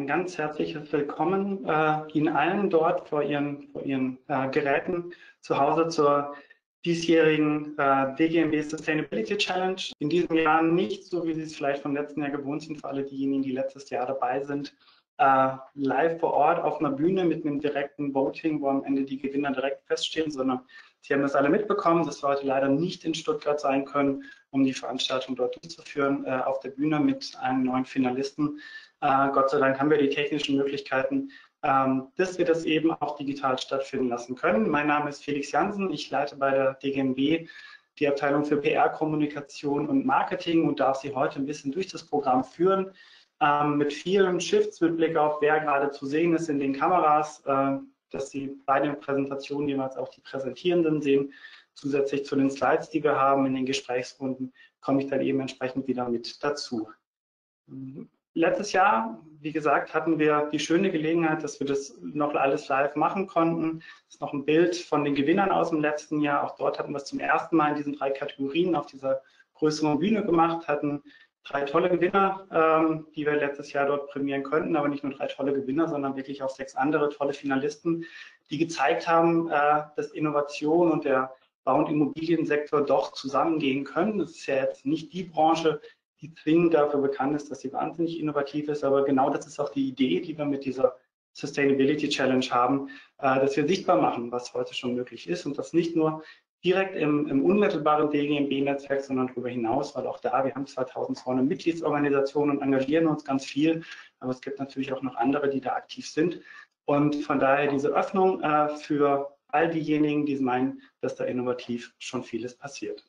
ein ganz herzliches Willkommen Ihnen allen dort vor Ihren Geräten zu Hause zur diesjährigen DGNB Sustainability Challenge. In diesem Jahr nicht so, wie Sie es vielleicht vom letzten Jahr gewohnt sind, für alle diejenigen, die letztes Jahr dabei sind, live vor Ort auf einer Bühne mit einem direkten Voting, wo am Ende die Gewinner direkt feststehen, sondern Sie haben das alle mitbekommen, dass wir heute leider nicht in Stuttgart sein können, um die Veranstaltung dort durchzuführen, auf der Bühne mit einem neuen Finalisten. Gott sei Dank haben wir die technischen Möglichkeiten, dass wir das eben auch digital stattfinden lassen können. Mein Name ist Felix Jansen, ich leite bei der DGNB die Abteilung für PR, Kommunikation und Marketing und darf Sie heute ein bisschen durch das Programm führen, mit vielen Shifts mit Blick auf, wer gerade zu sehen ist in den Kameras, dass Sie bei den Präsentationen jeweils auch die Präsentierenden sehen. Zusätzlich zu den Slides, die wir haben in den Gesprächsrunden, komme ich dann eben entsprechend wieder mit dazu. Letztes Jahr, wie gesagt, hatten wir die schöne Gelegenheit, dass wir das noch alles live machen konnten. Das ist noch ein Bild von den Gewinnern aus dem letzten Jahr. Auch dort hatten wir es zum ersten Mal in diesen 3 Kategorien auf dieser größeren Bühne gemacht, hatten 3 tolle Gewinner, die wir letztes Jahr dort prämieren könnten, aber nicht nur 3 tolle Gewinner, sondern wirklich auch 6 andere tolle Finalisten, die gezeigt haben, dass Innovation und der Bau- und Immobiliensektor doch zusammengehen können. Das ist ja jetzt nicht die Branche, die zwingend dafür bekannt ist, dass sie wahnsinnig innovativ ist, aber genau das ist auch die Idee, die wir mit dieser Sustainability Challenge haben, dass wir sichtbar machen, was heute schon möglich ist und das nicht nur direkt im unmittelbaren DGNB-Netzwerk, sondern darüber hinaus, weil auch da, wir haben 2200 Mitgliedsorganisationen und engagieren uns ganz viel, aber es gibt natürlich auch noch andere, die da aktiv sind und von daher diese Öffnung für all diejenigen, die meinen, dass da innovativ schon vieles passiert.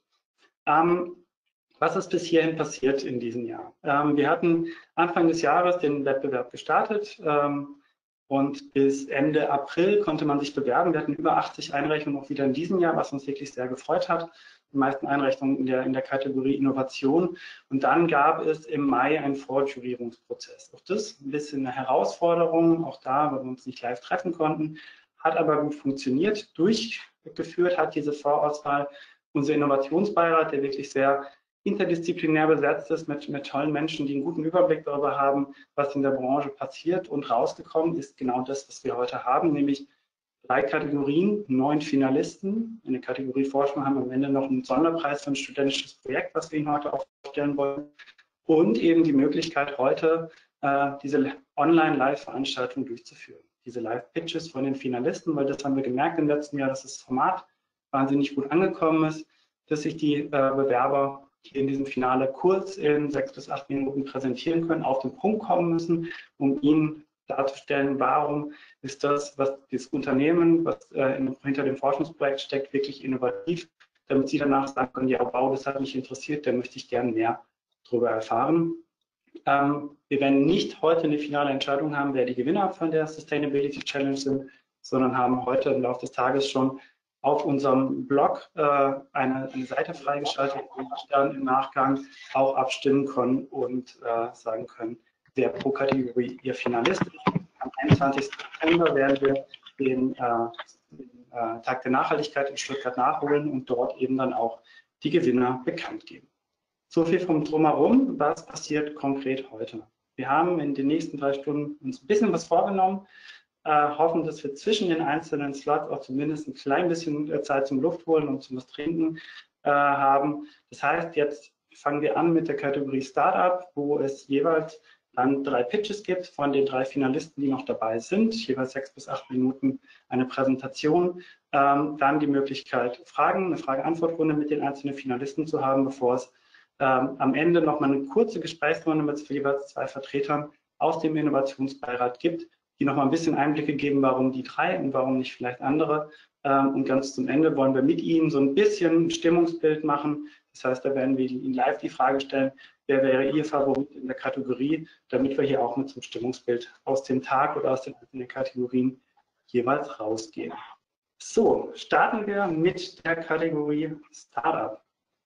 Was ist bis hierhin passiert in diesem Jahr? Wir hatten Anfang des Jahres den Wettbewerb gestartet und bis Ende April konnte man sich bewerben. Wir hatten über 80 Einreichungen auch wieder in diesem Jahr, was uns wirklich sehr gefreut hat. Die meisten Einreichungen in der Kategorie Innovation. Und dann gab es im Mai einen Vorjurierungsprozess. Auch das ein bisschen eine Herausforderung, auch da, weil wir uns nicht live treffen konnten, hat aber gut funktioniert. Durchgeführt hat diese Vorauswahl unser Innovationsbeirat, der wirklich sehr interdisziplinär besetzt ist mit tollen Menschen, die einen guten Überblick darüber haben, was in der Branche passiert. Und rausgekommen ist genau das, was wir heute haben, nämlich 3 Kategorien, 9 Finalisten. In der Kategorie Forschung haben wir am Ende noch einen Sonderpreis für ein studentisches Projekt, was wir Ihnen heute aufstellen wollen. Und eben die Möglichkeit, heute diese Online-Live-Veranstaltung durchzuführen. Diese Live-Pitches von den Finalisten, weil das haben wir gemerkt im letzten Jahr, dass das Format wahnsinnig gut angekommen ist, dass sich die Bewerber hier in diesem Finale kurz in 6 bis 8 Minuten präsentieren können, auf den Punkt kommen müssen, um Ihnen darzustellen, warum ist das, was das Unternehmen, was hinter dem Forschungsprojekt steckt, wirklich innovativ, damit Sie danach sagen können, ja, wow, das hat mich interessiert, da möchte ich gerne mehr darüber erfahren. Wir werden nicht heute eine finale Entscheidung haben, wer die Gewinner von der Sustainability Challenge sind, sondern haben heute im Laufe des Tages schon auf unserem Blog eine Seite freigeschaltet, wo wir dann im Nachgang auch abstimmen können und sagen können, wer pro Kategorie ihr Finalist ist. Am 21. September werden wir den Tag der Nachhaltigkeit in Stuttgart nachholen und dort eben dann auch die Gewinner bekannt geben. So viel vom Drumherum. Was passiert konkret heute? Wir haben in den nächsten 3 Stunden uns ein bisschen was vorgenommen. Hoffen, dass wir zwischen den einzelnen Slots auch zumindest ein klein bisschen Zeit zum Luft holen und zum was Trinken haben. Das heißt, jetzt fangen wir an mit der Kategorie Startup, wo es jeweils dann 3 Pitches gibt von den 3 Finalisten, die noch dabei sind, jeweils 6 bis 8 Minuten eine Präsentation. Dann die Möglichkeit, eine Frage-Antwort-Runde mit den einzelnen Finalisten zu haben, bevor es am Ende nochmal eine kurze Gesprächsrunde mit jeweils 2 Vertretern aus dem Innovationsbeirat gibt, die noch mal ein bisschen Einblicke geben, warum die 3 und warum nicht vielleicht andere. Und ganz zum Ende wollen wir mit Ihnen so ein bisschen ein Stimmungsbild machen. Das heißt, da werden wir Ihnen live die Frage stellen, wer wäre Ihr Favorit in der Kategorie, damit wir hier auch mit so einem Stimmungsbild aus dem Tag oder aus den einzelnen Kategorien jeweils rausgehen. So, starten wir mit der Kategorie Startup.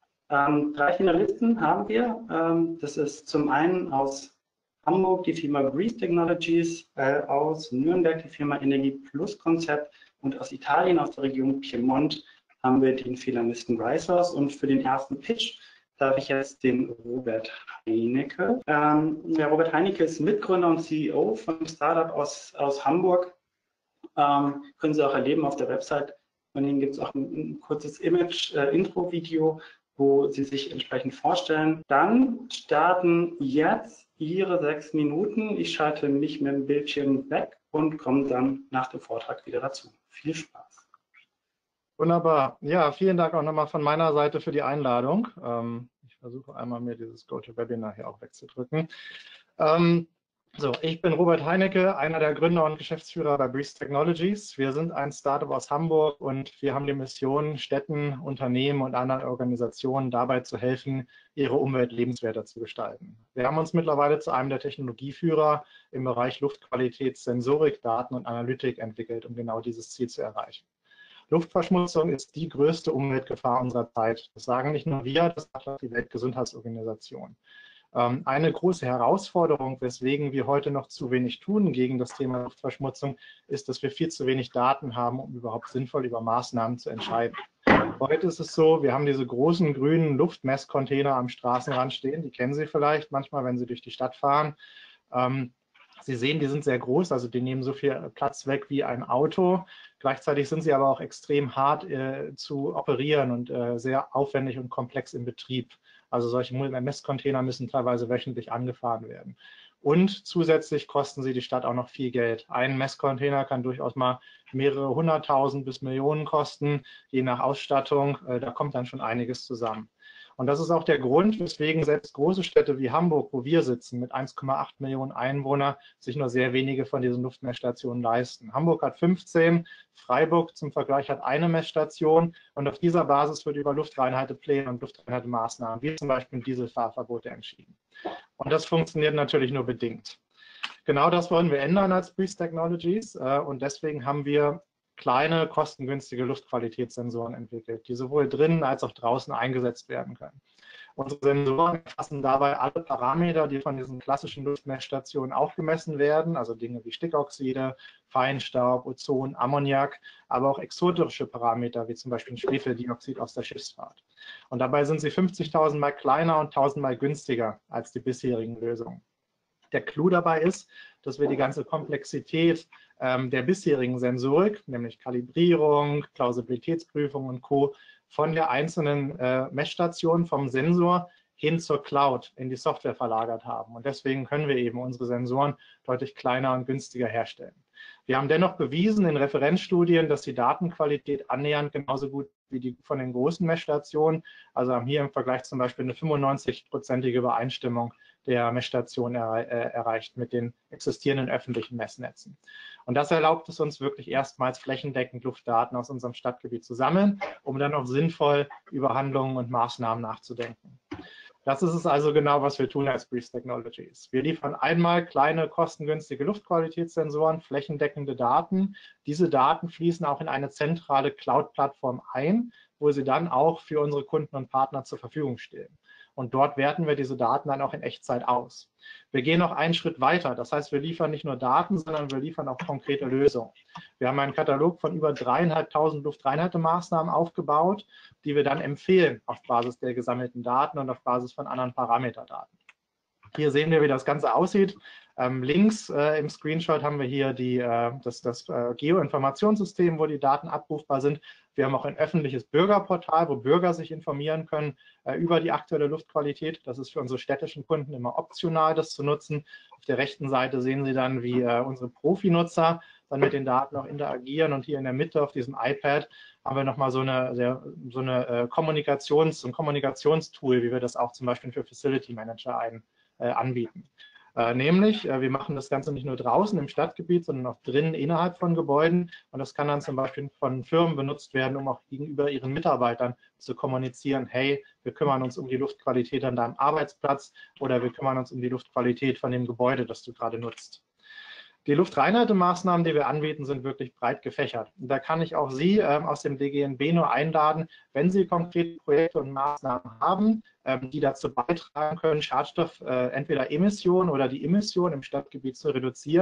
3 Finalisten haben wir. Das ist zum einen aus Hamburg die Firma Grease Technologies, aus Nürnberg die Firma Energie Plus Konzept und aus Italien, aus der Region Piemont, haben wir den Finalisten Risers. Und für den ersten Pitch darf ich jetzt den Robert Heinecke. Der Robert Heinecke ist Mitgründer und CEO von einem Startup aus Hamburg. Können Sie auch erleben auf der Website. Von Ihnen gibt es auch ein kurzes Image-Intro-Video, wo Sie sich entsprechend vorstellen. Dann starten jetzt Ihre 6 Minuten. Ich schalte mich mit dem Bildschirm weg und komme dann nach dem Vortrag wieder dazu. Viel Spaß. Wunderbar. Ja, vielen Dank auch nochmal von meiner Seite für die Einladung. Ich versuche einmal mir dieses GoToWebinar hier auch wegzudrücken. Ich bin Robert Heinecke, einer der Gründer und Geschäftsführer bei Breeze Technologies. Wir sind ein Startup aus Hamburg und wir haben die Mission, Städten, Unternehmen und anderen Organisationen dabei zu helfen, ihre Umwelt lebenswerter zu gestalten. Wir haben uns mittlerweile zu einem der Technologieführer im Bereich Luftqualität, Sensorik, Daten und Analytik entwickelt, um genau dieses Ziel zu erreichen. Luftverschmutzung ist die größte Umweltgefahr unserer Zeit. Das sagen nicht nur wir, das sagt auch die Weltgesundheitsorganisation. Eine große Herausforderung, weswegen wir heute noch zu wenig tun gegen das Thema Luftverschmutzung, ist, dass wir viel zu wenig Daten haben, um überhaupt sinnvoll über Maßnahmen zu entscheiden. Heute ist es so, wir haben diese großen grünen Luftmesscontainer am Straßenrand stehen, die kennen Sie vielleicht manchmal, wenn Sie durch die Stadt fahren. Sie sehen, die sind sehr groß, also die nehmen so viel Platz weg wie ein Auto. Gleichzeitig sind sie aber auch extrem hart zu operieren und sehr aufwendig und komplex im Betrieb. Also solche Messcontainer müssen teilweise wöchentlich angefahren werden. Und zusätzlich kosten sie die Stadt auch noch viel Geld. Ein Messcontainer kann durchaus mal mehrere 100.000 bis Millionen kosten, je nach Ausstattung. Da kommt dann schon einiges zusammen. Und das ist auch der Grund, weswegen selbst große Städte wie Hamburg, wo wir sitzen, mit 1,8 Millionen Einwohnern, sich nur sehr wenige von diesen Luftmessstationen leisten. Hamburg hat 15, Freiburg zum Vergleich hat eine Messstation und auf dieser Basis wird über Luftreinhaltepläne und Luftreinhaltemaßnahmen, wie zum Beispiel Dieselfahrverbote, entschieden. Und das funktioniert natürlich nur bedingt. Genau das wollen wir ändern als Breeze Technologies und deswegen haben wir kleine, kostengünstige Luftqualitätssensoren entwickelt, die sowohl drinnen als auch draußen eingesetzt werden können. Unsere Sensoren erfassen dabei alle Parameter, die von diesen klassischen Luftmessstationen auch gemessen werden, also Dinge wie Stickoxide, Feinstaub, Ozon, Ammoniak, aber auch exotische Parameter, wie zum Beispiel Schwefeldioxid aus der Schiffsfahrt. Und dabei sind sie 50.000 Mal kleiner und 1.000 Mal günstiger als die bisherigen Lösungen. Der Clou dabei ist, dass wir die ganze Komplexität der bisherigen Sensorik, nämlich Kalibrierung, Plausibilitätsprüfung und Co., von der einzelnen Messstation, vom Sensor hin zur Cloud in die Software verlagert haben. Und deswegen können wir eben unsere Sensoren deutlich kleiner und günstiger herstellen. Wir haben dennoch bewiesen in Referenzstudien, dass die Datenqualität annähernd genauso gut wie die von den großen Messstationen, also haben hier im Vergleich zum Beispiel eine 95-prozentige Übereinstimmung der Messstation erreicht mit den existierenden öffentlichen Messnetzen. Und das erlaubt es uns wirklich erstmals flächendeckend Luftdaten aus unserem Stadtgebiet zu sammeln, um dann auch sinnvoll über Handlungen und Maßnahmen nachzudenken. Das ist es also genau, was wir tun als Breeze Technologies. Wir liefern einmal kleine, kostengünstige Luftqualitätssensoren, flächendeckende Daten. Diese Daten fließen auch in eine zentrale Cloud-Plattform ein, wo sie dann auch für unsere Kunden und Partner zur Verfügung stehen. Und dort werten wir diese Daten dann auch in Echtzeit aus. Wir gehen noch einen Schritt weiter. Das heißt, wir liefern nicht nur Daten, sondern wir liefern auch konkrete Lösungen. Wir haben einen Katalog von über 3.500 Luftreinhaltemaßnahmen aufgebaut, die wir dann empfehlen auf Basis der gesammelten Daten und auf Basis von anderen Parameterdaten. Hier sehen wir, wie das Ganze aussieht. Links im Screenshot haben wir hier das Geoinformationssystem, wo die Daten abrufbar sind. Wir haben auch ein öffentliches Bürgerportal, wo Bürger sich informieren können über die aktuelle Luftqualität. Das ist für unsere städtischen Kunden immer optional, das zu nutzen. Auf der rechten Seite sehen Sie dann, wie unsere Profinutzer dann mit den Daten auch interagieren. Und hier in der Mitte auf diesem iPad haben wir nochmal so eine Kommunikationstool, wie wir das auch zum Beispiel für Facility Manager anbieten. Nämlich, wir machen das Ganze nicht nur draußen im Stadtgebiet, sondern auch drinnen innerhalb von Gebäuden. Und das kann dann zum Beispiel von Firmen benutzt werden, um auch gegenüber ihren Mitarbeitern zu kommunizieren, hey, wir kümmern uns um die Luftqualität an deinem Arbeitsplatz oder wir kümmern uns um die Luftqualität von dem Gebäude, das du gerade nutzt. Die Luftreinhaltemaßnahmen, die wir anbieten, sind wirklich breit gefächert. Und da kann ich auch Sie aus dem DGNB nur einladen, wenn Sie konkrete Projekte und Maßnahmen haben, die dazu beitragen können, Schadstoff, entweder Emissionen oder die Emissionen im Stadtgebiet zu reduzieren,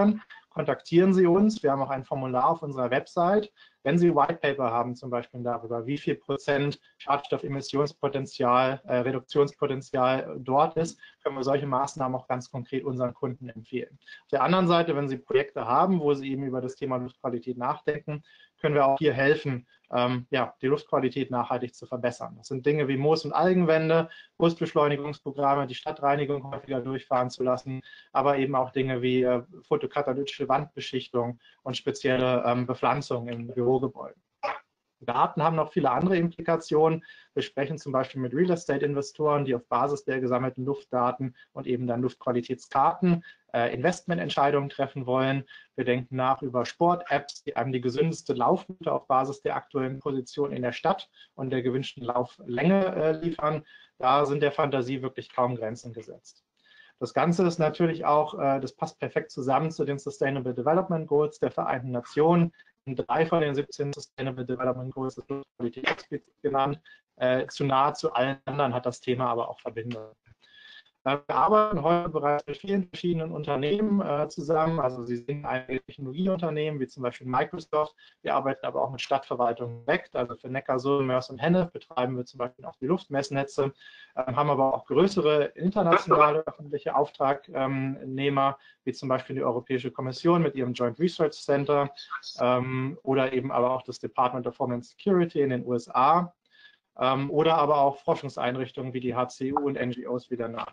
kontaktieren Sie uns. Wir haben auch ein Formular auf unserer Website. Wenn Sie White Paper haben, zum Beispiel darüber, wie viel Prozent Schadstoffemissionspotenzial, Reduktionspotenzial dort ist, können wir solche Maßnahmen auch ganz konkret unseren Kunden empfehlen. Auf der anderen Seite, wenn Sie Projekte haben, wo Sie eben über das Thema Luftqualität nachdenken, können wir auch hier helfen, ja, die Luftqualität nachhaltig zu verbessern. Das sind Dinge wie Moos- und Algenwände, Brustbeschleunigungsprogramme, die Stadtreinigung häufiger durchfahren zu lassen, aber eben auch Dinge wie photokatalytische Wandbeschichtung und spezielle Bepflanzung in Bürogebäuden. Daten haben noch viele andere Implikationen. Wir sprechen zum Beispiel mit Real-Estate-Investoren, die auf Basis der gesammelten Luftdaten und eben dann Luftqualitätskarten Investmententscheidungen treffen wollen. Wir denken nach über Sport-Apps, die einem die gesündeste Laufroute auf Basis der aktuellen Position in der Stadt und der gewünschten Lauflänge liefern. Da sind der Fantasie wirklich kaum Grenzen gesetzt. Das Ganze ist natürlich auch, das passt perfekt zusammen zu den Sustainable Development Goals der Vereinten Nationen. 3 von den 17 Sustainable Development Goals ist Luftqualität explizit genannt. Zu nahezu allen anderen hat das Thema aber auch Verbindung. Wir arbeiten heute bereits mit vielen verschiedenen Unternehmen zusammen. Also Sie sehen einige Technologieunternehmen, wie zum Beispiel Microsoft. Wir arbeiten aber auch mit Stadtverwaltungen direkt. Also für Neckarsulm, Moers und Hennef betreiben wir zum Beispiel auch die Luftmessnetze, haben aber auch größere internationale öffentliche Auftragnehmer, wie zum Beispiel die Europäische Kommission mit ihrem Joint Research Center oder eben aber auch das Department of Homeland Security in den USA. Oder aber auch Forschungseinrichtungen wie die HCU und NGOs wie der NATO.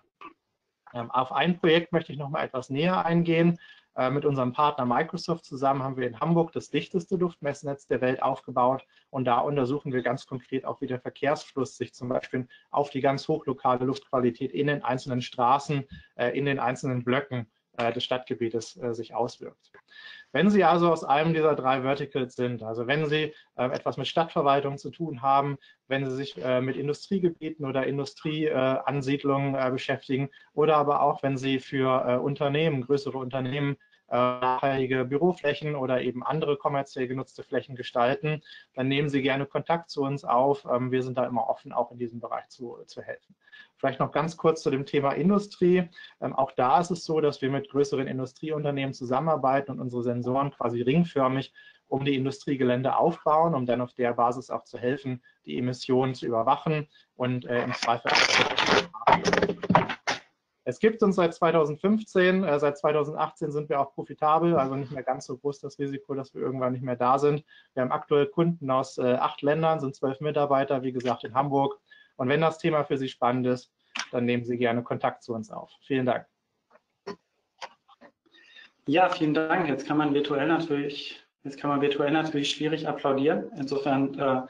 Auf ein Projekt möchte ich noch mal etwas näher eingehen. Mit unserem Partner Microsoft zusammen haben wir in Hamburg das dichteste Luftmessnetz der Welt aufgebaut und da untersuchen wir ganz konkret auch, wie der Verkehrsfluss sich zum Beispiel auf die ganz hochlokale Luftqualität in den einzelnen Straßen, in den einzelnen Blöcken des Stadtgebietes sich auswirkt. Wenn Sie also aus einem dieser 3 Verticals sind, also wenn Sie etwas mit Stadtverwaltung zu tun haben, wenn Sie sich mit Industriegebieten oder Industrieansiedlungen beschäftigen oder aber auch, wenn Sie für Unternehmen, größere Unternehmen, nachhaltige Büroflächen oder eben andere kommerziell genutzte Flächen gestalten, dann nehmen Sie gerne Kontakt zu uns auf. Wir sind da immer offen, auch in diesem Bereich zu helfen. Vielleicht noch ganz kurz zu dem Thema Industrie. Auch da ist es so, dass wir mit größeren Industrieunternehmen zusammenarbeiten und unsere Sensoren quasi ringförmig um die Industriegelände aufbauen, um dann auf der Basis auch zu helfen, die Emissionen zu überwachen und im Zweifel Es gibt uns seit 2015, seit 2018 sind wir auch profitabel, also nicht mehr ganz so groß das Risiko, dass wir irgendwann nicht mehr da sind. Wir haben aktuell Kunden aus 8 Ländern, sind 12 Mitarbeiter, wie gesagt in Hamburg. Und wenn das Thema für Sie spannend ist, dann nehmen Sie gerne Kontakt zu uns auf. Vielen Dank. Ja, vielen Dank. Jetzt kann man virtuell natürlich schwierig applaudieren. Insofern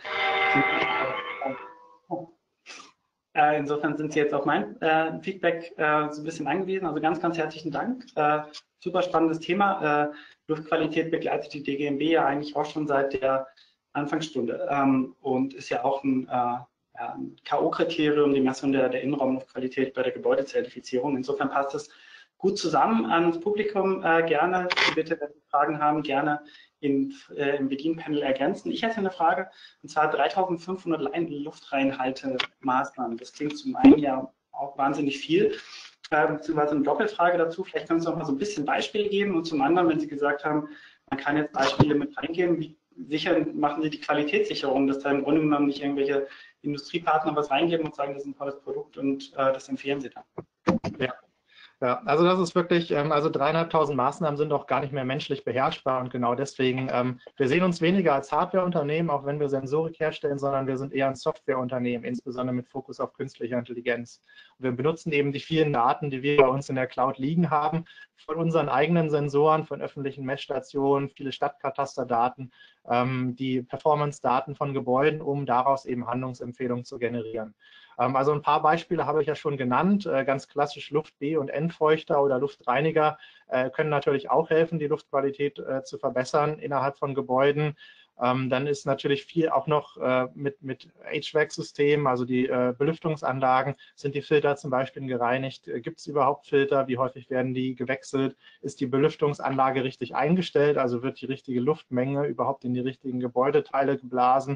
sind Sie jetzt auf mein Feedback so ein bisschen angewiesen. Also ganz, ganz herzlichen Dank. Super spannendes Thema. Luftqualität begleitet die DGNB ja eigentlich auch schon seit der Anfangsstunde und ist ja auch ein K.O.-Kriterium, die Messung der Innenraumluftqualität bei der Gebäudezertifizierung. Insofern passt es gut zusammen. Ans Publikum gerne, bitte, wenn Sie Fragen haben, gerne im Bedienpanel ergänzen. Ich hätte eine Frage, und zwar 3.500 Luftreinhaltemaßnahmen. Das klingt zum einen ja auch wahnsinnig viel, beziehungsweise eine Doppelfrage dazu. Vielleicht können Sie noch mal so ein bisschen Beispiele geben und zum anderen, wenn Sie gesagt haben, man kann jetzt Beispiele mit reingeben, wie machen Sie die Qualitätssicherung, dass da im Grunde genommen nicht irgendwelche Industriepartner was reingeben und sagen, das ist ein tolles Produkt und das empfehlen Sie dann? Ja, also das ist wirklich, also 3.500 Maßnahmen sind auch gar nicht mehr menschlich beherrschbar und genau deswegen, wir sehen uns weniger als Hardwareunternehmen, auch wenn wir Sensorik herstellen, sondern wir sind eher ein Softwareunternehmen, insbesondere mit Fokus auf künstliche Intelligenz. Und wir benutzen eben die vielen Daten, die wir bei uns in der Cloud liegen haben, von unseren eigenen Sensoren, von öffentlichen Messstationen, viele Stadtkatasterdaten, die Performance-Daten von Gebäuden, um daraus eben Handlungsempfehlungen zu generieren. Also ein paar Beispiele habe ich ja schon genannt. Ganz klassisch Luft-B- und Entfeuchter oder Luftreiniger können natürlich auch helfen, die Luftqualität zu verbessern innerhalb von Gebäuden. Dann ist natürlich viel auch noch mit HVAC-Systemen, also die Belüftungsanlagen, sind die Filter zum Beispiel gereinigt? Gibt es überhaupt Filter? Wie häufig werden die gewechselt? Ist die Belüftungsanlage richtig eingestellt? Also wird die richtige Luftmenge überhaupt in die richtigen Gebäudeteile geblasen?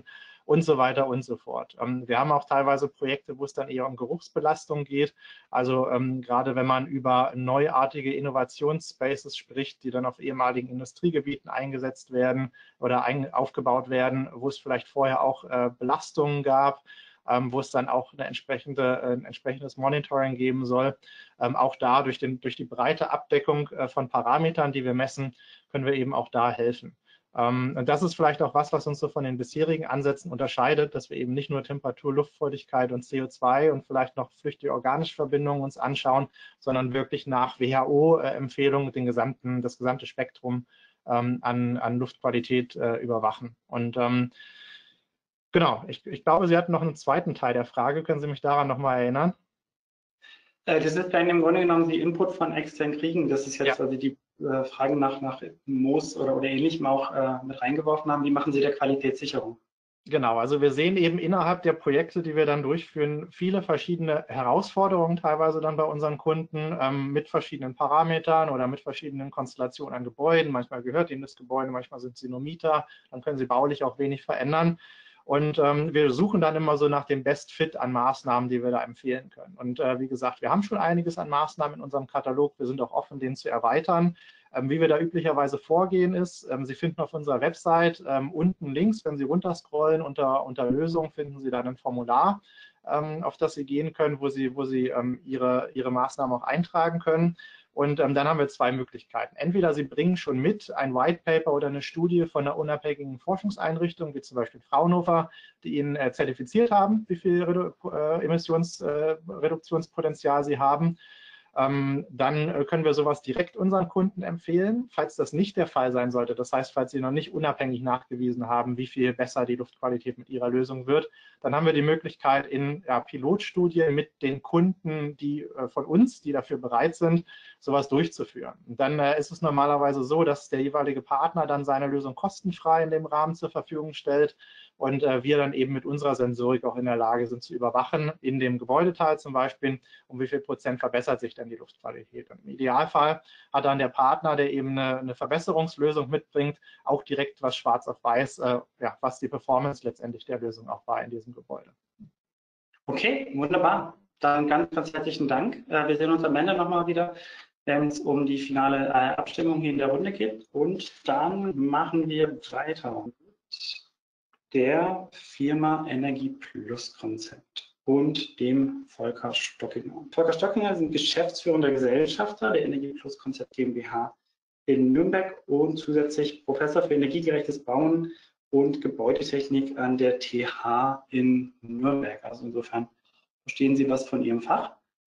und so weiter und so fort. Wir haben auch teilweise Projekte, wo es dann eher um Geruchsbelastung geht. Also gerade wenn man über neuartige Innovationsspaces spricht, die dann auf ehemaligen Industriegebieten eingesetzt werden oder aufgebaut werden, wo es vielleicht vorher auch Belastungen gab, wo es dann auch ein entsprechendes Monitoring geben soll. Auch da durch die breite Abdeckung von Parametern, die wir messen, können wir eben auch da helfen. Und das ist vielleicht auch was uns so von den bisherigen Ansätzen unterscheidet, dass wir eben nicht nur Temperatur, Luftfeuchtigkeit und CO2 und vielleicht noch flüchtige organische Verbindungen uns anschauen, sondern wirklich nach WHO-Empfehlungen das gesamte Spektrum an Luftqualität überwachen. Und genau, ich glaube, Sie hatten noch einen zweiten Teil der Frage. Können Sie mich daran nochmal erinnern? Das ist dann im Grunde genommen die Input von extern kriegen. Das ist jetzt also die Fragen nach Moos oder Ähnlichem auch mit reingeworfen haben. Wie machen Sie der Qualitätssicherung? Genau, also wir sehen eben innerhalb der Projekte, die wir dann durchführen, viele verschiedene Herausforderungen teilweise dann bei unseren Kunden mit verschiedenen Parametern oder mit verschiedenen Konstellationen an Gebäuden. Manchmal gehört ihnen das Gebäude, manchmal sind sie nur Mieter, dann können sie baulich auch wenig verändern. Und wir suchen dann immer so nach dem Best Fit an Maßnahmen, die wir da empfehlen können. Und wie gesagt, wir haben schon einiges an Maßnahmen in unserem Katalog. Wir sind auch offen, den zu erweitern. Wie wir da üblicherweise vorgehen ist, Sie finden auf unserer Website unten links, wenn Sie runterscrollen, unter Lösung finden Sie dann ein Formular, auf das Sie gehen können, wo Sie Ihre Maßnahmen auch eintragen können. Und dann haben wir zwei Möglichkeiten. Entweder Sie bringen schon mit ein White Paper oder eine Studie von einer unabhängigen Forschungseinrichtung, wie zum Beispiel Fraunhofer, die Ihnen zertifiziert haben, wie viel Emissionsreduktionspotenzial Sie haben. Dann können wir sowas direkt unseren Kunden empfehlen. Falls das nicht der Fall sein sollte, das heißt, falls Sie noch nicht unabhängig nachgewiesen haben, wie viel besser die Luftqualität mit Ihrer Lösung wird, dann haben wir die Möglichkeit, in Pilotstudien mit den Kunden, die von uns, die dafür bereit sind, sowas durchzuführen. Und dann ist es normalerweise so, dass der jeweilige Partner dann seine Lösung kostenfrei in dem Rahmen zur Verfügung stellt und wir dann eben mit unserer Sensorik auch in der Lage sind zu überwachen, in dem Gebäudeteil zum Beispiel, um wie viel Prozent verbessert sich denn die Luftqualität. Und im Idealfall hat dann der Partner, der eben eine Verbesserungslösung mitbringt, auch direkt was schwarz auf weiß, was die Performance letztendlich der Lösung auch war in diesem Gebäude. Okay, wunderbar. Dann ganz, ganz herzlichen Dank. Wir sehen uns am Ende nochmal wieder, wenn es um die finale Abstimmung hier in der Runde geht. Und dann machen wir weiter mit der Firma Energie Plus Konzept und dem Volker Stockinger. Volker Stockinger ist geschäftsführender Gesellschafter der Energie Plus Konzept GmbH in Nürnberg und zusätzlich Professor für energiegerechtes Bauen und Gebäudetechnik an der TH in Nürnberg. Also insofern verstehen Sie was von Ihrem Fach.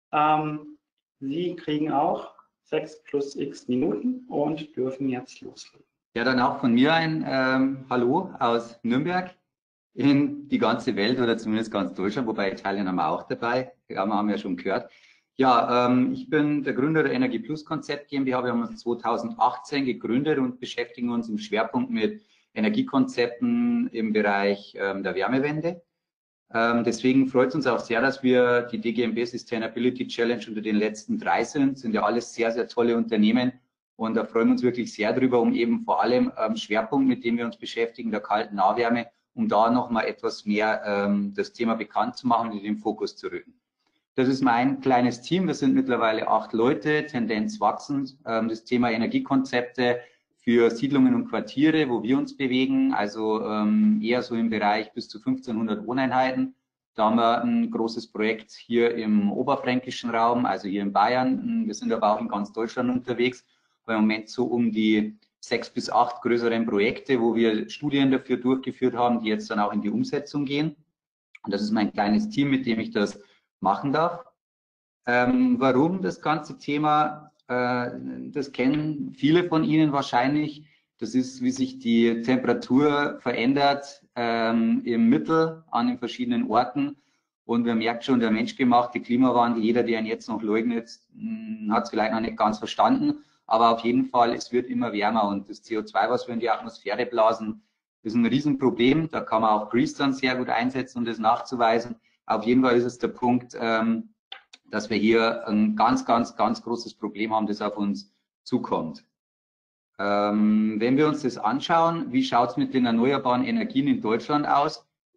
Sie kriegen auch 6 + X Minuten und dürfen jetzt loslegen. Ja, dann auch von mir ein Hallo aus Nürnberg in die ganze Welt oder zumindest ganz Deutschland, wobei Italien haben wir auch dabei, haben wir ja schon gehört. Ja, ich bin der Gründer der Energie Plus Konzept GmbH. Wir haben uns 2018 gegründet und beschäftigen uns im Schwerpunkt mit Energiekonzepten im Bereich der Wärmewende. Deswegen freut es uns auch sehr, dass wir die DGNB Sustainability Challenge unter den letzten 3 sind ja alles sehr, sehr tolle Unternehmen. Und da freuen wir uns wirklich sehr drüber, um eben vor allem Schwerpunkt, mit dem wir uns beschäftigen, der kalten Nahwärme, um da nochmal etwas mehr das Thema bekannt zu machen und in den Fokus zu rücken. Das ist mein kleines Team. Wir sind mittlerweile 8 Leute, Tendenz wachsend. Das Thema Energiekonzepte für Siedlungen und Quartiere, wo wir uns bewegen, also eher so im Bereich bis zu 1500 Wohneinheiten. Da haben wir ein großes Projekt hier im oberfränkischen Raum, also hier in Bayern. Wir sind aber auch in ganz Deutschland unterwegs. Im Moment so um die 6 bis 8 größeren Projekte, wo wir Studien dafür durchgeführt haben, die jetzt dann auch in die Umsetzung gehen. Und das ist mein kleines Team, mit dem ich das machen darf. Warum das ganze Thema? Das kennen viele von Ihnen wahrscheinlich. Das ist, wie sich die Temperatur verändert im Mittel an den verschiedenen Orten. Und wir merken schon, der menschgemachte Klimawandel, jeder, der ihn jetzt noch leugnet, hat es vielleicht noch nicht ganz verstanden. Aber auf jeden Fall, es wird immer wärmer und das CO2, was wir in die Atmosphäre blasen, ist ein Riesenproblem. Da kann man auch Grease dann sehr gut einsetzen, um das nachzuweisen. Auf jeden Fall ist es der Punkt, dass wir hier ein ganz, ganz, ganz großes Problem haben, das auf uns zukommt. Wenn wir uns das anschauen, wie schaut es mit den erneuerbaren Energien in Deutschland aus?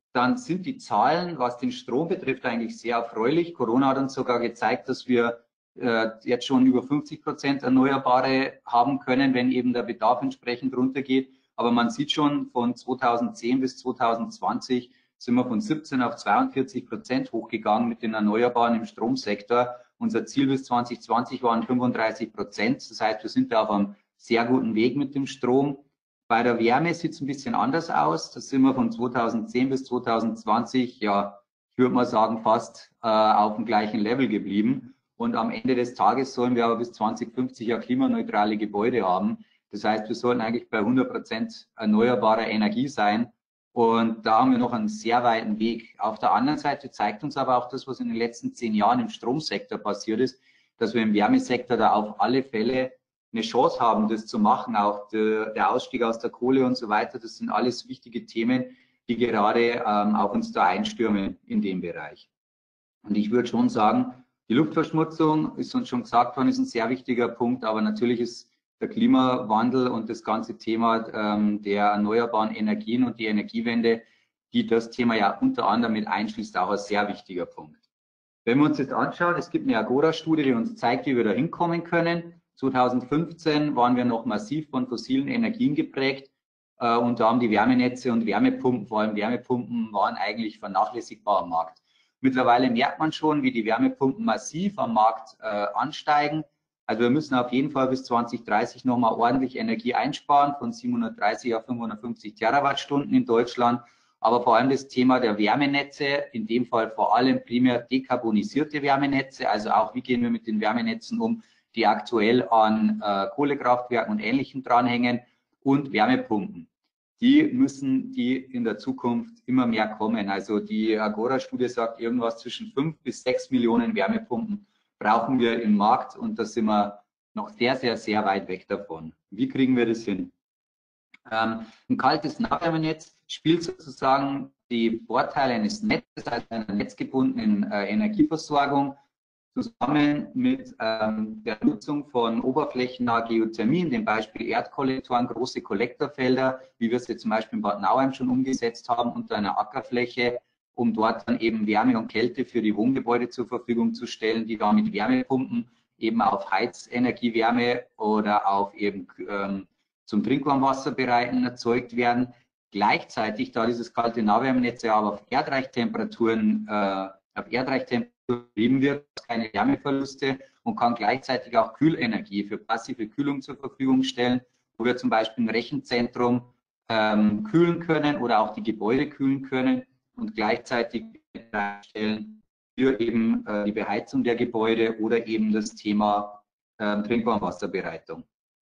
dann sind die Zahlen, was den Strom betrifft, eigentlich sehr erfreulich. Corona hat uns sogar gezeigt, dass wir jetzt schon über 50% Erneuerbare haben können, wenn eben der Bedarf entsprechend runtergeht. Aber man sieht schon, von 2010 bis 2020 sind wir von 17 auf 42% hochgegangen mit den Erneuerbaren im Stromsektor. Unser Ziel bis 2020 waren 35%. Das heißt, wir sind da auf einem sehr guten Weg mit dem Strom. Bei der Wärme sieht es ein bisschen anders aus. Da sind wir von 2010 bis 2020, ja, ich würde mal sagen, fast auf dem gleichen Level geblieben. Und am Ende des Tages sollen wir aber bis 2050 ja klimaneutrale Gebäude haben. Das heißt, wir sollten eigentlich bei 100% erneuerbarer Energie sein. Und da haben wir noch einen sehr weiten Weg. Auf der anderen Seite zeigt uns aber auch das, was in den letzten 10 Jahren im Stromsektor passiert ist, dass wir im Wärmesektor da auf alle Fälle eine Chance haben, das zu machen. Auch der Ausstieg aus der Kohle und so weiter, das sind alles wichtige Themen, die gerade auf uns da einstürmen in dem Bereich. Und ich würde schon sagen, die Luftverschmutzung, ist uns schon gesagt worden, ist ein sehr wichtiger Punkt, aber natürlich ist der Klimawandel und das ganze Thema der erneuerbaren Energien und die Energiewende, die das Thema ja unter anderem mit einschließt, auch ein sehr wichtiger Punkt. Wenn wir uns jetzt anschauen, es gibt eine Agora-Studie, die uns zeigt, wie wir da hinkommen können. 2015 waren wir noch massiv von fossilen Energien geprägt und da haben die Wärmenetze und Wärmepumpen, vor allem Wärmepumpen, waren eigentlich vernachlässigbar am Markt. Mittlerweile merkt man schon, wie die Wärmepumpen massiv am Markt ansteigen. Also wir müssen auf jeden Fall bis 2030 nochmal ordentlich Energie einsparen, von 730 auf 550 Terawattstunden in Deutschland. Aber vor allem das Thema der Wärmenetze, in dem Fall vor allem primär dekarbonisierte Wärmenetze, also auch wie gehen wir mit den Wärmenetzen um, die aktuell an Kohlekraftwerken und Ähnlichem dranhängen, und Wärmepumpen. Die in der Zukunft immer mehr kommen. Also die Agora-Studie sagt, irgendwas zwischen 5 bis 6 Millionen Wärmepumpen brauchen wir im Markt, und da sind wir noch sehr, sehr, sehr weit weg davon. Wie kriegen wir das hin? Ein kaltes Nahwärmenetz spielt sozusagen die Vorteile eines Netzes, also einer netzgebundenen Energieversorgung, zusammen mit der Nutzung von oberflächennaher Geothermie, in dem Beispiel Erdkollektoren, große Kollektorfelder, wie wir es jetzt zum Beispiel in Bad Nauheim schon umgesetzt haben, unter einer Ackerfläche, um dort dann eben Wärme und Kälte für die Wohngebäude zur Verfügung zu stellen, die dann mit Wärmepumpen eben auf Heizenergiewärme oder auf eben zum Trinkwasser bereiten erzeugt werden. Gleichzeitig, da dieses kalte Nahwärmenetz ja aber auf Erdreichtemperaturen betrieben wird, keine Wärmeverluste, und kann gleichzeitig auch Kühlenergie für passive Kühlung zur Verfügung stellen, wo wir zum Beispiel ein Rechenzentrum kühlen können oder auch die Gebäude kühlen können und gleichzeitig stellen für eben die Beheizung der Gebäude oder eben das Thema Trinkwasserbereitung.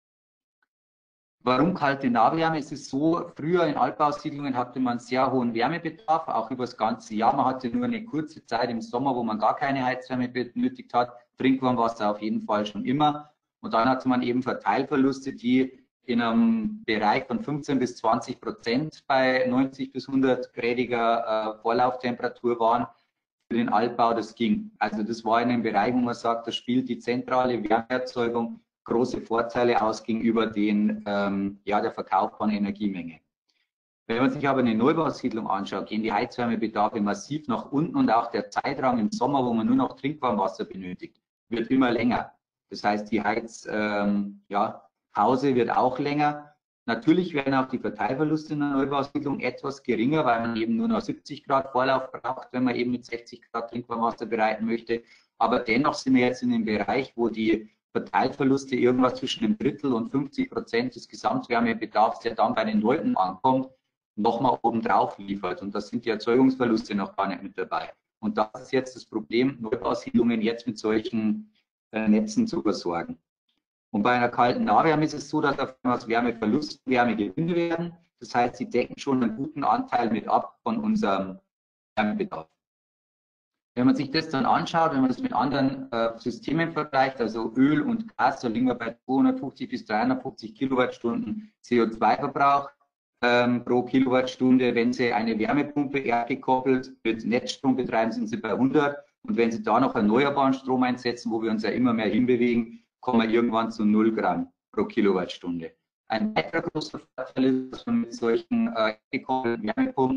Warum kalte Nahwärme? Es ist so, früher in Altbausiedlungen hatte man sehr hohen Wärmebedarf, auch über das ganze Jahr. Man hatte nur eine kurze Zeit im Sommer, wo man gar keine Heizwärme benötigt hat. Trinkwarmwasser auf jeden Fall schon immer. Und dann hatte man eben Verteilverluste, die in einem Bereich von 15 bis 20% bei 90 bis 100 gradiger Vorlauftemperatur waren. Für den Altbau, das ging. Also das war in einem Bereich, wo man sagt, da spielt die zentrale Wärmeerzeugung große Vorteile aus gegenüber der verkaufbaren Energiemenge. Wenn man sich aber eine Neubausiedlung anschaut, gehen die Heizwärmebedarfe massiv nach unten, und auch der Zeitraum im Sommer, wo man nur noch Trinkwarmwasser benötigt, wird immer länger. Das heißt, die Pause wird auch länger. Natürlich werden auch die Verteilverluste in einer Neubausiedlung etwas geringer, weil man eben nur noch 70 Grad Vorlauf braucht, wenn man eben mit 60 Grad Trinkwarmwasser bereiten möchte. Aber dennoch sind wir jetzt in dem Bereich, wo die Verteilverluste irgendwas zwischen einem Drittel und 50% des Gesamtwärmebedarfs, der dann bei den Leuten ankommt, nochmal obendrauf liefert. Und da sind die Erzeugungsverluste noch gar nicht mit dabei. Und das ist jetzt das Problem, Neubausiedlungen jetzt mit solchen Netzen zu versorgen. Und bei einer kalten Nahwärme ist es so, dass aus Wärmeverlust Wärmegewinne werden. Das heißt, sie decken schon einen guten Anteil mit ab von unserem Wärmebedarf. Wenn man sich das dann anschaut, wenn man das mit anderen Systemen vergleicht, also Öl und Gas, da liegen wir bei 250 bis 350 Kilowattstunden CO2-Verbrauch pro Kilowattstunde. Wenn Sie eine Wärmepumpe erdgekoppelt mit Netzstrom betreiben, sind Sie bei 100. Und wenn Sie da noch erneuerbaren Strom einsetzen, wo wir uns ja immer mehr hinbewegen, kommen wir irgendwann zu 0 Gramm pro Kilowattstunde. Ein weiterer großer Vorteil ist, dass man mit solchen erdgekoppelten Wärmepumpen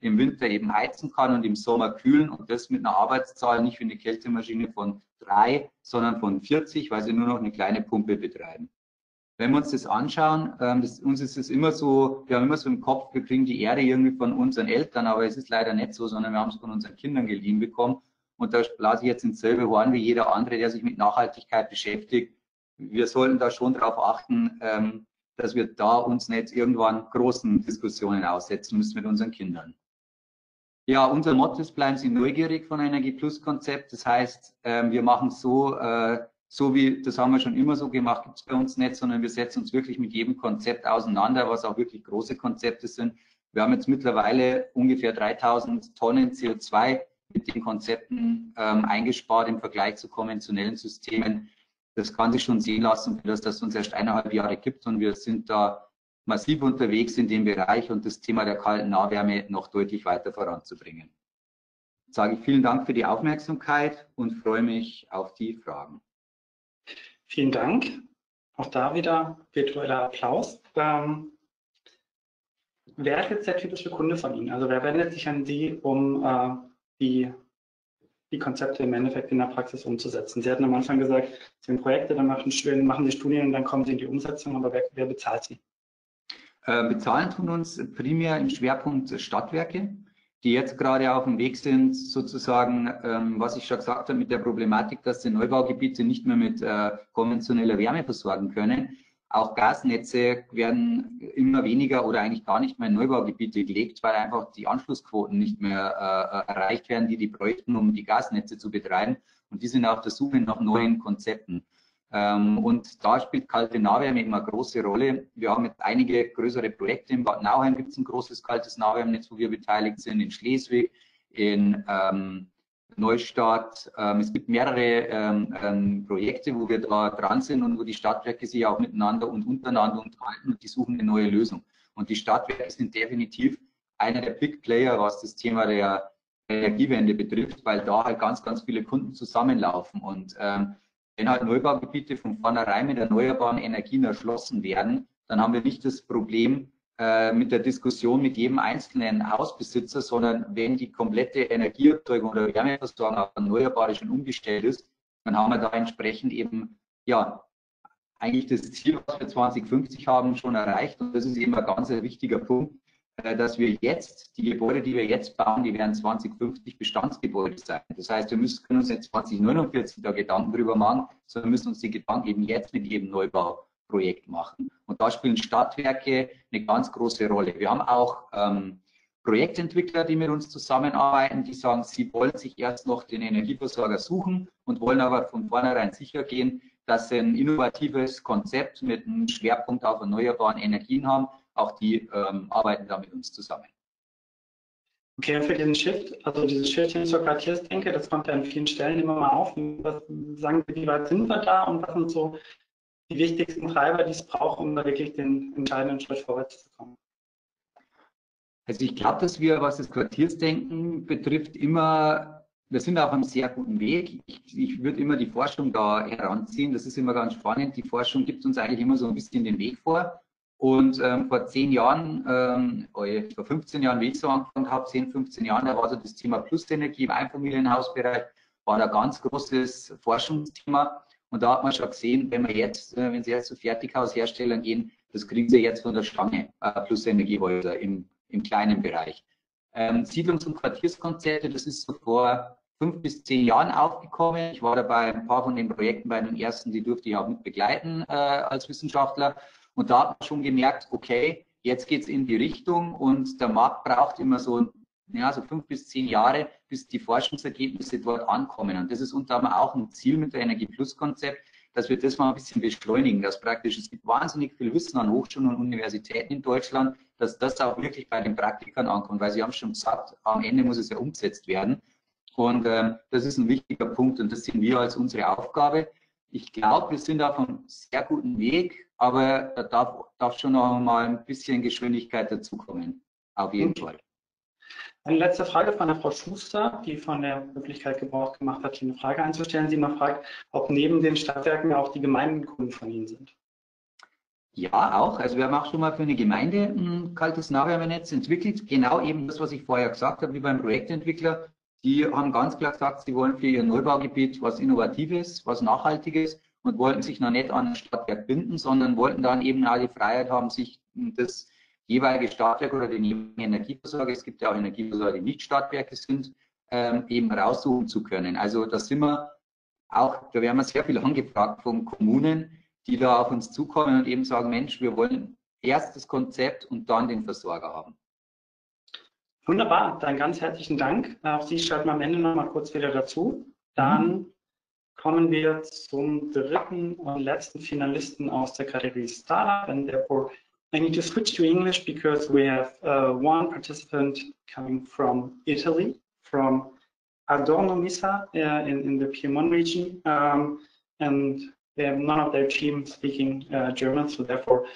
im Winter eben heizen kann und im Sommer kühlen und das mit einer Arbeitszahl nicht wie eine Kältemaschine von 3, sondern von 40, weil sie nur noch eine kleine Pumpe betreiben. Wenn wir uns das anschauen, uns ist es immer so, wir haben immer so im Kopf, wir kriegen die Erde irgendwie von unseren Eltern, aber es ist leider nicht so, sondern wir haben es von unseren Kindern geliehen bekommen. Und da blase ich jetzt ins selbe Horn wie jeder andere, der sich mit Nachhaltigkeit beschäftigt. Wir sollten da schon darauf achten, dass wir da uns nicht irgendwann großen Diskussionen aussetzen müssen mit unseren Kindern. Ja, unser Motto ist, bleiben Sie neugierig von Energie-Plus-Konzept. Das heißt, wir machen so wie, das haben wir schon immer so gemacht, gibt es bei uns nicht, sondern wir setzen uns wirklich mit jedem Konzept auseinander, was auch wirklich große Konzepte sind. Wir haben jetzt mittlerweile ungefähr 3000 Tonnen CO2 mit den Konzepten eingespart im Vergleich zu konventionellen Systemen. Das kann sich schon sehen lassen, dass das uns erst 1,5 Jahre gibt und wir sind da massiv unterwegs in dem Bereich und das Thema der kalten Nahwärme noch deutlich weiter voranzubringen. Jetzt sage ich vielen Dank für die Aufmerksamkeit und freue mich auf die Fragen. Vielen Dank. Auch da wieder virtueller Applaus. Wer ist jetzt der typische Kunde von Ihnen? Also wer wendet sich an Sie, um die Konzepte im Endeffekt in der Praxis umzusetzen? Sie hatten am Anfang gesagt, Sie haben Projekte, dann machen Sie Studien und dann kommen Sie in die Umsetzung, aber wer bezahlt Sie? Bezahlen tun uns primär im Schwerpunkt Stadtwerke, die jetzt gerade auf dem Weg sind, sozusagen, was ich schon gesagt habe, mit der Problematik, dass sie Neubaugebiete nicht mehr mit konventioneller Wärme versorgen können. Auch Gasnetze werden immer weniger oder eigentlich gar nicht mehr in Neubaugebiete gelegt, weil einfach die Anschlussquoten nicht mehr erreicht werden, die bräuchten, um die Gasnetze zu betreiben. Und die sind auf der Suche nach neuen Konzepten. Und da spielt kalte Nahwärme immer eine große Rolle. Wir haben jetzt einige größere Projekte. In Bad Nauheim gibt es ein großes kaltes Nahwärmenetz, wo wir beteiligt sind, in Schleswig, in Neustadt. Es gibt mehrere Projekte, wo wir da dran sind und wo die Stadtwerke sich auch miteinander und untereinander unterhalten und die suchen eine neue Lösung. Und die Stadtwerke sind definitiv einer der Big Player, was das Thema der Energiewende betrifft, weil da halt ganz, ganz viele Kunden zusammenlaufen. Und wenn halt Neubaugebiete von vornherein mit erneuerbaren Energien erschlossen werden, dann haben wir nicht das Problem mit der Diskussion mit jedem einzelnen Hausbesitzer, sondern wenn die komplette Energieerzeugung oder Wärmeversorgung auf Erneuerbare schon umgestellt ist, dann haben wir da entsprechend eben, ja, eigentlich das Ziel, was wir 2050 haben, schon erreicht. Und das ist eben ein ganz wichtiger Punkt, dass wir jetzt, die Gebäude, die wir jetzt bauen, die werden 2050 Bestandsgebäude sein. Das heißt, wir können uns jetzt 2049 da Gedanken drüber machen, sondern müssen uns die Gedanken eben jetzt mit jedem Neubauprojekt machen. Und da spielen Stadtwerke eine ganz große Rolle. Wir haben auch Projektentwickler, die mit uns zusammenarbeiten, die sagen, sie wollen sich erst noch den Energieversorger suchen und wollen aber von vornherein sicher gehen, dass sie ein innovatives Konzept mit einem Schwerpunkt auf erneuerbaren Energien haben. Auch die arbeiten da mit uns zusammen. Okay, für diesen Shift, also dieses Shift hin zur Quartiersdenke, das kommt ja an vielen Stellen immer mal auf. Was sagen Sie, wie weit sind wir da und was sind so die wichtigsten Treiber, die es braucht, um da wirklich den entscheidenden Schritt vorwärts zu kommen? Also ich glaube, dass wir, was das Quartiersdenken betrifft, wir sind auf einem sehr guten Weg. Ich würde immer die Forschung da heranziehen. Das ist immer ganz spannend. Die Forschung gibt uns eigentlich immer so ein bisschen den Weg vor. Und vor 10 Jahren, vor 15 Jahren, wie ich so angefangen habe, 10, 15 Jahren, da war so das Thema Plusenergie im Einfamilienhausbereich, war ein ganz großes Forschungsthema. Und da hat man schon gesehen, wenn Sie jetzt zu Fertighausherstellern gehen, das kriegen Sie jetzt von der Stange, Plusenergiehäuser im kleinen Bereich. Siedlungs- und Quartierskonzepte, das ist so vor 5 bis 10 Jahren aufgekommen. Ich war dabei ein paar von den Projekten, bei den ersten, die durfte ich auch mit begleiten als Wissenschaftler. Und da hat man schon gemerkt, okay, jetzt geht es in die Richtung und der Markt braucht immer so 5 bis 10 Jahre, bis die Forschungsergebnisse dort ankommen. Und das ist unter anderem auch ein Ziel mit der Energie-Plus-Konzept, dass wir das mal ein bisschen beschleunigen, dass praktisch, es gibt wahnsinnig viel Wissen an Hochschulen und Universitäten in Deutschland, dass das auch wirklich bei den Praktikern ankommt, weil Sie haben schon gesagt, am Ende muss es ja umgesetzt werden. Und das ist ein wichtiger Punkt und das sehen wir als unsere Aufgabe. Ich glaube, wir sind auf einem sehr guten Weg, aber da darf schon noch mal ein bisschen Geschwindigkeit dazukommen, auf jeden Fall. Eine letzte Frage von der Frau Schuster, die von der Möglichkeit Gebrauch gemacht hat, hier eine Frage einzustellen. Sie mal fragt, ob neben den Stadtwerken auch die Gemeinden Kunden von Ihnen sind. Ja, auch. Also wir haben auch schon mal für eine Gemeinde ein kaltes Nahwärmenetz entwickelt. Genau eben das, was ich vorher gesagt habe, wie beim Projektentwickler. Die haben ganz klar gesagt, sie wollen für ihr Neubaugebiet was Innovatives, was Nachhaltiges und wollten sich noch nicht an ein Stadtwerk binden, sondern wollten dann eben auch die Freiheit haben, sich das jeweilige Stadtwerk oder den jeweiligen Energieversorger, es gibt ja auch Energieversorger, die nicht Stadtwerke sind, eben raussuchen zu können. Also da sind wir auch, da werden wir sehr viel angefragt von Kommunen, die da auf uns zukommen und eben sagen, Mensch, wir wollen erst das Konzept und dann den Versorger haben. Wunderbar, dann ganz herzlichen Dank. Auch Sie schalten am Ende noch mal kurz wieder dazu. Dann kommen wir zum dritten und letzten Finalisten aus der Kategorie Startup. And therefore, I need to switch to English because we have one participant coming from Italy, from Adorno Misa in the Piedmont region, and they have none of their team speaking German, so therefore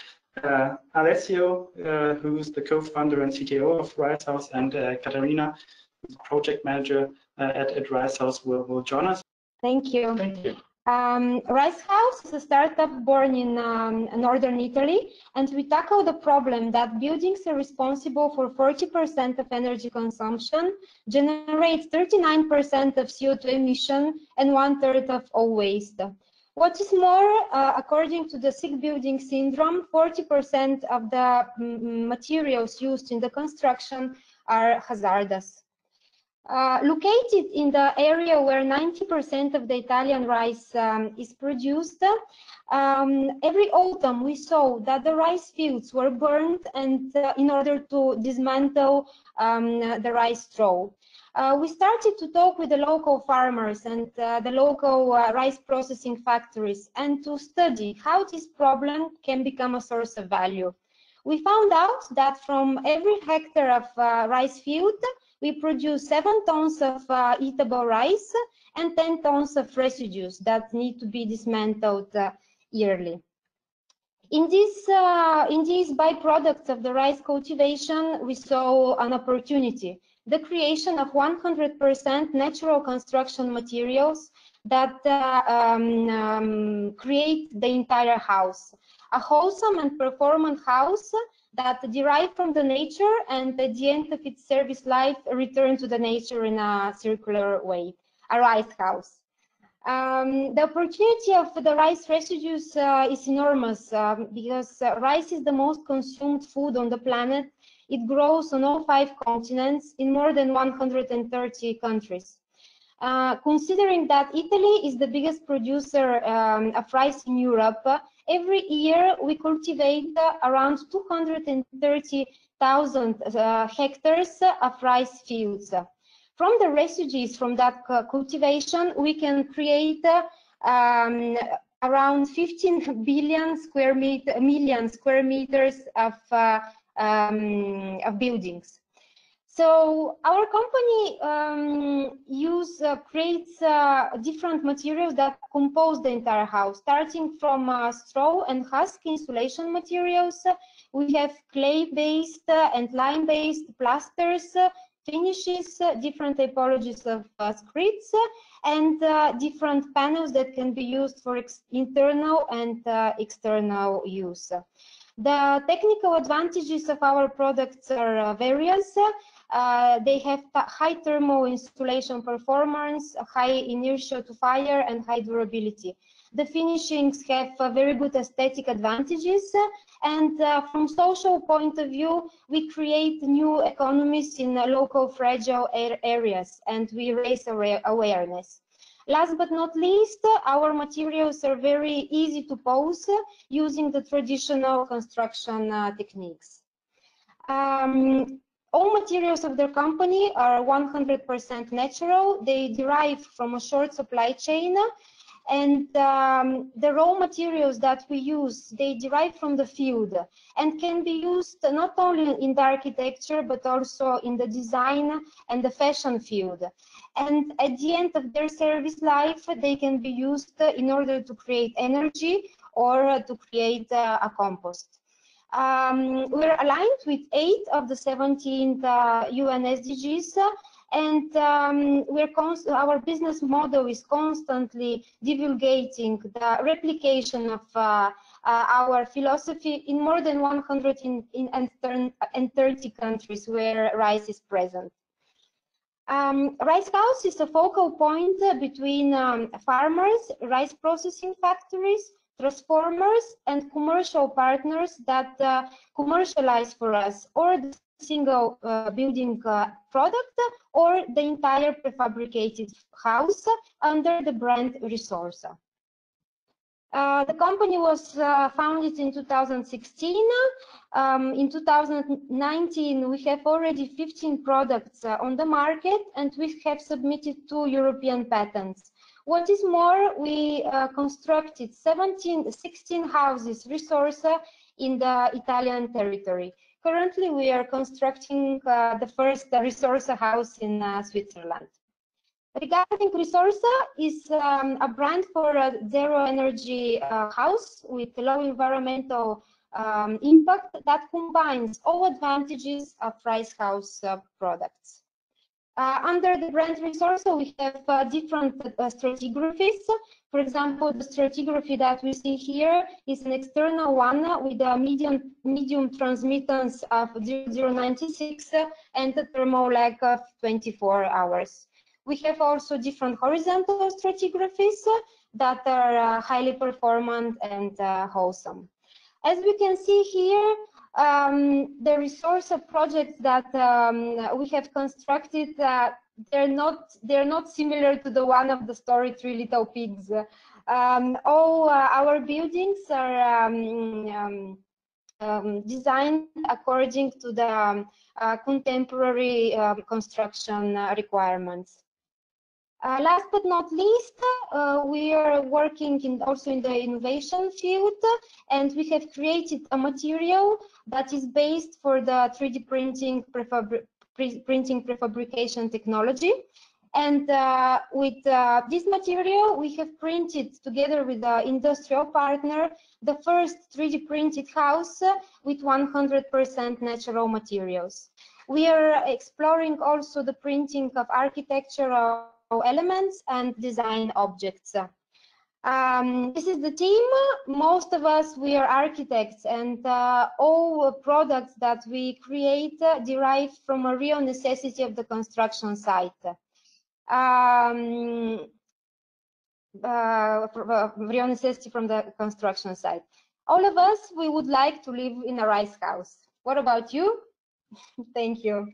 Alessio, who's the co-founder and CTO of RiseHouse, and Katarina, who's the project manager at RiseHouse, will join us. Thank you. Thank you. RiseHouse is a startup born in northern Italy, and we tackle the problem that buildings are responsible for 40% of energy consumption, generate 39% of CO2 emission, and 1/3 of all waste. What is more, according to the sick building syndrome, 40% of the materials used in the construction are hazardous. Located in the area where 90% of the Italian rice is produced, every autumn we saw that the rice fields were burned and in order to dismantle the rice straw. We started to talk with the local farmers and the local rice processing factories and to study how this problem can become a source of value. We found out that from every hectare of rice field, we produce 7 tons of eatable rice and 10 tons of residues that need to be dismantled yearly. In these byproducts of the rice cultivation, we saw an opportunity, the creation of 100% natural construction materials that create the entire house, a wholesome and performant house that derive from the nature and at the end of its service life return to the nature in a circular way, a rice house. The opportunity of the rice residues is enormous because rice is the most consumed food on the planet. It grows on all 5 continents in more than 130 countries. Considering that Italy is the biggest producer of rice in Europe, every year we cultivate around 230,000 hectares of rice fields. From the residues from that cultivation, we can create around 15 billion million square meters of buildings. So our company creates different materials that compose the entire house, starting from straw and husk insulation materials. We have clay-based and lime-based plasters, finishes, different typologies of scripts, and different panels that can be used for internal and external use. The technical advantages of our products are various. They have high thermal insulation performance, high inertia to fire, and high durability. The finishings have very good aesthetic advantages, and from social point of view, we create new economies in local fragile areas, and we raise awareness. Last but not least, our materials are very easy to pose using the traditional construction techniques. All materials of the company are 100% natural. They derive from a short supply chain, and the raw materials that we use, they derive from the field and can be used not only in the architecture but also in the design and the fashion field. And at the end of their service life, they can be used in order to create energy or to create a compost. We're aligned with 8 of the 17 UN SDGs, and our business model is constantly divulgating the replication of our philosophy in more than 130 countries where rice is present. Rice House is a focal point between farmers, rice processing factories, transformers, and commercial partners that commercialize for us or the single building product or the entire prefabricated house under the brand Resorsa. The company was founded in 2016. In 2019, we have already 15 products on the market, and we have submitted 2 European patents. What is more, we constructed 16 houses, Resorsa, in the Italian territory. Currently, we are constructing the first Resorsa house in Switzerland. Regarding Resorsa, is a brand for a zero energy house with low environmental impact that combines all advantages of Rice House products. Under the brand Resorsa, we have different stratigraphies. For example, the stratigraphy that we see here is an external one with a medium transmittance of 0096 and a thermal lag of 24 hours. We have also different horizontal stratigraphies that are highly performant and wholesome. As we can see here, the Resorsa projects that we have constructed, they're not similar to the one of the story Three Little Pigs. All our buildings are designed according to the contemporary construction requirements. Last but not least, we are working also in the innovation field, and we have created a material that is based for the 3D printing prefabrication technology. And with this material, we have printed together with the industrial partner the first 3D printed house with 100% natural materials. We are exploring also the printing of architectural elements and design objects. This is the team. Most of us, we are architects, and all products that we create derive from a real necessity of the construction site. Real necessity from the construction site. All of us, we would like to live in a rice house. What about you? Thank you.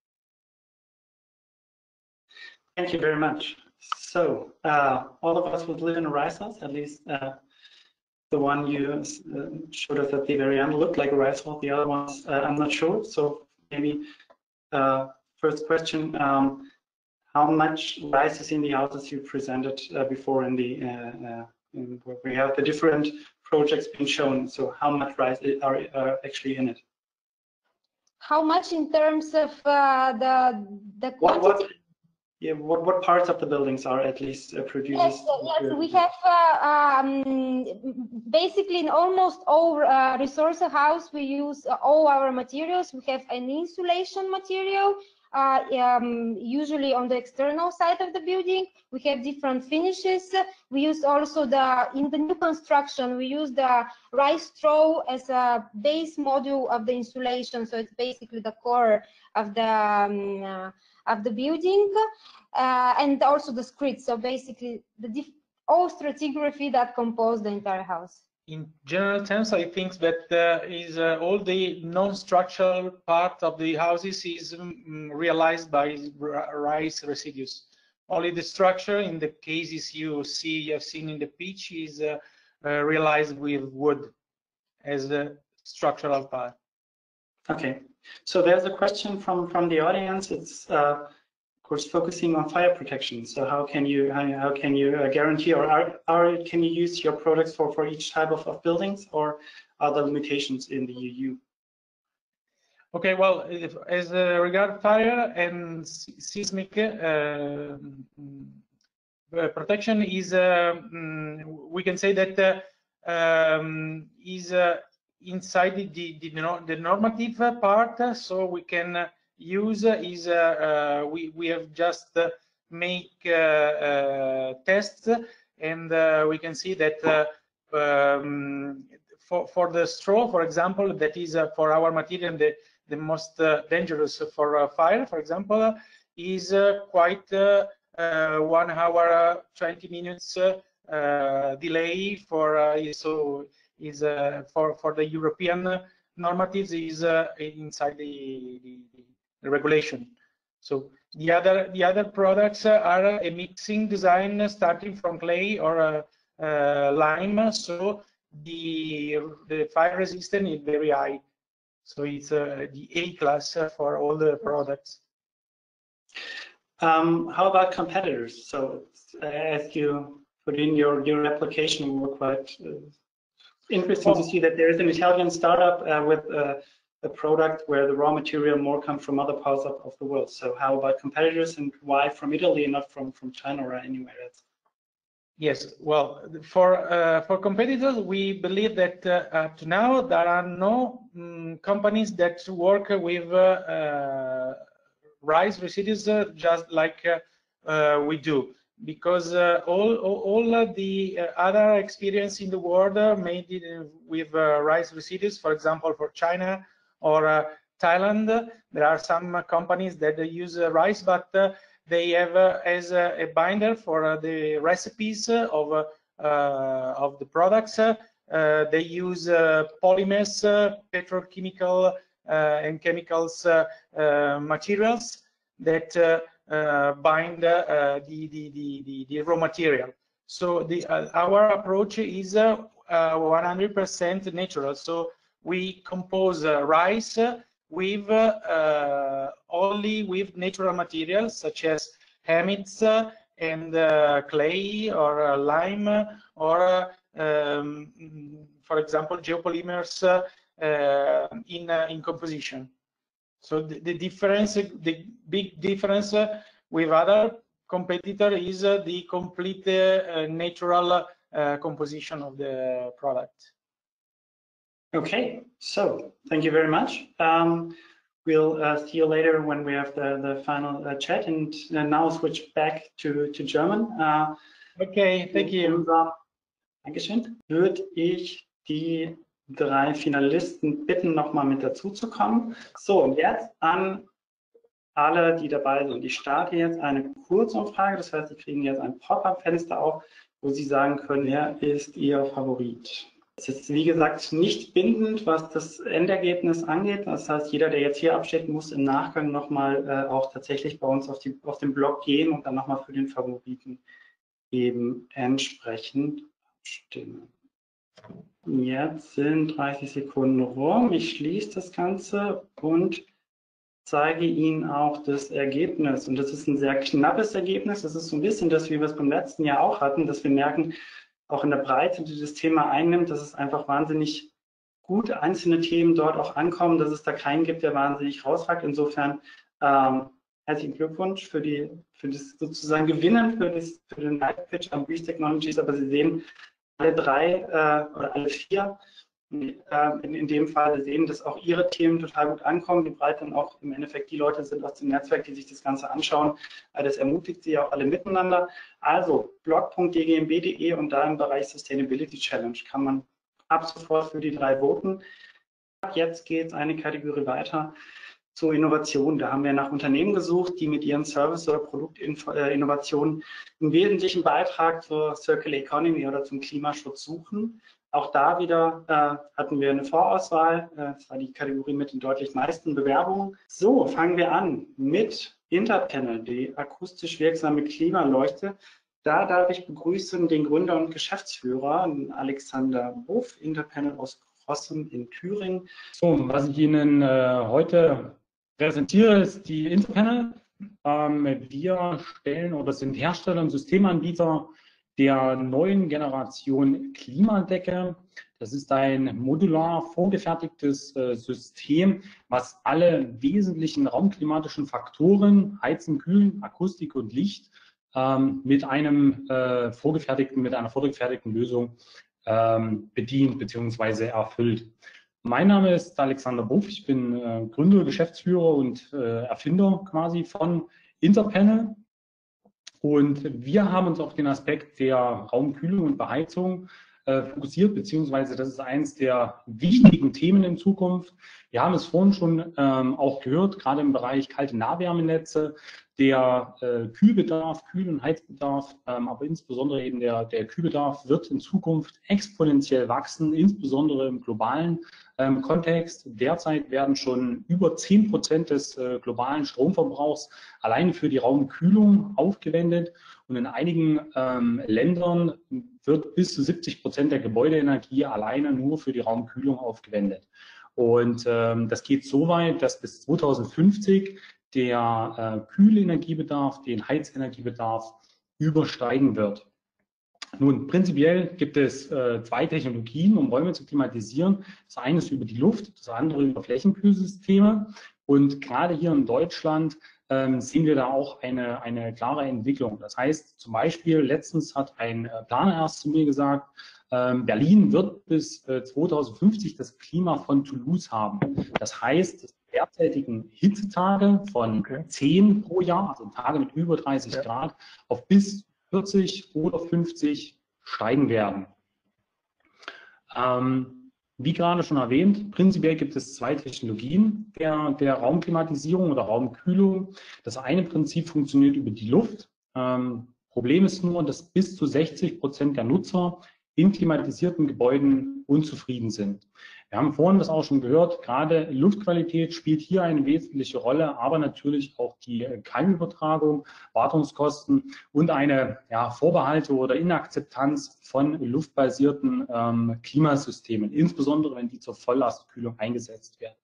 Thank you very much. So all of us would live in a rice house, at least the one you showed us at the very end looked like a rice house. The other ones, I'm not sure. So maybe first question, how much rice is in the houses you presented before in the where we have the different projects being shown? So how much rice are actually in it? How much in terms of the quantity? What parts of the buildings are at least produced? Yes, we have basically in almost all Resorsa house, we use all our materials. We have an insulation material, usually on the external side of the building. We have different finishes. We use also in the new construction, we use the rice straw as a base module of the insulation. So it's basically the core of the building, and also the screed. So basically all stratigraphy that compose the entire house. In general terms, I think that all the non-structural part of the houses is realized by rice residues. Only the structure, in the cases you have seen in the pitch, is realized with wood as a structural part. Okay, so there's a question from the audience. It's of course focusing on fire protection. So how can you guarantee, or can you use your products for each type of buildings, or are there limitations in the EU? Okay, well, as regard fire and seismic protection is, we can say that is inside the normative part, so we can use we have just make tests, and we can see that for the straw, for example, that is for our material the most dangerous for fire, for example, is quite 1 hour 20 minutes delay for so is for the European normatives is inside the regulation. So the other products are a mixing design starting from clay or lime, so the fire resistance is very high. So it's the A class for all the products. How about competitors? So as you put in your application, we were quite interesting to see that there is an Italian startup with a product where the raw material more comes from other parts of the world. So how about competitors, and why from Italy and not from China or anywhere else? Yes, well, for competitors, we believe that up to now there are no companies that work with rice residues just like we do, because all the other experience in the world made it with rice residues. For example, for China or Thailand, there are some companies that use rice, but they have as a binder for the recipes of the products. They use polymers, petrochemical and chemicals materials that bind the raw material. So our approach is 100% natural. So we compose rice with only with natural materials such as amides and clay or lime, or for example geopolymers in composition. So the difference, the big difference with other competitor is the complete natural composition of the product. Okay, so thank you very much. We'll see you later when we have the final chat, and now switch back to German. Okay, thank you. Dankeschön. Würde ich die 3 Finalisten bitten, nochmal mit dazu zu kommen. So, und jetzt an alle, die dabei sind. Ich starte jetzt eine Kurzumfrage, das heißt, Sie kriegen jetzt ein Pop-up-Fenster auf, wo Sie sagen können, wer ist Ihr Favorit? Es ist, wie gesagt, nicht bindend, was das Endergebnis angeht. Das heißt, jeder, der jetzt hier absteht, muss im Nachgang nochmal auch tatsächlich bei uns auf den Blog gehen und dann nochmal für den Favoriten eben entsprechend abstimmen. Jetzt sind 30 Sekunden rum. Ich schließe das Ganze und zeige Ihnen auch das Ergebnis. Und das ist ein sehr knappes Ergebnis. Das ist so ein bisschen das, wie wir es beim letzten Jahr auch hatten, dass wir merken, auch in der Breite, die das Thema einnimmt, dass es einfach wahnsinnig gut einzelne Themen dort auch ankommen, dass es da keinen gibt, der wahnsinnig rausragt. Insofern herzlichen Glückwunsch für das sozusagen Gewinnen für den Live Pitch am Breeze Technologies. Aber Sie sehen, alle 3 oder alle 4 in dem Fall sehen, dass auch Ihre Themen total gut ankommen, die Breite und auch im Endeffekt die Leute sind aus dem Netzwerk, die sich das Ganze anschauen. Das ermutigt Sie auch alle miteinander. Also blog.dgmb.de und da im Bereich Sustainability Challenge kann man ab sofort für die 3 voten. Jetzt geht es eine Kategorie weiter zur Innovation. Da haben wir nach Unternehmen gesucht, die mit ihren Service- oder Produktinnovationen einen wesentlichen Beitrag zur Circular Economy oder zum Klimaschutz suchen. Auch da wieder hatten wir eine Vorauswahl. Das war die Kategorie mit den deutlich meisten Bewerbungen. So, fangen wir an mit Interpanel, die akustisch wirksame Klimaleuchte. Da darf ich begrüßen den Gründer und Geschäftsführer Alexander Buff, Interpanel aus Grossum in Thüringen. So, was ich Ihnen heute präsentiere, ist die Interpanel. Wir stellen oder sind Hersteller und Systemanbieter der neuen Generation Klimadecke. Das ist ein modular vorgefertigtes System, was alle wesentlichen raumklimatischen Faktoren, Heizen, Kühlen, Akustik und Licht, mit einer vorgefertigten Lösung bedient bzw. erfüllt. Mein Name ist Alexander Buff, ich bin Gründer, Geschäftsführer und Erfinder quasi von Interpanel. Und wir haben uns auf den Aspekt der Raumkühlung und Beheizung fokussiert, beziehungsweise das ist eines der wichtigen Themen in Zukunft. Wir haben es vorhin schon auch gehört, gerade im Bereich kalte Nahwärmenetze, der Kühlbedarf, Kühl- und Heizbedarf, aber insbesondere eben der Kühlbedarf wird in Zukunft exponentiell wachsen, insbesondere im globalen Kontext. Derzeit werden schon über 10% des globalen Stromverbrauchs alleine für die Raumkühlung aufgewendet. Und in einigen Ländern wird bis zu 70% der Gebäudeenergie alleine nur für die Raumkühlung aufgewendet. Und das geht so weit, dass bis 2050 der Kühlenergiebedarf den Heizenergiebedarf übersteigen wird. Nun, prinzipiell gibt es zwei Technologien, um Räume zu klimatisieren. Das eine ist über die Luft, das andere über Flächenkühlsysteme. Und gerade hier in Deutschland sehen wir da auch eine klare Entwicklung. Das heißt, zum Beispiel, letztens hat ein Planer erst zu mir gesagt, Berlin wird bis 2050 das Klima von Toulouse haben. Das heißt, dass die derzeitigen Hitzetage von 10 pro Jahr, also Tage mit über 30 Grad, auf bis 40 oder 50 steigen werden. Wie gerade schon erwähnt, prinzipiell gibt es zwei Technologien der Raumklimatisierung oder Raumkühlung. Das eine Prinzip funktioniert über die Luft. Problem ist nur, dass bis zu 60% der Nutzer in klimatisierten Gebäuden unzufrieden sind. Wir haben vorhin das auch schon gehört, gerade Luftqualität spielt hier eine wesentliche Rolle, aber natürlich auch die Keimübertragung, Wartungskosten und eine Vorbehalte oder Inakzeptanz von luftbasierten Klimasystemen, insbesondere wenn die zur Volllastkühlung eingesetzt werden.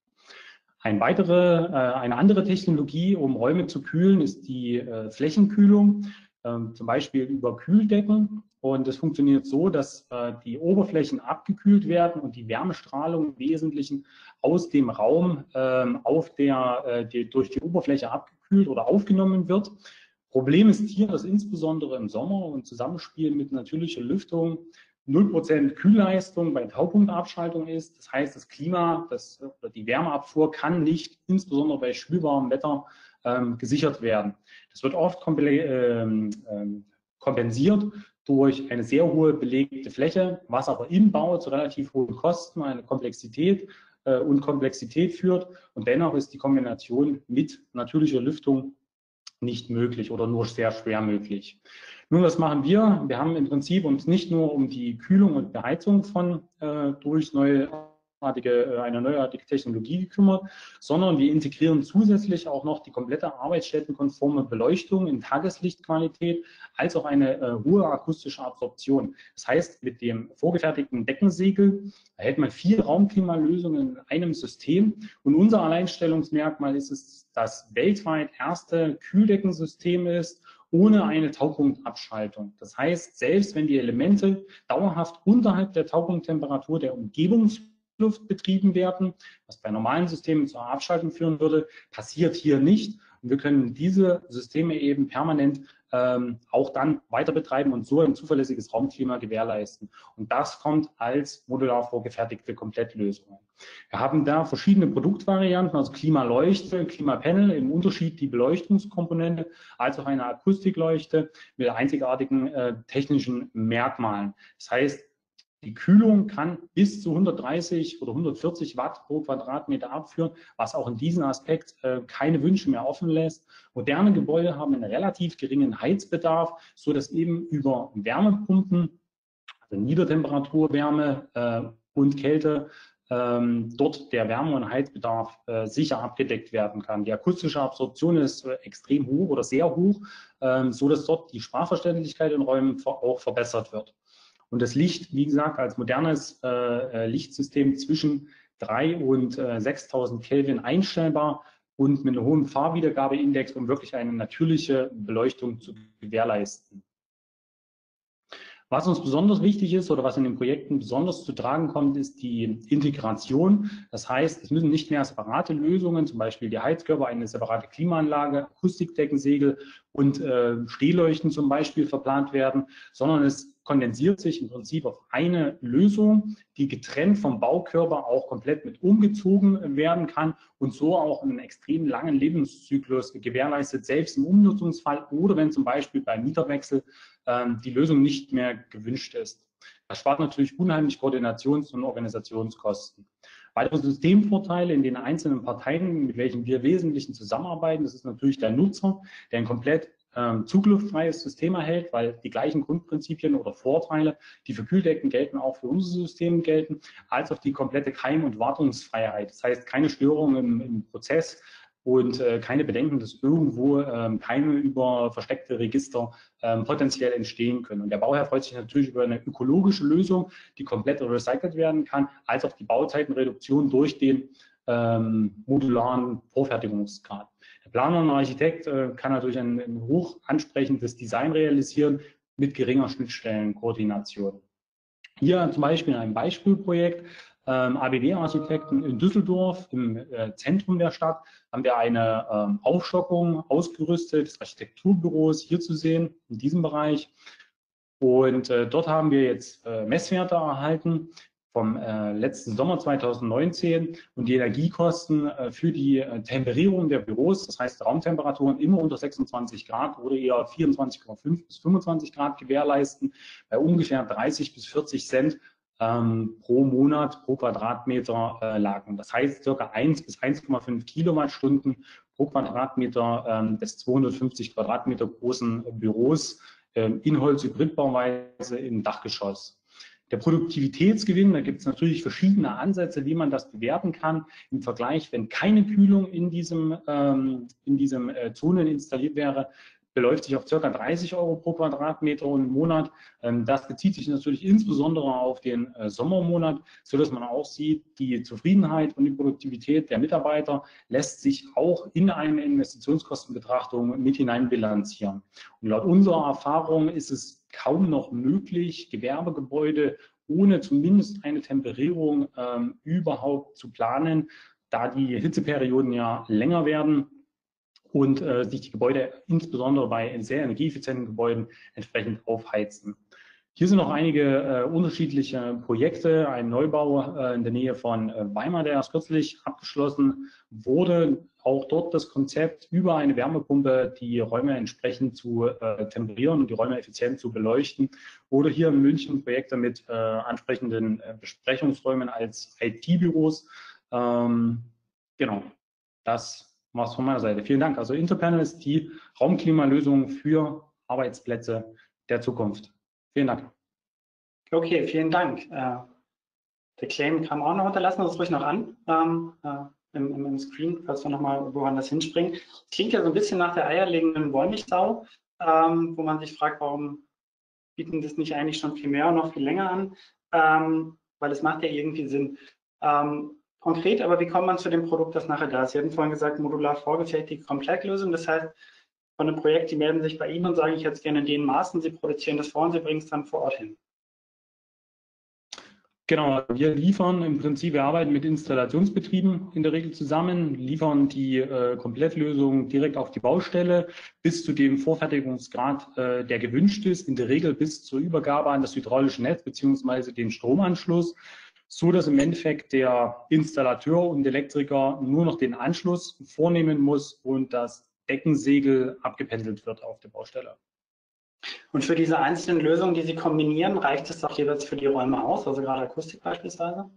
Eine andere Technologie, um Räume zu kühlen, ist die Flächenkühlung, zum Beispiel über Kühldecken. Und es funktioniert so, dass die Oberflächen abgekühlt werden und die Wärmestrahlung im Wesentlichen aus dem Raum durch die Oberfläche abgekühlt oder aufgenommen wird. Problem ist hier, dass insbesondere im Sommer und Zusammenspiel mit natürlicher Lüftung 0% Kühlleistung bei Taupunktabschaltung ist. Das heißt, das Klima, oder die Wärmeabfuhr kann nicht, insbesondere bei schwülbarem Wetter, gesichert werden. Das wird oft kompensiert durch eine sehr hohe belegte Fläche, was aber im Bau zu relativ hohen Kosten, eine Komplexität führt. Und dennoch ist die Kombination mit natürlicher Lüftung nicht möglich oder nur sehr schwer möglich. Nun, was machen wir? Wir haben im Prinzip uns nicht nur um die Kühlung und Beheizung durch eine neuartige Technologie gekümmert, sondern wir integrieren zusätzlich auch noch die komplette arbeitsstättenkonforme Beleuchtung in Tageslichtqualität als auch eine hohe akustische Absorption. Das heißt, mit dem vorgefertigten Deckensegel erhält man 4 Raumklimalösungen in einem System und unser Alleinstellungsmerkmal ist es, das weltweit erste Kühldeckensystem ist, ohne eine Taupunktabschaltung. Das heißt, selbst wenn die Elemente dauerhaft unterhalb der Taupunkttemperatur der Umgebungsluft betrieben werden, was bei normalen Systemen zur Abschaltung führen würde, passiert hier nicht. Und wir können diese Systeme eben permanent auch dann weiter betreiben und so ein zuverlässiges Raumklima gewährleisten. Und das kommt als modular vorgefertigte Komplettlösungen. Wir haben da verschiedene Produktvarianten, also Klimaleuchte, Klimapanel, im Unterschied die Beleuchtungskomponente, als auch eine Akustikleuchte mit einzigartigen technischen Merkmalen. Das heißt, die Kühlung kann bis zu 130 oder 140 Watt pro Quadratmeter abführen, was auch in diesem Aspekt keine Wünsche mehr offen lässt. Moderne Gebäude haben einen relativ geringen Heizbedarf, so dass eben über Wärmepumpen, also Niedertemperaturwärme und Kälte, dort der Wärme- und Heizbedarf sicher abgedeckt werden kann. Die akustische Absorption ist extrem hoch oder sehr hoch, so dass dort die Sprachverständlichkeit in Räumen auch verbessert wird. Und das Licht, wie gesagt, als modernes Lichtsystem zwischen 3.000 und 6.000 Kelvin einstellbar und mit einem hohen Farbwiedergabeindex, um wirklich eine natürliche Beleuchtung zu gewährleisten. Was uns besonders wichtig ist oder was in den Projekten besonders zu tragen kommt, ist die Integration. Das heißt, es müssen nicht mehr separate Lösungen, zum Beispiel die Heizkörper, eine separate Klimaanlage, Akustikdeckensegel und Stehleuchten zum Beispiel verplant werden, sondern es kondensiert sich im Prinzip auf eine Lösung, die getrennt vom Baukörper auch komplett mit umgezogen werden kann und so auch einen extrem langen Lebenszyklus gewährleistet, selbst im Umnutzungsfall oder wenn zum Beispiel beim Mieterwechsel die Lösung nicht mehr gewünscht ist. Das spart natürlich unheimlich Koordinations- und Organisationskosten. Weitere Systemvorteile in den einzelnen Parteien, mit welchen wir im Wesentlichen zusammenarbeiten, das ist natürlich der Nutzer, der ein komplett zugluftfreies System erhält, weil die gleichen Grundprinzipien oder Vorteile, die für Kühldecken gelten, auch für unser System gelten, als auch die komplette Keim- und Wartungsfreiheit. Das heißt, keine Störung im Prozess und keine Bedenken, dass irgendwo Keime über versteckte Register potenziell entstehen können. Und der Bauherr freut sich natürlich über eine ökologische Lösung, die komplett recycelt werden kann, als auch die Bauzeitenreduktion durch den modularen Vorfertigungsgrad. Der Planer und Architekt kann natürlich ein hoch ansprechendes Design realisieren mit geringer Schnittstellenkoordination. Hier zum Beispiel ein Beispielprojekt, ABW-Architekten in Düsseldorf im Zentrum der Stadt haben wir eine Aufstockung ausgerüstet des Architekturbüros hier zu sehen in diesem Bereich. Und dort haben wir jetzt Messwerte erhalten vom letzten Sommer 2019 und die Energiekosten für die Temperierung der Büros, das heißt Raumtemperaturen immer unter 26 Grad oder eher 24,5 bis 25 Grad gewährleisten, bei ungefähr 30 bis 40 Cent pro Monat pro Quadratmeter lagen. Das heißt ca. 1 bis 1,5 Kilowattstunden pro Quadratmeter des 250 Quadratmeter großen Büros in Holzhybridbauweise im Dachgeschoss. Der Produktivitätsgewinn, da gibt es natürlich verschiedene Ansätze, wie man das bewerten kann. Im Vergleich, wenn keine Kühlung in diesem Zonen installiert wäre, beläuft sich auf ca. 30 Euro pro Quadratmeter und im Monat. Das bezieht sich natürlich insbesondere auf den Sommermonat, sodass man auch sieht, die Zufriedenheit und die Produktivität der Mitarbeiter lässt sich auch in eine Investitionskostenbetrachtung mit hineinbilanzieren. Und laut unserer Erfahrung ist es kaum noch möglich, Gewerbegebäude ohne zumindest eine Temperierung überhaupt zu planen, da die Hitzeperioden ja länger werden und sich die Gebäude insbesondere bei sehr energieeffizienten Gebäuden entsprechend aufheizen. Hier sind noch einige unterschiedliche Projekte. Ein Neubau in der Nähe von Weimar, der erst kürzlich abgeschlossen wurde. Auch dort das Konzept über eine Wärmepumpe die Räume entsprechend zu temperieren und die Räume effizient zu beleuchten. Oder hier in München Projekte mit ansprechenden Besprechungsräumen als IT-Büros. Genau, das war's von meiner Seite. Vielen Dank. Also Interpanel ist die Raumklimalösung für Arbeitsplätze der Zukunft. Vielen Dank. Okay, vielen Dank. Der Claim kam auch noch unter. Lassen wir uns ruhig noch an im Screen, falls wir nochmal woanders hinspringen. Das klingt ja so ein bisschen nach der eierlegenden Wollmilchsau, wo man sich fragt, warum bieten das nicht eigentlich schon viel mehr und noch viel länger an, weil es macht ja irgendwie Sinn. Konkret, aber wie kommt man zu dem Produkt, das nachher da ist? Sie hatten vorhin gesagt, modular vorgefertigte Komplettlösung. Das heißt, von einem Projekt, die melden sich bei Ihnen und sagen, ich hätte es gerne in den Maßen, Sie produzieren das vor und Sie bringen es dann vor Ort hin. Genau, wir liefern im Prinzip, wir arbeiten mit Installationsbetrieben in der Regel zusammen, liefern die Komplettlösung direkt auf die Baustelle bis zu dem Vorfertigungsgrad, der gewünscht ist, in der Regel bis zur Übergabe an das hydraulische Netz beziehungsweise den Stromanschluss, so dass im Endeffekt der Installateur und Elektriker nur noch den Anschluss vornehmen muss und das Deckensegel abgependelt wird auf der Baustelle. Und für diese einzelnen Lösungen, die Sie kombinieren, reicht es auch jeweils für die Räume aus, also gerade Akustik beispielsweise?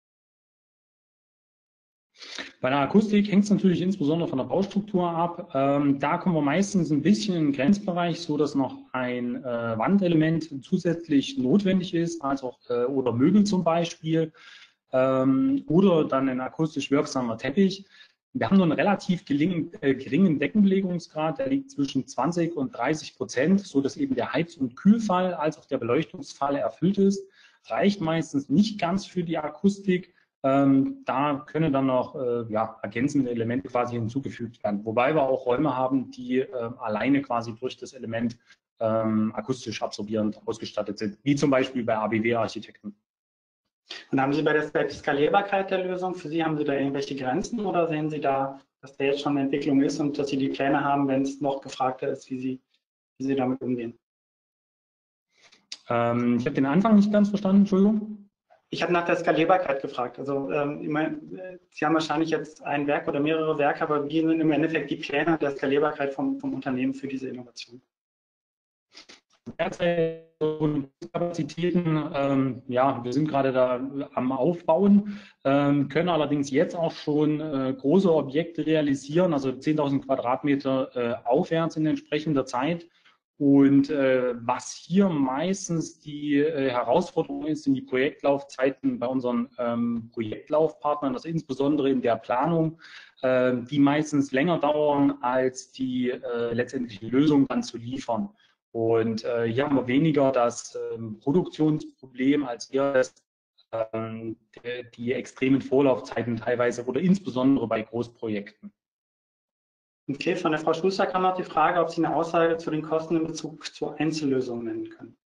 Bei der Akustik hängt es natürlich insbesondere von der Baustruktur ab. Da kommen wir meistens ein bisschen in den Grenzbereich, so dass noch ein Wandelement zusätzlich notwendig ist, also auch, oder Möbel zum Beispiel, oder dann ein akustisch wirksamer Teppich. Wir haben nur einen relativ geringen Deckenbelegungsgrad, der liegt zwischen 20 und 30%, so dass eben der Heiz- und Kühlfall als auch der Beleuchtungsfall erfüllt ist. Reicht meistens nicht ganz für die Akustik. Da können dann noch ergänzende Elemente quasi hinzugefügt werden. Wobei wir auch Räume haben, die alleine quasi durch das Element akustisch absorbierend ausgestattet sind, wie zum Beispiel bei ABW-Architekten. Und haben Sie bei der Skalierbarkeit der Lösung, für Sie, haben Sie da irgendwelche Grenzen oder sehen Sie da, dass da jetzt schon eine Entwicklung ist und dass Sie die Pläne haben, wenn es noch gefragter ist, wie Sie damit umgehen? Ich habe den Anfang nicht ganz verstanden, Entschuldigung. Ich habe nach der Skalierbarkeit gefragt. Also ich meine, Sie haben wahrscheinlich jetzt ein Werk oder mehrere Werke, aber wie sind im Endeffekt die Pläne der Skalierbarkeit vom Unternehmen für diese Innovation? derzeit Kapazitäten, ja, wir sind gerade da am Aufbauen, können allerdings jetzt auch schon große Objekte realisieren, also 10.000 Quadratmeter aufwärts in entsprechender Zeit. Und was hier meistens die Herausforderung ist, sind die Projektlaufzeiten bei unseren Projektlaufpartnern, also insbesondere in der Planung, die meistens länger dauern, als die letztendliche Lösung dann zu liefern. Und hier haben wir weniger das Produktionsproblem als eher das, die extremen Vorlaufzeiten teilweise oder insbesondere bei Großprojekten. Okay, von der Frau Schuster kam noch die Frage, ob Sie eine Aussage zu den Kosten in Bezug zur Einzellösung nennen können.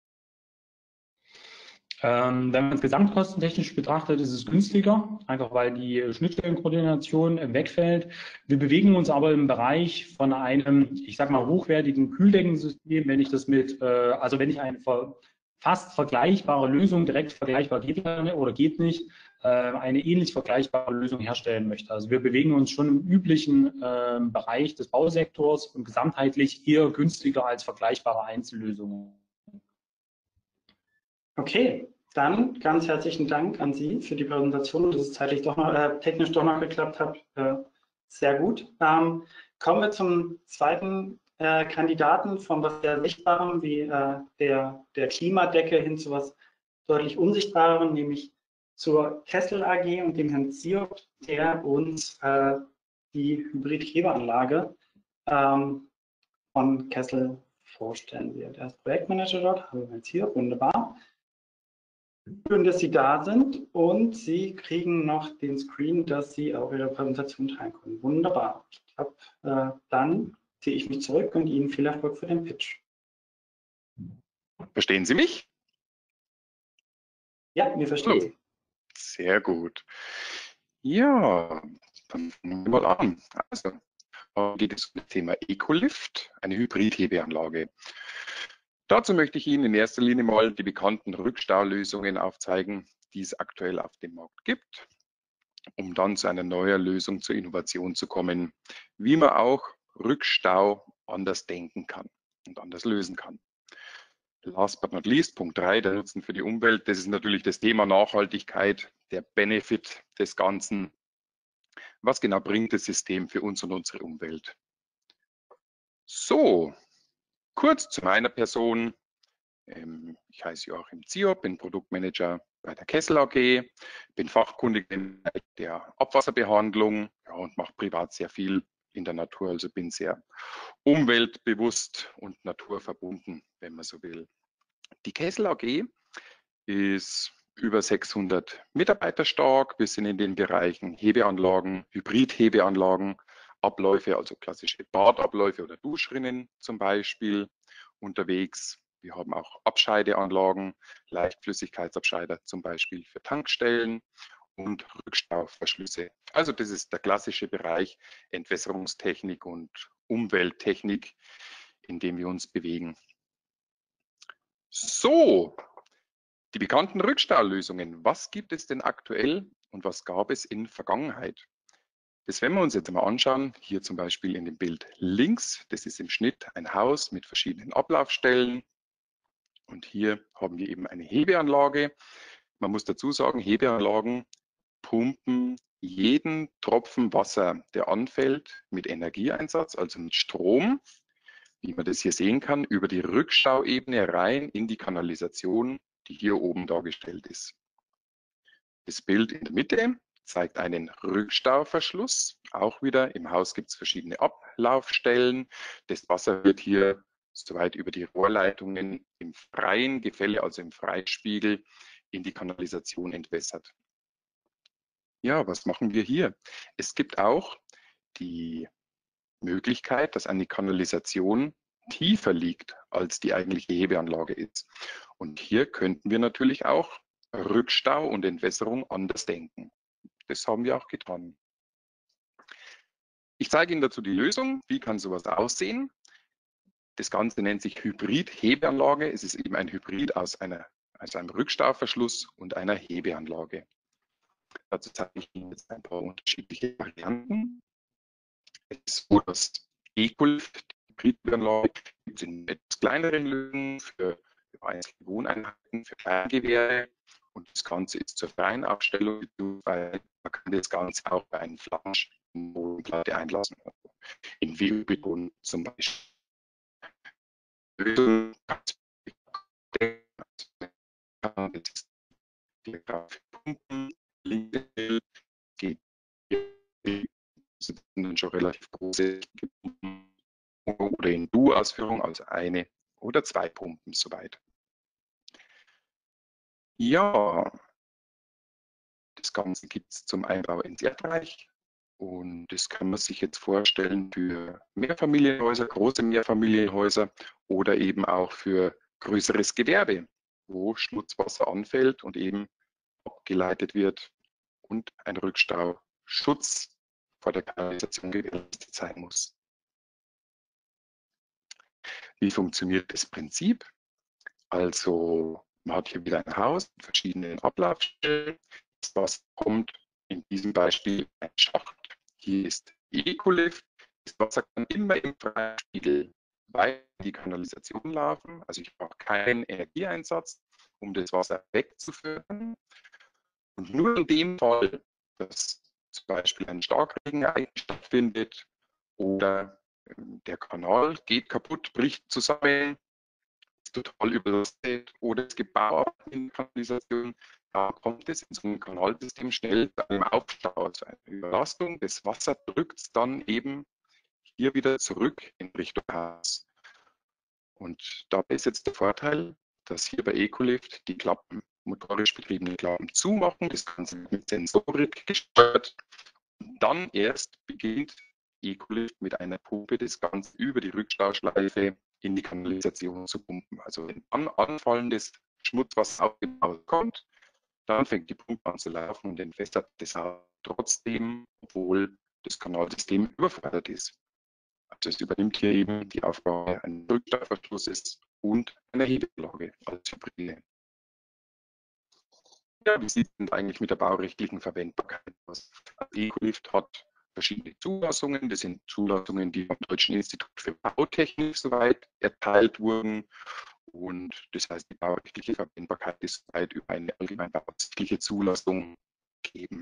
Wenn man es gesamtkostentechnisch betrachtet, ist es günstiger, einfach weil die Schnittstellenkoordination wegfällt. Wir bewegen uns aber im Bereich von einem, ich sag mal, hochwertigen Kühldeckensystem, wenn ich das mit, also wenn ich eine fast vergleichbare Lösung, direkt vergleichbar geht oder geht nicht, eine ähnlich vergleichbare Lösung herstellen möchte. Also wir bewegen uns schon im üblichen Bereich des Bausektors und gesamtheitlich eher günstiger als vergleichbare Einzellösungen. Okay, dann ganz herzlichen Dank an Sie für die Präsentation, dass es zeitlich doch noch, technisch doch noch geklappt hat. Sehr gut. Kommen wir zum zweiten Kandidaten von was sehr Sichtbarem wie der Klimadecke hin zu was deutlich Unsichtbarem, nämlich zur Kessel AG und dem Herrn Ziop, der uns die Hybrid-Hebeanlage von Kessel vorstellen wird. Er ist Projektmanager dort. Hallo Herr Ziop, wunderbar. Schön, dass Sie da sind und Sie kriegen noch den Screen, dass Sie auch Ihre Präsentation teilen können. Wunderbar. Dann ziehe ich mich zurück und Ihnen viel Erfolg für den Pitch. Verstehen Sie mich? Ja, wir verstehen Sie. Sehr gut. Ja, dann fangen wir mal an. Also, geht es um das Thema Ecolift, eine Hybrid-Hebeanlage. Dazu möchte ich Ihnen in erster Linie mal die bekannten Rückstaulösungen aufzeigen, die es aktuell auf dem Markt gibt, um dann zu einer neuen Lösung zur Innovation zu kommen, wie man auch Rückstau anders denken kann und anders lösen kann. Last but not least, Punkt 3, der Nutzen für die Umwelt. Das ist natürlich das Thema Nachhaltigkeit, der Benefit des Ganzen. Was genau bringt das System für uns und unsere Umwelt? So, kurz zu meiner Person. Ich heiße Joachim Ziop, bin Produktmanager bei der Kessel AG, bin fachkundig in der Abwasserbehandlung, ja, und mache privat sehr viel in der Natur, also bin sehr umweltbewusst und naturverbunden, wenn man so will. Die Kessel AG ist über 600 Mitarbeiter stark. Wir sind in den Bereichen Hebeanlagen, Hybrid-Hebeanlagen, Abläufe, also klassische Badabläufe oder Duschrinnen zum Beispiel unterwegs. Wir haben auch Abscheideanlagen, Leichtflüssigkeitsabscheider zum Beispiel für Tankstellen und Rückstauverschlüsse. Also das ist der klassische Bereich Entwässerungstechnik und Umwelttechnik, in dem wir uns bewegen. So, die bekannten Rückstaulösungen. Was gibt es denn aktuell und was gab es in Vergangenheit? Das werden wir uns jetzt mal anschauen. Hier zum Beispiel in dem Bild links. Das ist im Schnitt ein Haus mit verschiedenen Ablaufstellen. Und hier haben wir eben eine Hebeanlage. Man muss dazu sagen, Hebeanlagen pumpen jeden Tropfen Wasser, der anfällt, mit Energieeinsatz, also mit Strom, wie man das hier sehen kann, über die Rückstauebene rein in die Kanalisation, die hier oben dargestellt ist. Das Bild in der Mitte zeigt einen Rückstauverschluss. Auch wieder im Haus gibt es verschiedene Ablaufstellen. Das Wasser wird hier soweit über die Rohrleitungen im freien Gefälle, also im Freispiegel, in die Kanalisation entwässert. Ja, was machen wir hier? Es gibt auch die Möglichkeit, dass eine Kanalisation tiefer liegt, als die eigentliche Hebeanlage ist. Und hier könnten wir natürlich auch Rückstau und Entwässerung anders denken. Das haben wir auch getan. Ich zeige Ihnen dazu die Lösung. Wie kann sowas aussehen? Das Ganze nennt sich Hybrid-Hebeanlage. Es ist eben ein Hybrid aus einem Rückstauverschluss und einer Hebeanlage. Dazu zeige ich Ihnen jetzt ein paar unterschiedliche Varianten. Es ist so, dass Ecolift Hybridwohnanlage gibt es in etwas kleineren Lösungen für einzelne Wohneinheiten, für Kleingewerbe. Und das Ganze ist zur freien Abstellung, weil man kann das Ganze auch bei einem Flansch in Bodenplatte einlassen. In Wiegelbeton zum Beispiel. Pumpen, geht sind dann schon relativ große Pumpen oder in Du-Ausführung, also eine oder zwei Pumpen soweit. Ja, das Ganze gibt es zum Einbau ins Erdreich und das kann man sich jetzt vorstellen für Mehrfamilienhäuser, große Mehrfamilienhäuser oder eben auch für größeres Gewerbe, wo Schmutzwasser anfällt und eben abgeleitet wird und ein Rückstauschutz vor der Kanalisation gewährleistet sein muss. Wie funktioniert das Prinzip? Also man hat hier wieder ein Haus mit verschiedenen Ablaufstellen. Das Wasser kommt in diesem Beispiel ein Schacht. Hier ist Ecolift. Das Wasser kann immer im freien Spiegel weiter in die Kanalisation laufen. Also ich brauche keinen Energieeinsatz, um das Wasser wegzuführen. Und nur in dem Fall, dass zum Beispiel ein Starkregen stattfindet oder der Kanal geht kaputt, bricht zusammen, ist total überlastet oder es gibt Bauarbeiten in der Kanalisation, da kommt es in so einem Kanalsystem schnell zu einem Aufstau, also eine Überlastung. Das Wasser drückt es dann eben hier wieder zurück in Richtung Haus. Und dabei ist jetzt der Vorteil, dass hier bei Ecolift die Klappen, motorisch betriebene Klappen zumachen, das Ganze mit Sensorik gesteuert. Und dann erst beginnt Ecolift mit einer Pumpe das Ganze über die Rückstauschleife in die Kanalisation zu pumpen. Also wenn dann anfallendes Schmutzwasser auf dem Haus kommt, dann fängt die Pumpe an zu laufen und entwässert das Haus trotzdem, obwohl das Kanalsystem überfordert ist. Also es übernimmt hier eben die Aufgabe eines Rückstauverschlusses und einer Hebeanlage als Hybride. Ja, wie sieht es denn eigentlich mit der baurechtlichen Verwendbarkeit aus? Ecolift hat verschiedene Zulassungen. Das sind Zulassungen, die vom Deutschen Institut für Bautechnik soweit erteilt wurden. Und das heißt, die baurechtliche Verwendbarkeit ist soweit über eine allgemeinbaurechtliche Zulassung gegeben.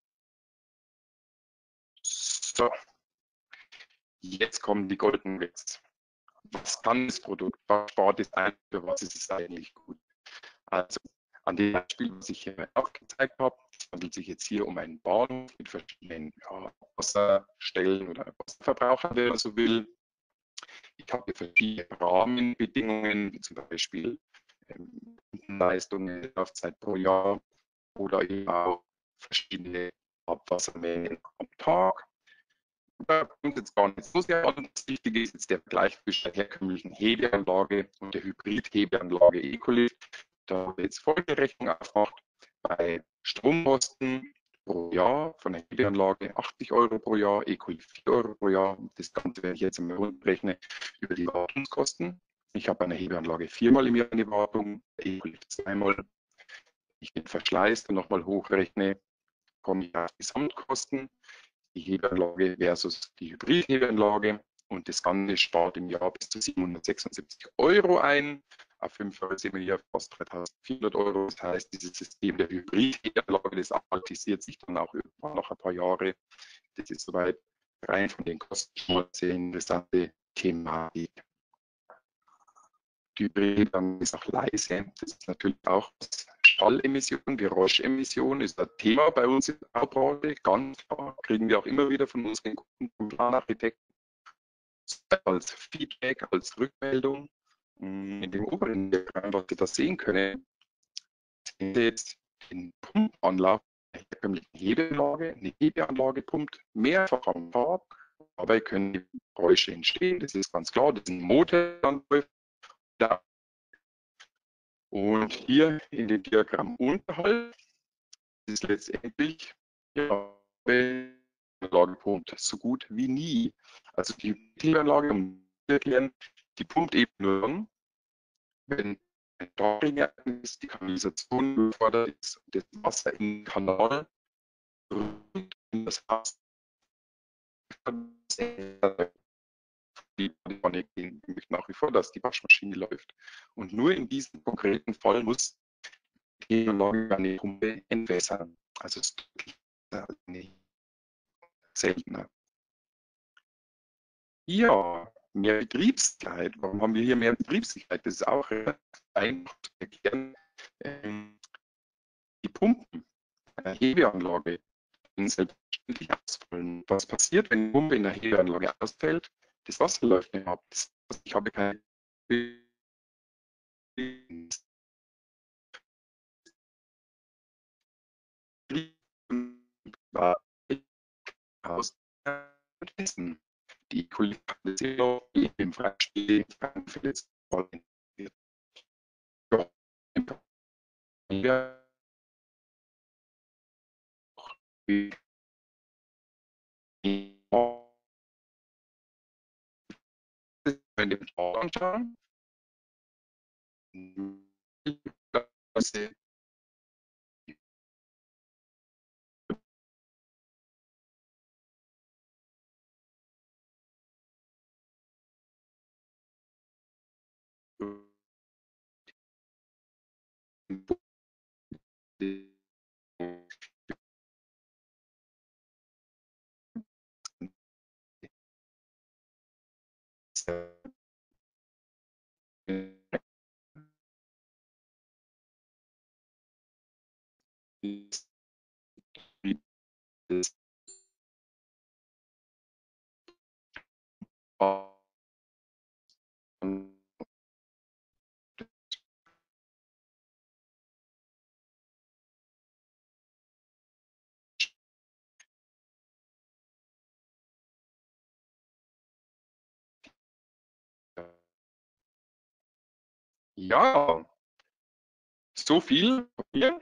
So, jetzt kommen die Golden Nuggets. Was kann das Produkt? Was spart es ein? Für was ist es eigentlich gut? Also an dem Beispiel, was ich hier aufgezeigt habe, handelt sich jetzt hier um einen Bahnhof mit verschiedenen Wasserstellen oder Wasserverbrauchern, wenn man so will. Ich habe hier verschiedene Rahmenbedingungen, wie zum Beispiel Leistungen, Laufzeit pro Jahr oder eben auch verschiedene Abwassermengen am Tag. Da kommt jetzt gar nicht so sehr an. Das Wichtige ist jetzt der Vergleich zwischen der herkömmlichen Hebeanlage und der Hybrid-Hebeanlage Ecolift. Da habe ich jetzt folgende Rechnung aufgemacht. Bei Stromkosten pro Jahr von der Hebeanlage 80 € pro Jahr, Ecolift 4 € pro Jahr. Das Ganze, wenn ich jetzt einmal runterrechne, über die Wartungskosten. Ich habe eine Hebeanlage 4-mal im Jahr eine Wartung, Ecolift 2-mal. Wenn ich den Verschleiß dann nochmal hochrechne, komme ich auf Gesamtkosten. Die Hebeanlage versus die Hybrid-Hebeanlage und das Ganze spart im Jahr bis zu 776 € ein. Auf 5 Jahre sind wir hier fast 3.400 €. Das heißt, dieses System der Hybrid-Hebeanlage, das amortisiert sich dann auch irgendwann nach ein paar Jahre. Das ist soweit rein von den Kosten schon mal sehr interessante Thematik. Die Hybrid ist auch leise. Das ist natürlich auch Schallemissionen, Geräuschemissionen ist ein Thema bei uns in der Baubranche. Ganz klar, kriegen wir auch immer wieder von unseren Kunden und Planarchitekten als Feedback, als Rückmeldung. In dem oberen Diagramm, was Sie da sehen können, sehen Sie jetzt den Pumpanlauf der herkömmlichen Hebeanlage. Eine Hebeanlage pumpt mehrfach am Tag. Dabei können die Geräusche entstehen. Das ist ganz klar. Das ist ein Motorlandläufer. Und hier in dem Diagramm unterhalb ist letztendlich ja, die Anlage pumpt so gut wie nie. Also die Klimaanlage, um zu erklären, die pumpt eben nur dann, wenn ein Starkregen ist, die Kanalisation überfordert ist, das Wasser in den Kanal rückt in das Haus. die Badewanne gehen. Ich möchte nach wie vor, dass die Waschmaschine läuft. Und nur in diesem konkreten Fall muss die Anlage eine Pumpe entwässern. Also es ist deutlich seltener. Ja, mehr Betriebssicherheit. Warum haben wir hier mehr Betriebssicherheit? Das ist auch einfach zu erklären. Die Pumpen der Hebeanlage können selbstverständlich ausfallen. Was passiert, wenn die Pumpe in der Hebeanlage ausfällt? Das Wasser läuft nicht ab. Ich habe keine Essen. Die Qualifikation im Freispiel anschauen. Ja, so viel von mir.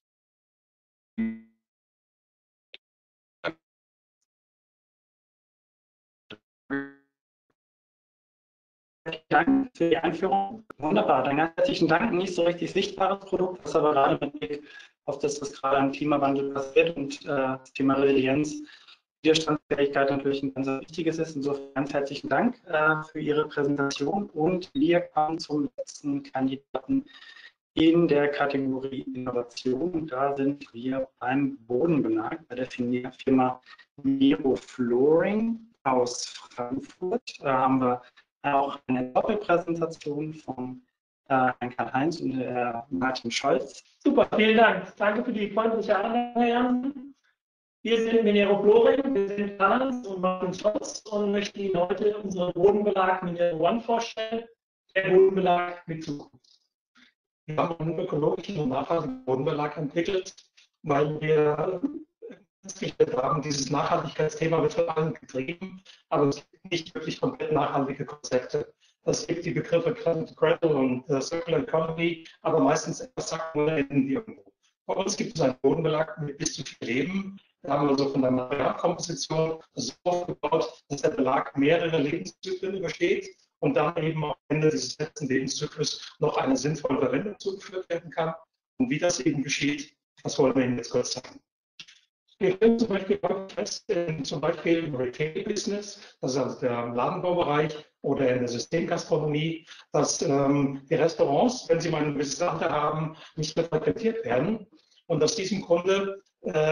Danke für die Einführung. Wunderbar. Dann ganz herzlichen Dank. Nicht so richtig sichtbares Produkt, was aber gerade mit Blick auf das, was gerade am Klimawandel passiert und das Thema Resilienz, Widerstandsfähigkeit natürlich ein ganz wichtiges ist. Insofern ganz herzlichen Dank für Ihre Präsentation und wir kommen zum letzten Kandidaten in der Kategorie Innovation. Da sind wir beim Bodenbelag bei der Firma Miro Flooring aus Frankfurt. Da haben wir auch eine Doppelpräsentation von Herrn Karl-Heinz und Martin Scholz. Super, vielen Dank. Danke für die freundliche Einladung. Wir sind Miro Flooring, wir sind Karl-Heinz und Martin Scholz und möchten Ihnen heute unseren Bodenbelag Miro One vorstellen, der Bodenbelag mit Zukunft. Wir haben einen ökologischen und nachhaltigen Bodenbelag entwickelt, weil wir festgestellt haben, dieses Nachhaltigkeitsthema wird von allen getrieben, aber es gibt nicht wirklich komplett nachhaltige Konzepte. Es gibt die Begriffe Cradle to Cradle und Circular Economy, aber meistens etwas sagen wir enden irgendwo. Bei uns gibt es einen Bodenbelag mit bis zu 4 Leben. Da haben wir so von der Materialkomposition so aufgebaut, dass der Belag mehrere Lebenszyklen übersteht und dann eben am Ende dieses letzten Lebenszyklus noch eine sinnvolle Verwendung zugeführt werden kann. Und wie das eben geschieht, das wollen wir Ihnen jetzt kurz sagen. Wir stellen zum Beispiel fest, zum Beispiel im Retail-Business, das ist also der Ladenbaubereich oder in der Systemgastronomie, dass die Restaurants, wenn sie mal eine gewisse Sache haben, nicht mehr frequentiert werden und aus diesem Grunde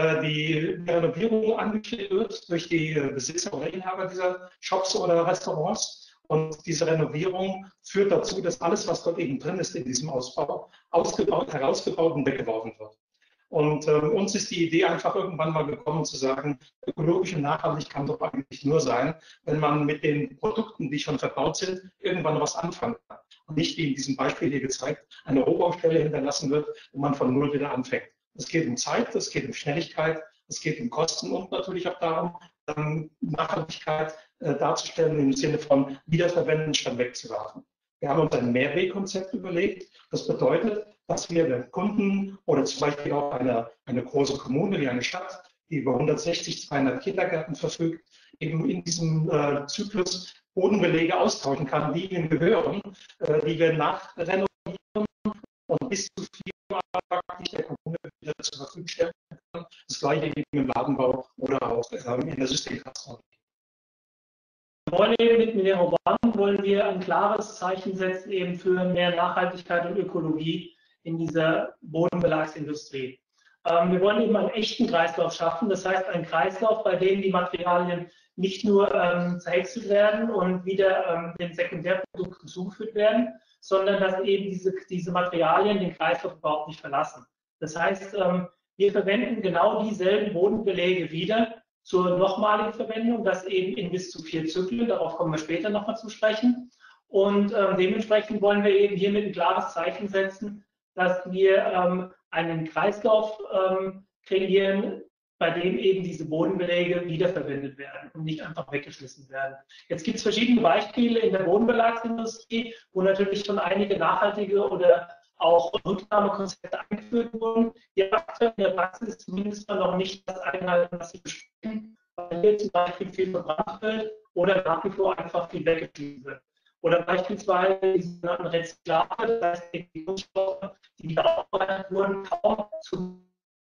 die Renovierung angestellt wird durch die Besitzer oder Inhaber dieser Shops oder Restaurants. Und diese Renovierung führt dazu, dass alles, was dort eben drin ist in diesem Ausbau, ausgebaut, herausgebaut und weggeworfen wird. Und uns ist die Idee einfach irgendwann mal gekommen zu sagen, ökologische Nachhaltigkeit kann doch eigentlich nur sein, wenn man mit den Produkten, die schon verbaut sind, irgendwann was anfangen kann. Und nicht, wie in diesem Beispiel hier gezeigt, eine Rohbaustelle hinterlassen wird, wo man von Null wieder anfängt. Es geht um Zeit, es geht um Schnelligkeit, es geht um Kosten und natürlich auch darum, Nachhaltigkeit darzustellen im Sinne von Wiederverwenden statt wegzuwerfen. Wir haben uns ein Mehrwegkonzept überlegt. Das bedeutet, dass wir den Kunden oder zum Beispiel auch eine große Kommune wie eine Stadt, die über 160, 200 Kindergärten verfügt, eben in diesem Zyklus Bodenbelege austauschen kann, die ihnen gehören, die wir nachrenovieren und bis zu 4 praktisch der Kommune wieder zur Verfügung stellen kann. Das gleiche eben im Ladenbau oder auch in der Systemgastronomie. Wir wollen eben mit Minero One wollen wir ein klares Zeichen setzen eben für mehr Nachhaltigkeit und Ökologie in dieser Bodenbelagsindustrie. Wir wollen eben einen echten Kreislauf schaffen, das heißt einen Kreislauf, bei dem die Materialien nicht nur zerhäckselt werden und wieder den Sekundärprodukten zugeführt werden, sondern dass eben diese Materialien den Kreislauf überhaupt nicht verlassen. Das heißt, wir verwenden genau dieselben Bodenbelege wieder zur nochmaligen Verwendung, das eben in bis zu 4 Zyklen, darauf kommen wir später nochmal zu sprechen. Und dementsprechend wollen wir eben hiermit ein klares Zeichen setzen, dass wir einen Kreislauf kreieren, bei dem eben diese Bodenbelege wiederverwendet werden und nicht einfach weggeschmissen werden. Jetzt gibt es verschiedene Beispiele in der Bodenbelagsindustrie, wo natürlich schon einige nachhaltige oder auch Rücknahmekonzepte eingeführt wurden. Die aktuell in der Praxis zumindest noch nicht das einhalten, was sie besprechen, weil hier zum Beispiel viel verbrannt wird oder nach wie vor einfach viel weggeschmissen wird. Oder beispielsweise die sogenannten Rezyklate, das heißt die Kunststoffe, die aufbereitet wurden, kaum zu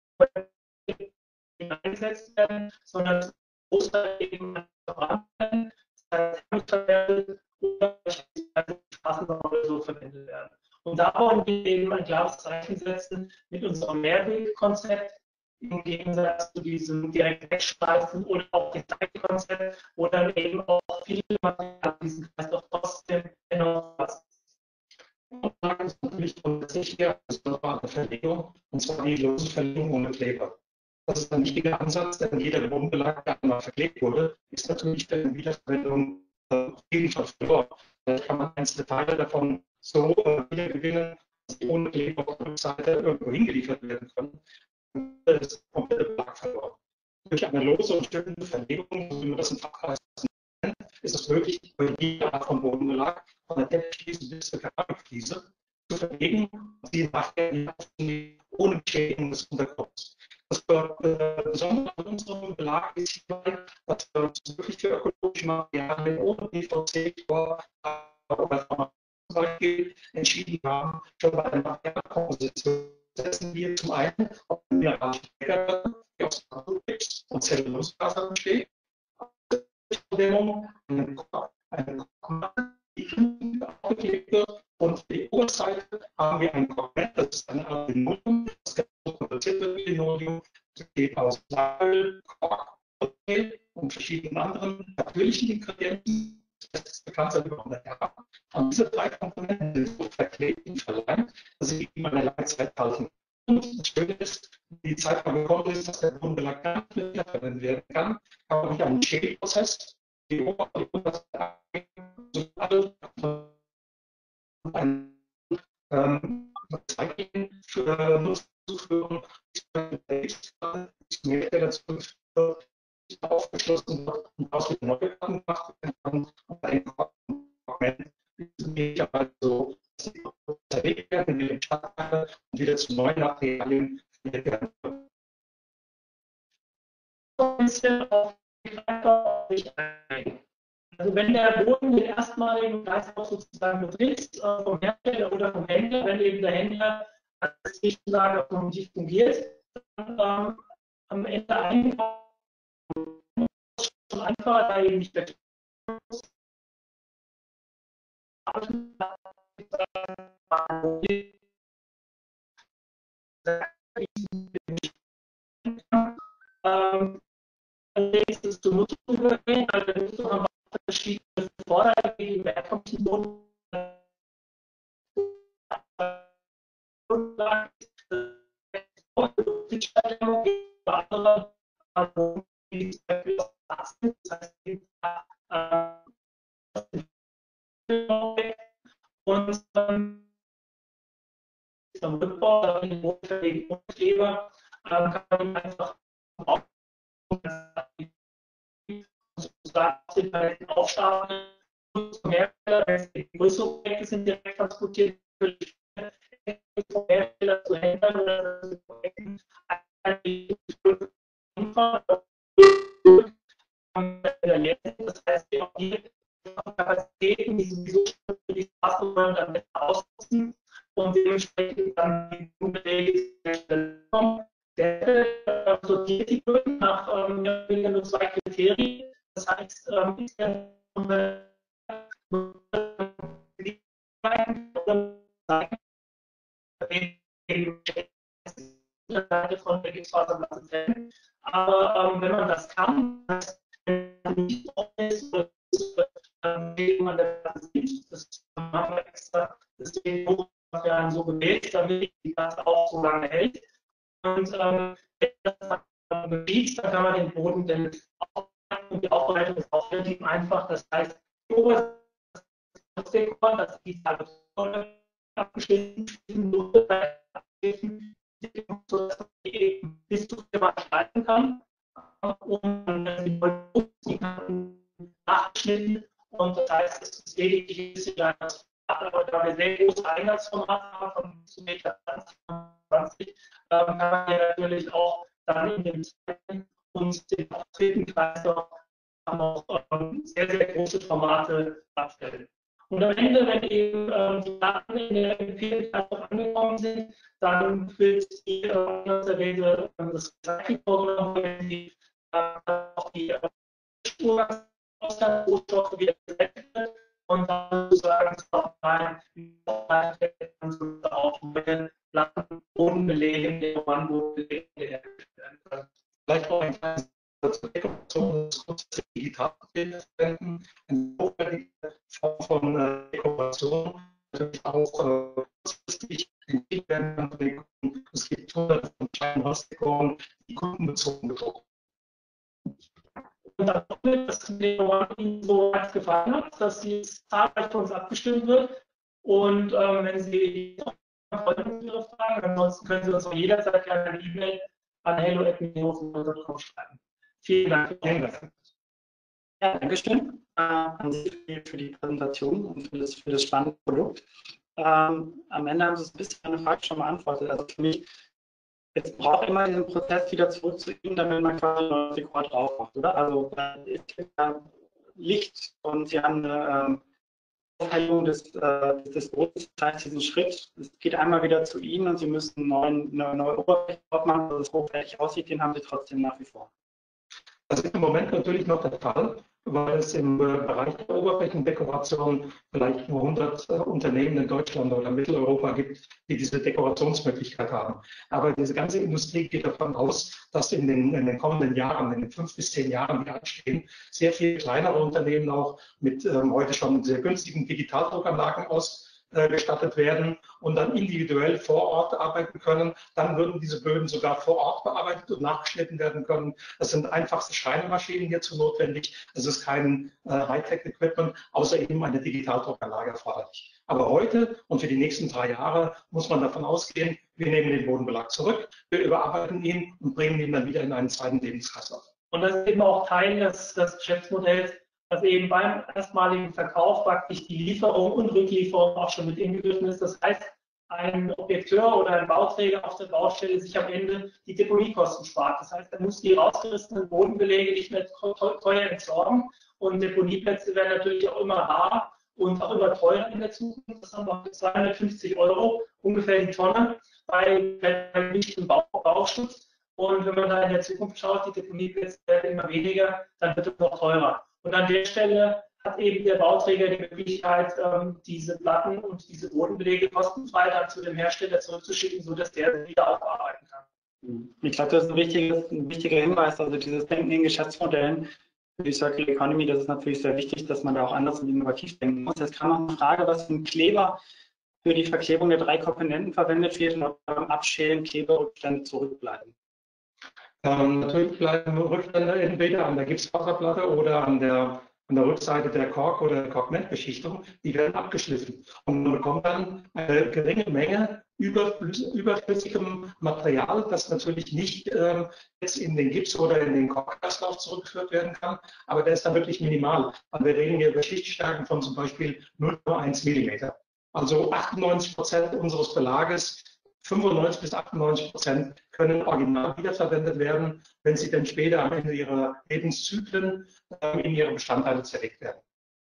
eingesetzt werden, sondern zum Großteil eben verbrannt werden, das heißt oder beispielsweise Straßenbau so verwendet werden. Und da wollen wir eben ein klares Zeichen setzen mit unserem Mehrwegkonzept im Gegensatz zu diesem direkt Wegschmeißen oder auch Recycle-Konzept, wo dann eben auch viele Materialien diesen Kreislauf trotzdem dennoch passen. Und dann ist natürlich grundsätzlich hier eine Verlegung, und zwar die lose Verlegung ohne Kleber. Das ist ein wichtiger Ansatz, denn jeder Bodenbelag, der einmal verklebt wurde, ist natürlich für die Wiederverwendung auf jeden Fall verloren. Da kann man einzelne Teile davon so wiedergewinnen, dass die ohne Kleber auf der Rückseite irgendwo hingeliefert werden können. Das ist der komplette Belag verloren. Durch eine lose und stückende Verlegung, so wie man das im Fachkreis nennt, ist es möglich, bei jeder Art von Bodenbelag, von der Deckfliese bis zur Keramikfliese, zu verlegen und sie nachher ohne Beschädigung des Untergrunds. Das Besondere an unserem Belag ist hierbei, dass wir uns wirklich für ökologische Materialien ohne PVC, Chlor oder zum Beispiel entschieden haben, schon bei der Materialkomposition setzen wir zum einen auf mineralische Decker, die aus Naturgips und Zellulosefasern besteht, eine aufgeklebt wird, und für die Oberseite haben wir ein Kornett, das ist eine Art Linoleum, das produziert wird wie Linoleum, besteht aus Seil, Kork und verschiedenen anderen natürlichen Ingredienten. Das ist bekannt seit über 100 Jahren. Und diese 3 Komponenten sind so verklebt und verleimt, dass sie immer eine lange Zeit halten. Und das Schöne ist, die Zeit mal gekommen ist, dass der Bodenbelag gar nicht mehr wiederverwendet werden kann, aber durch einen Schälprozess die Oberseite ein Recycling für Nutzung zuführen, aufgeschlossen wird und aus den neuen Karten gemacht werden kann. Und ein Fragment also zerlegt werden in den Stadtteile und wieder zu neuen Materialien verwendet werden. Also wenn der Boden den erstmaligen Kreislauf sozusagen betritt, vom Hersteller oder vom Händler, wenn eben der Händler als Zwischenlager kognitiv fungiert, dann am Ende einkaufen schon einfacher, da eben nicht der nächstes zur Nutzung übergehen. Also der Nutzung haben wir verschiedene Vorteile gegen Mehrkommensboden. Und am Rückbau, in den notwendigen Kleber, kann man einfach aufstapeln. Die größeren Projekte sind direkt transportiert. Vom Hersteller zu Händlern oder zu Projekten. Das heißt, wir auch hier Kapazitäten, die sowieso für die Straßenbahn damit ausnutzen und dementsprechend dann die Umwege kommen. Der sortiert die Böden nach nur 2 Kriterien. Das heißt, ist der von der Gipsfaserplatte. Aber wenn man das kann, das nicht ist, man das sieht, das haben wir extra Systemmaterialien so gewählt, damit die Platte auch so lange hält. Und wenn das geschieht, dann kann man den Boden dann aufbereiten und die Aufbereitung ist auch relativ einfach. Das heißt, die Oberseite das digitale abgeschnitten, sodass man eben bis zu viermal schneiden kann. Und die kann nachgeschnitten. Und das heißt, es ist lediglich ein bisschen kleines Format, aber da wir sehr große Eingangsformat haben, von 1,20 Meter, kann man ja natürlich auch dann in dem zweiten und den dritten Kreislauf auch sehr, sehr große Formate darstellen. Und am Ende, wenn eben die Daten in der MP-Kreislauf angekommen sind, dann wird die das Recycling-Programm, wenn die auch die Rohstoffe wieder gesetzt wird und dann sozusagen auch neue Platten, Bodenbelege, Dekoranbodenbelege hergestellt werden können. Vielleicht noch ein kleines Dekoration, das kurz digital verwenden, eine hochwertige Form von Dekoration, natürlich auch kurzfristig entwickelt werden kann. Es gibt hunderte von kleinen Holzdekoren, die kundenbezogen gedruckt. Und dann dass der Ihnen so weit gefallen hat, dass sie zahlreich von uns abgestimmt wird. Und wenn Sie Ihre Fragen, ansonsten können Sie uns auch jederzeit gerne eine E-Mail an hello@minhofen.com schreiben. Vielen Dank für Ihre Aufmerksamkeit. Ja, Dankeschön an Sie für die Präsentation und für das spannende Produkt. Am Ende haben Sie es ein bisschen eine Frage schon beantwortet. Also für mich, jetzt braucht immer diesen Prozess wieder zurück zu Ihnen, damit man quasi ein neues Dekor drauf macht, oder? Also Licht und Sie haben eine Aufhellung des Bodens, das heißt diesen Schritt, es geht einmal wieder zu Ihnen und Sie müssen eine neue Oberfläche drauf machen, dass es hochwertig aussieht, den haben Sie trotzdem nach wie vor. Das ist im Moment natürlich noch der Fall, weil es im Bereich der Oberflächendekoration vielleicht nur 100 Unternehmen in Deutschland oder Mitteleuropa gibt, die diese Dekorationsmöglichkeit haben. Aber diese ganze Industrie geht davon aus, dass in den kommenden Jahren, in den 5 bis 10 Jahren, die anstehen, sehr viele kleinere Unternehmen auch mit heute schon sehr günstigen Digitaldruckanlagen ausgestattet werden und dann individuell vor Ort arbeiten können. Dann würden diese Böden sogar vor Ort bearbeitet und nachgeschnitten werden können. Das sind einfachste Schreinermaschinen hierzu notwendig. Es ist kein Hightech-Equipment, außer eben eine Digitaldruckanlage erforderlich. Aber heute und für die nächsten 3 Jahre muss man davon ausgehen, wir nehmen den Bodenbelag zurück, wir überarbeiten ihn und bringen ihn dann wieder in einen zweiten Lebenskreislauf. Und das ist eben auch Teil des Geschäftsmodells, dass eben beim erstmaligen Verkauf praktisch die Lieferung und Rücklieferung auch schon mit inbegriffen ist. Das heißt, ein Objekteur oder ein Bauträger auf der Baustelle sich am Ende die Deponiekosten spart. Das heißt, er muss die rausgerissenen Bodenbelege nicht mehr teuer entsorgen und Deponieplätze werden natürlich auch immer rar und auch immer teurer in der Zukunft. Das haben wir für 250 € ungefähr die Tonne bei nicht im Bauschutz. Und wenn man da in der Zukunft schaut, die Deponieplätze werden immer weniger, dann wird es noch teurer. Und an der Stelle hat eben der Bauträger die Möglichkeit, diese Platten und diese Bodenbelege kostenfrei dann zu dem Hersteller zurückzuschicken, sodass der wieder aufarbeiten kann. Ich glaube, das ist ein wichtiger Hinweis. Also dieses Denken in Geschäftsmodellen für die Circular Economy, das ist natürlich sehr wichtig, dass man da auch anders und innovativ denken muss. Jetzt kam noch eine Frage, was für ein Kleber für die Verklebung der 3 Komponenten verwendet wird und ob beim Abschälen Kleberrückstände zurückbleiben. Natürlich bleiben Rückstände entweder an der Gipsfaserplatte oder an der Rückseite der Kork- oder Korkmentbeschichtung, die werden abgeschliffen. Und man bekommt dann eine geringe Menge überflüssigem Material, das natürlich nicht jetzt in den Gips oder in den Korkkreislauf zurückgeführt werden kann, aber der ist dann wirklich minimal. Also wir reden hier über Schichtstärken von zum Beispiel 0,1 mm. Also 98% unseres Belages, 95 bis 98% können original wiederverwendet werden, wenn sie dann später am Ende ihrer Lebenszyklen in ihre Bestandteile zerlegt werden.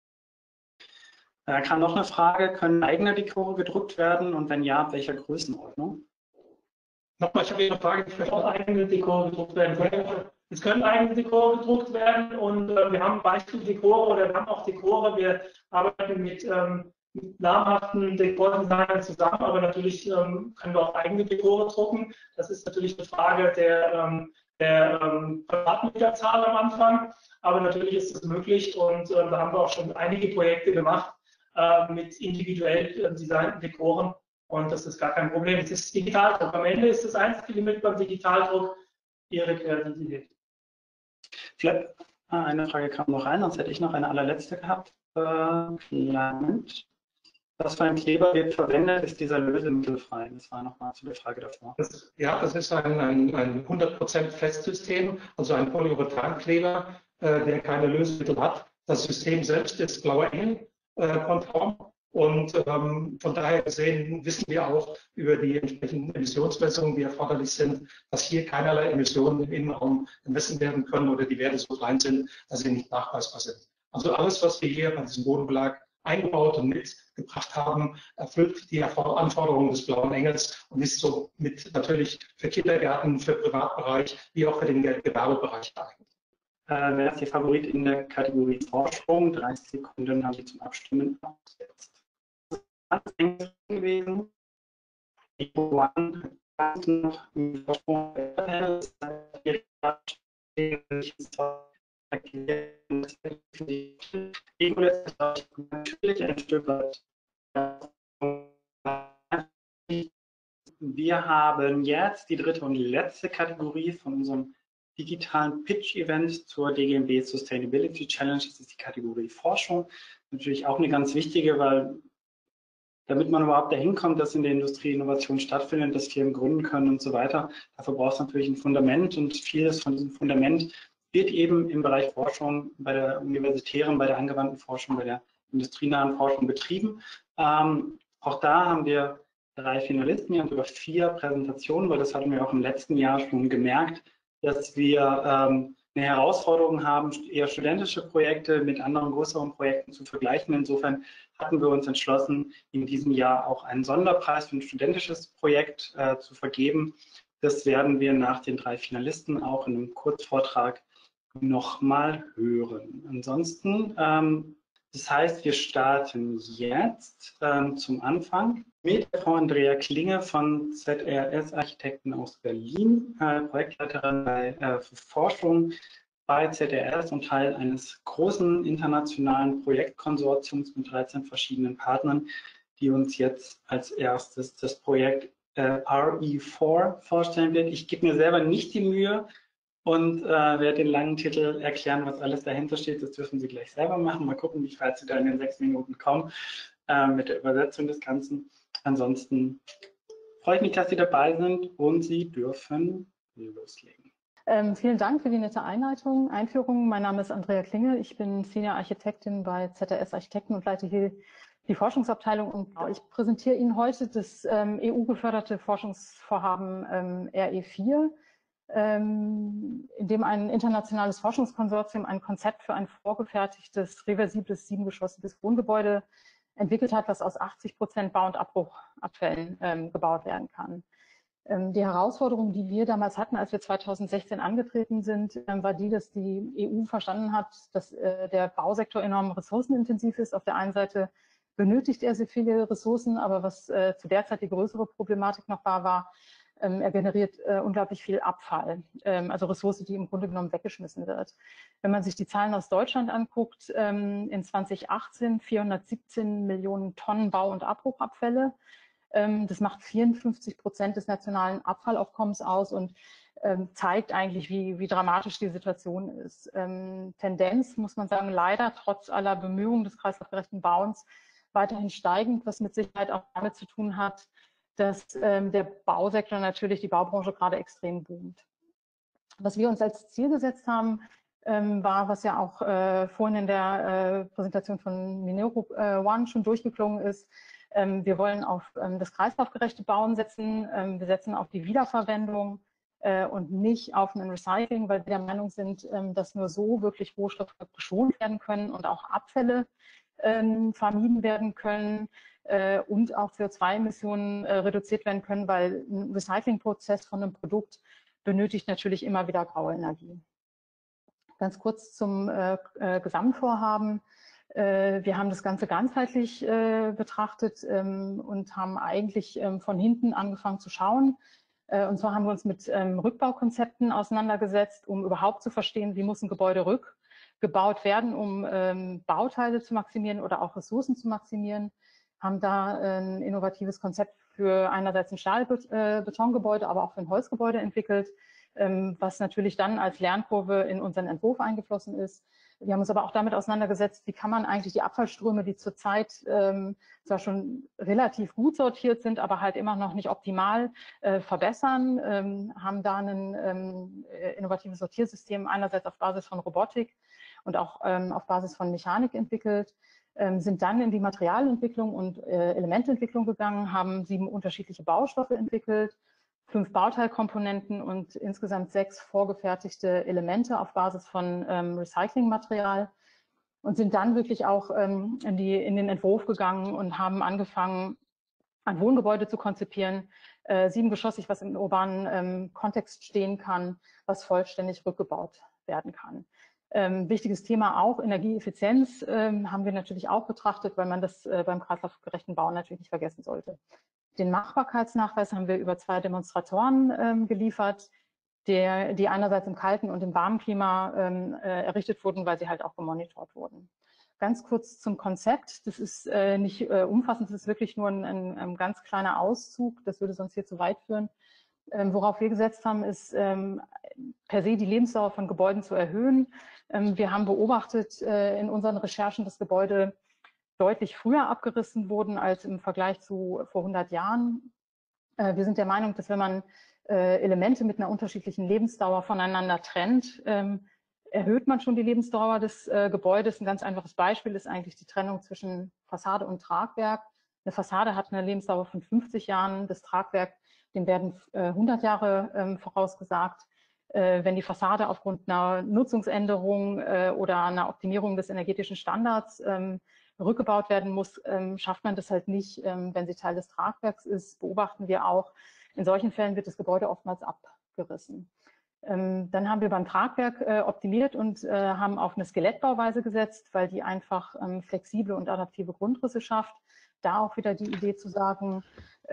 Da kam noch eine Frage, können eigene Dekore gedruckt werden und wenn ja, ab welcher Größenordnung? Nochmal, ich habe hier eine Frage, Auch eigene Dekore gedruckt werden können. Es können eigene Dekore gedruckt werden und wir haben Beispiel-Dekore oder wir haben auch Dekore. Wir arbeiten mit namhaften Dekordesignern zusammen, aber natürlich können wir auch eigene Dekore drucken. Das ist natürlich eine Frage der Quadratmeterzahl am Anfang, aber natürlich ist es möglich und da haben wir auch schon einige Projekte gemacht mit individuell designten Dekoren und das ist gar kein Problem. Es ist Digitaldruck. Am Ende ist das einzige Limit beim Digitaldruck Ihre Kreativität. Vielleicht eine Frage kam noch rein, sonst hätte ich noch eine allerletzte gehabt. Moment. Was für ein Kleber wird verwendet, ist dieser lösemittelfrei? Das war nochmal zu der Frage davor. Das ist ein 100% Festsystem, also ein Polyurethankleber, der keine Lösemittel hat. Das System selbst ist blaue Engel konform und von daher gesehen wissen wir auch über die entsprechenden Emissionsmessungen, die erforderlich sind, dass hier keinerlei Emissionen im Innenraum gemessen werden können oder die Werte so klein sind, dass sie nicht nachweisbar sind. Also alles, was wir hier bei diesem Bodenbelag eingebaut und mitgebracht haben, erfüllt die Anforderungen des blauen Engels und ist somit natürlich für Kindergärten, für Privatbereich wie auch für den Gewerbebereich geeignet. Wer ist Ihr Favorit in der Kategorie Vorsprung? 30 Sekunden haben Sie zum Abstimmen abgesetzt. Das ist ganz eng gewesen. Die Vorsprung natürlich ein Stück weit. Wir haben jetzt die dritte und letzte Kategorie von unserem digitalen Pitch-Event zur DGNB Sustainability Challenge. Das ist die Kategorie Forschung. Natürlich auch eine ganz wichtige, weil damit man überhaupt dahin kommt, dass in der Industrie Innovation stattfindet, dass Firmen gründen können und so weiter, dafür braucht es natürlich ein Fundament und vieles von diesem Fundament wird eben im Bereich Forschung, bei der universitären, bei der angewandten Forschung, bei der industrienahen Forschung betrieben. Auch da haben wir 3 Finalisten, wir haben sogar 4 Präsentationen, weil das hatten wir auch im letzten Jahr schon gemerkt, dass wir eine Herausforderung haben, eher studentische Projekte mit anderen größeren Projekten zu vergleichen. Insofern hatten wir uns entschlossen, in diesem Jahr auch einen Sonderpreis für ein studentisches Projekt zu vergeben. Das werden wir nach den 3 Finalisten auch in einem Kurzvortrag nochmal hören. Ansonsten, das heißt, wir starten jetzt zum Anfang mit Frau Andrea Klinge von ZRS Architekten aus Berlin, Projektleiterin für Forschung bei ZRS und Teil eines großen internationalen Projektkonsortiums mit 13 verschiedenen Partnern, die uns jetzt als erstes das Projekt RE4 vorstellen wird. Ich gebe mir selber nicht die Mühe und werde den langen Titel erklären, was alles dahinter steht. Das dürfen Sie gleich selber machen. Mal gucken, wie weit Sie da in den 6 Minuten kommen mit der Übersetzung des Ganzen. Ansonsten freue ich mich, dass Sie dabei sind und Sie dürfen loslegen. Vielen Dank für die nette Einführung. Mein Name ist Andrea Klinge. Ich bin Senior Architektin bei ZRS Architekten und leite hier die Forschungsabteilung. Und ich präsentiere Ihnen heute das EU-geförderte Forschungsvorhaben RE4, in dem ein internationales Forschungskonsortium ein Konzept für ein vorgefertigtes, reversibles, 7-geschossiges Wohngebäude entwickelt hat, was aus 80% Bau- und Abbruchabfällen gebaut werden kann. Die Herausforderung, die wir damals hatten, als wir 2016 angetreten sind, war die, dass die EU verstanden hat, dass der Bausektor enorm ressourcenintensiv ist. Auf der einen Seite benötigt er sehr viele Ressourcen, aber was zu der Zeit die größere Problematik noch war, er generiert unglaublich viel Abfall, also Ressource, die im Grunde genommen weggeschmissen wird. Wenn man sich die Zahlen aus Deutschland anguckt, in 2018 417 Millionen Tonnen Bau- und Abbruchabfälle. Das macht 54% des nationalen Abfallaufkommens aus und zeigt eigentlich, wie dramatisch die Situation ist. Tendenz, muss man sagen, leider trotz aller Bemühungen des kreislaufgerechten Bauens weiterhin steigend, was mit Sicherheit auch damit zu tun hat, dass der Bausektor natürlich, die Baubranche gerade extrem boomt. Was wir uns als Ziel gesetzt haben, war, was ja auch vorhin in der Präsentation von Minero One schon durchgeklungen ist. Wir wollen auf das kreislaufgerechte Bauen setzen. Wir setzen auf die Wiederverwendung und nicht auf ein Recycling, weil wir der Meinung sind, dass nur so wirklich Rohstoffe geschont werden können und auch Abfälle vermieden werden können und auch CO2-Emissionen reduziert werden können, weil ein Recyclingprozess von einem Produkt benötigt natürlich immer wieder graue Energie. Ganz kurz zum Gesamtvorhaben. Wir haben das Ganze ganzheitlich betrachtet und haben eigentlich von hinten angefangen zu schauen. Und zwar haben wir uns mit Rückbaukonzepten auseinandergesetzt, um überhaupt zu verstehen, wie muss ein Gebäude rückgebaut werden, um Bauteile zu maximieren oder auch Ressourcen zu maximieren. Haben da ein innovatives Konzept für einerseits ein Stahl-Betongebäude, aber auch für ein Holzgebäude entwickelt, was natürlich dann als Lernkurve in unseren Entwurf eingeflossen ist. Wir haben uns aber auch damit auseinandergesetzt, wie kann man eigentlich die Abfallströme, die zurzeit zwar schon relativ gut sortiert sind, aber halt immer noch nicht optimal verbessern, haben da ein innovatives Sortiersystem einerseits auf Basis von Robotik und auch auf Basis von Mechanik entwickelt, sind dann in die Materialentwicklung und Elemententwicklung gegangen, haben 7 unterschiedliche Baustoffe entwickelt, 5 Bauteilkomponenten und insgesamt 6 vorgefertigte Elemente auf Basis von Recyclingmaterial und sind dann wirklich auch in den Entwurf gegangen und haben angefangen, ein Wohngebäude zu konzipieren, 7-geschossig, was im urbanen Kontext stehen kann, was vollständig rückgebaut werden kann. Wichtiges Thema auch Energieeffizienz haben wir natürlich auch betrachtet, weil man das beim kreislaufgerechten Bauen natürlich nicht vergessen sollte. Den Machbarkeitsnachweis haben wir über 2 Demonstratoren geliefert, die einerseits im kalten und im warmen Klima errichtet wurden, weil sie halt auch gemonitort wurden. Ganz kurz zum Konzept. Das ist nicht umfassend, das ist wirklich nur ein ganz kleiner Auszug. Das würde sonst hier zu weit führen. Worauf wir gesetzt haben, ist per se die Lebensdauer von Gebäuden zu erhöhen. Wir haben beobachtet in unseren Recherchen, dass Gebäude deutlich früher abgerissen wurden als im Vergleich zu vor 100 Jahren. Wir sind der Meinung, dass wenn man Elemente mit einer unterschiedlichen Lebensdauer voneinander trennt, erhöht man schon die Lebensdauer des Gebäudes. Ein ganz einfaches Beispiel ist eigentlich die Trennung zwischen Fassade und Tragwerk. Eine Fassade hat eine Lebensdauer von 50 Jahren, das Tragwerk, dem werden 100 Jahre vorausgesagt. Wenn die Fassade aufgrund einer Nutzungsänderung oder einer Optimierung des energetischen Standards rückgebaut werden muss, schafft man das halt nicht, wenn sie Teil des Tragwerks ist. Beobachten wir auch. In solchen Fällen wird das Gebäude oftmals abgerissen. Dann haben wir beim Tragwerk optimiert und haben auf eine Skelettbauweise gesetzt, weil die einfach flexible und adaptive Grundrisse schafft. Da auch wieder die Idee zu sagen,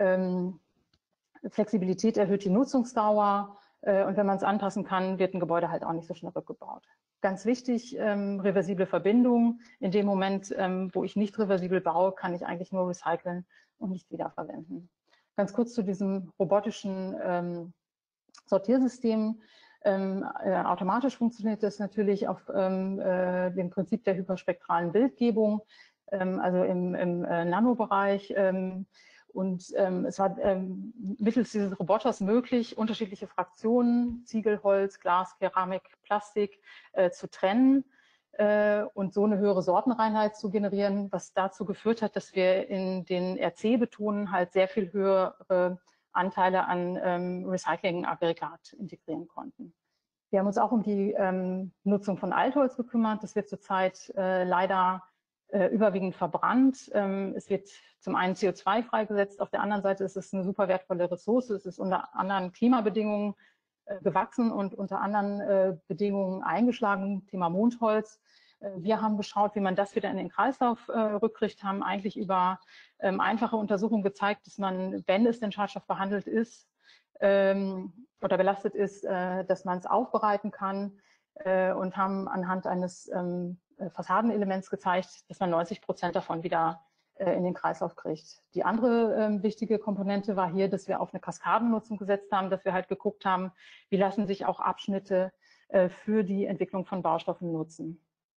Flexibilität erhöht die Nutzungsdauer und wenn man es anpassen kann, wird ein Gebäude halt auch nicht so schnell rückgebaut. Ganz wichtig, reversible Verbindung. In dem Moment, wo ich nicht reversibel baue, kann ich eigentlich nur recyceln und nicht wiederverwenden. Ganz kurz zu diesem robotischen Sortiersystem. Automatisch funktioniert das natürlich auf dem Prinzip der hyperspektralen Bildgebung, also im Nanobereich. Und es war mittels dieses Roboters möglich, unterschiedliche Fraktionen, Ziegel, Holz, Glas, Keramik, Plastik zu trennen und so eine höhere Sortenreinheit zu generieren, was dazu geführt hat, dass wir in den RC-Betonen halt sehr viel höhere Anteile an Recycling-Aggregat integrieren konnten. Wir haben uns auch um die Nutzung von Altholz gekümmert. Das wird zurzeit leider überwiegend verbrannt. Es wird zum einen CO2 freigesetzt, auf der anderen Seite ist es eine super wertvolle Ressource. Es ist unter anderen Klimabedingungen gewachsen und unter anderen Bedingungen eingeschlagen, Thema Mondholz. Wir haben geschaut, wie man das wieder in den Kreislauf rückkriegt, haben eigentlich über einfache Untersuchungen gezeigt, dass man, wenn es denn schadstoffbehandelt ist oder belastet ist, dass man es aufbereiten kann und haben anhand eines Fassadenelements gezeigt, dass man 90% davon wieder in den Kreislauf kriegt. Die andere wichtige Komponente war hier, dass wir auf eine Kaskadennutzung gesetzt haben, dass wir halt geguckt haben, wie lassen sich auch Abschnitte für die Entwicklung von Baustoffen nutzen.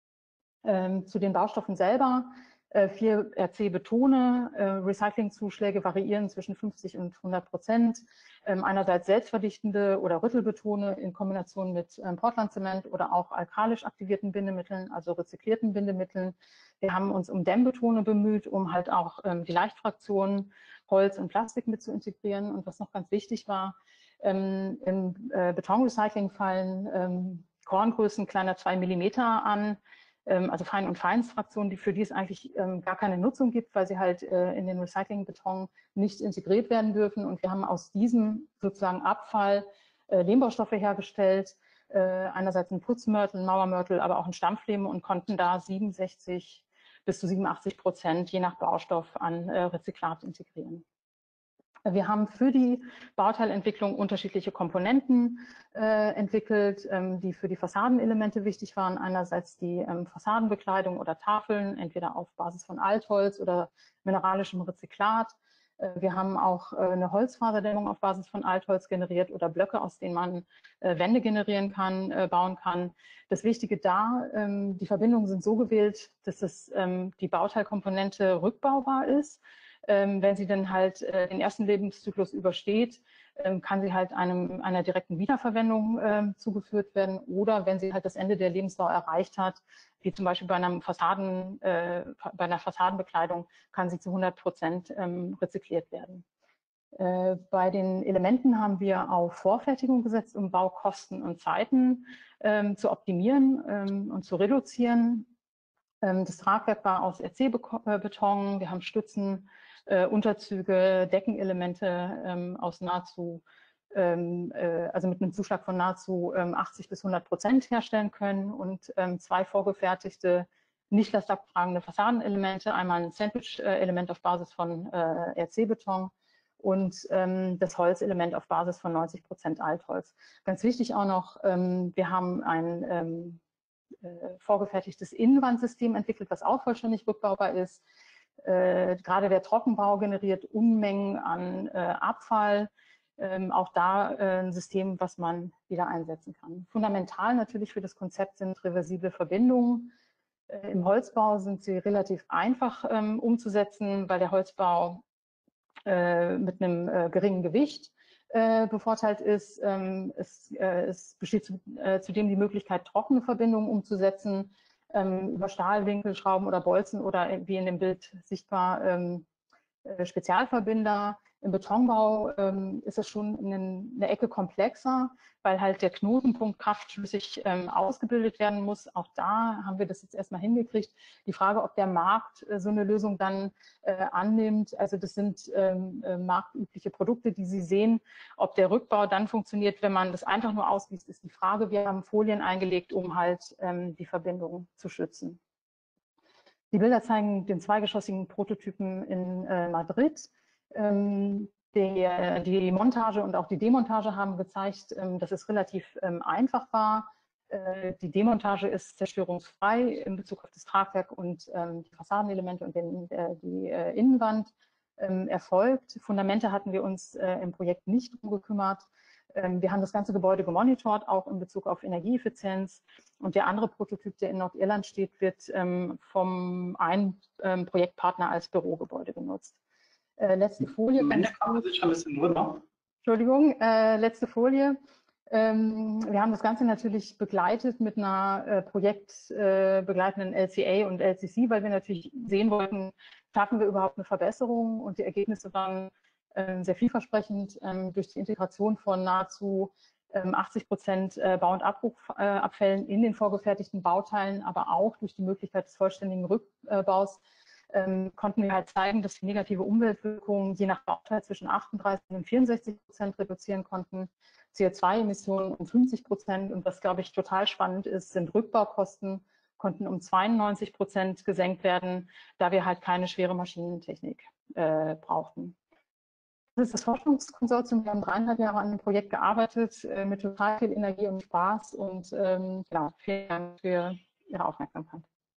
Zu den Baustoffen selber, 4 RC-Betone, Recyclingzuschläge variieren zwischen 50 und 100%. Einerseits selbstverdichtende oder Rüttelbetone in Kombination mit Portlandzement oder auch alkalisch aktivierten Bindemitteln, also rezyklierten Bindemitteln. Wir haben uns um Dämmbetone bemüht, um halt auch die Leichtfraktionen Holz und Plastik mit zu integrieren. Und was noch ganz wichtig war, im Betonrecycling fallen Korngrößen kleiner 2 mm an, also Fein- und Feinstfraktionen, für die es eigentlich gar keine Nutzung gibt, weil sie halt in den Recyclingbeton nicht integriert werden dürfen. Und wir haben aus diesem sozusagen Abfall Lehmbaustoffe hergestellt, einerseits ein Putzmörtel, ein Mauermörtel, aber auch ein Stampflehm und konnten da 67 bis zu 87% je nach Baustoff an Rezyklat integrieren. Wir haben für die Bauteilentwicklung unterschiedliche Komponenten entwickelt, die für die Fassadenelemente wichtig waren. Einerseits die Fassadenbekleidung oder Tafeln, entweder auf Basis von Altholz oder mineralischem Rezyklat. Wir haben auch eine Holzfaserdämmung auf Basis von Altholz generiert oder Blöcke, aus denen man Wände generieren kann, bauen kann. Das Wichtige da, die Verbindungen sind so gewählt, dass die Bauteilkomponente rückbaubar ist. Wenn sie dann halt den ersten Lebenszyklus übersteht, kann sie halt einer direkten Wiederverwendung zugeführt werden, oder wenn sie halt das Ende der Lebensdauer erreicht hat, wie zum Beispiel bei einer Fassadenbekleidung, kann sie zu 100% rezykliert werden. Bei den Elementen haben wir auf Vorfertigung gesetzt, um Baukosten und Zeiten zu optimieren und zu reduzieren. Das Tragwerk war aus RC-Beton. Wir haben Stützen, Unterzüge, Deckenelemente aus nahezu, also mit einem Zuschlag von nahezu 80 bis 100% herstellen können und zwei vorgefertigte, nicht lastabtragende Fassadenelemente, einmal ein Sandwich-Element auf Basis von RC-Beton und das Holzelement auf Basis von 90% Altholz. Ganz wichtig auch noch, wir haben ein vorgefertigtes Innenwandsystem entwickelt, was auch vollständig rückbaubar ist. Gerade der Trockenbau generiert Unmengen an Abfall. Auch da ein System, was man wieder einsetzen kann. Fundamental natürlich für das Konzept sind reversible Verbindungen. Im Holzbau sind sie relativ einfach umzusetzen, weil der Holzbau mit einem geringen Gewicht bevorteilt ist. Es besteht zudem die Möglichkeit, trockene Verbindungen umzusetzen, über Stahlwinkel, Schrauben oder Bolzen oder wie in dem Bild sichtbar Spezialverbinder. Im Betonbau ist es schon eine Ecke komplexer, weil halt der Knotenpunkt kraftschlüssig ausgebildet werden muss. Auch da haben wir das jetzt erstmal hingekriegt. Die Frage, ob der Markt so eine Lösung dann annimmt, also das sind marktübliche Produkte, die Sie sehen. Ob der Rückbau dann funktioniert, wenn man das einfach nur ausgießt, ist die Frage. Wir haben Folien eingelegt, um halt die Verbindung zu schützen. Die Bilder zeigen den zweigeschossigen Prototypen in Madrid. Die Montage und auch die Demontage haben gezeigt, dass es relativ einfach war. Die Demontage ist zerstörungsfrei in Bezug auf das Tragwerk und die Fassadenelemente und die Innenwand erfolgt. Fundamente hatten wir uns im Projekt nicht drum gekümmert. Wir haben das ganze Gebäude gemonitort, auch in Bezug auf Energieeffizienz. Und der andere Prototyp, der in Nordirland steht, wird vom einen Projektpartner als Bürogebäude genutzt. Letzte Folie. Entschuldigung, letzte Folie. Wir haben das Ganze natürlich begleitet mit einer projektbegleitenden LCA und LCC, weil wir natürlich sehen wollten, schaffen wir überhaupt eine Verbesserung, und die Ergebnisse waren sehr vielversprechend durch die Integration von nahezu 80% Bau- und Abbruchabfällen in den vorgefertigten Bauteilen, aber auch durch die Möglichkeit des vollständigen Rückbaus konnten wir halt zeigen, dass die negative Umweltwirkung je nach Bauteil zwischen 38 und 64% reduzieren konnten, CO2-Emissionen um 50%, und was, glaube ich, total spannend ist, sind Rückbaukosten, konnten um 92% gesenkt werden, da wir halt keine schwere Maschinentechnik brauchten. Das ist das Forschungskonsortium. Wir haben 3,5 Jahre an dem Projekt gearbeitet, mit total viel Energie und Spaß, und genau, vielen Dank für Ihre Aufmerksamkeit.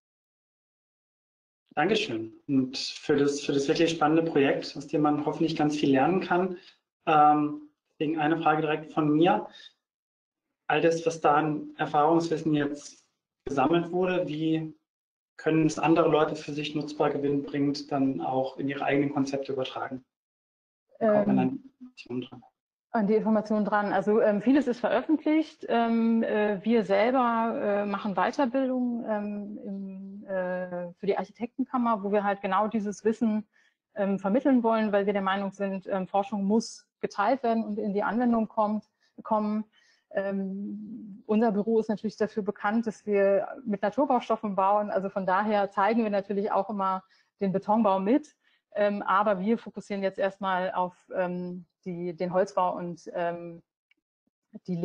Dankeschön. Und für das wirklich spannende Projekt, aus dem man hoffentlich ganz viel lernen kann. Deswegen eine Frage direkt von mir. All das, was da an Erfahrungswissen jetzt gesammelt wurde, wie können es andere Leute für sich nutzbar gewinnbringend dann auch in ihre eigenen Konzepte übertragen? Kommt man an die Informationen dran? An die Informationen dran. Also vieles ist veröffentlicht. Wir selber machen Weiterbildung für die Architektenkammer, wo wir halt genau dieses Wissen vermitteln wollen, weil wir der Meinung sind, Forschung muss geteilt werden und in die Anwendung kommen. Unser Büro ist natürlich dafür bekannt, dass wir mit Naturbaustoffen bauen. Also von daher zeigen wir natürlich auch immer den Betonbau mit. Aber wir fokussieren jetzt erstmal auf den Holzbau und die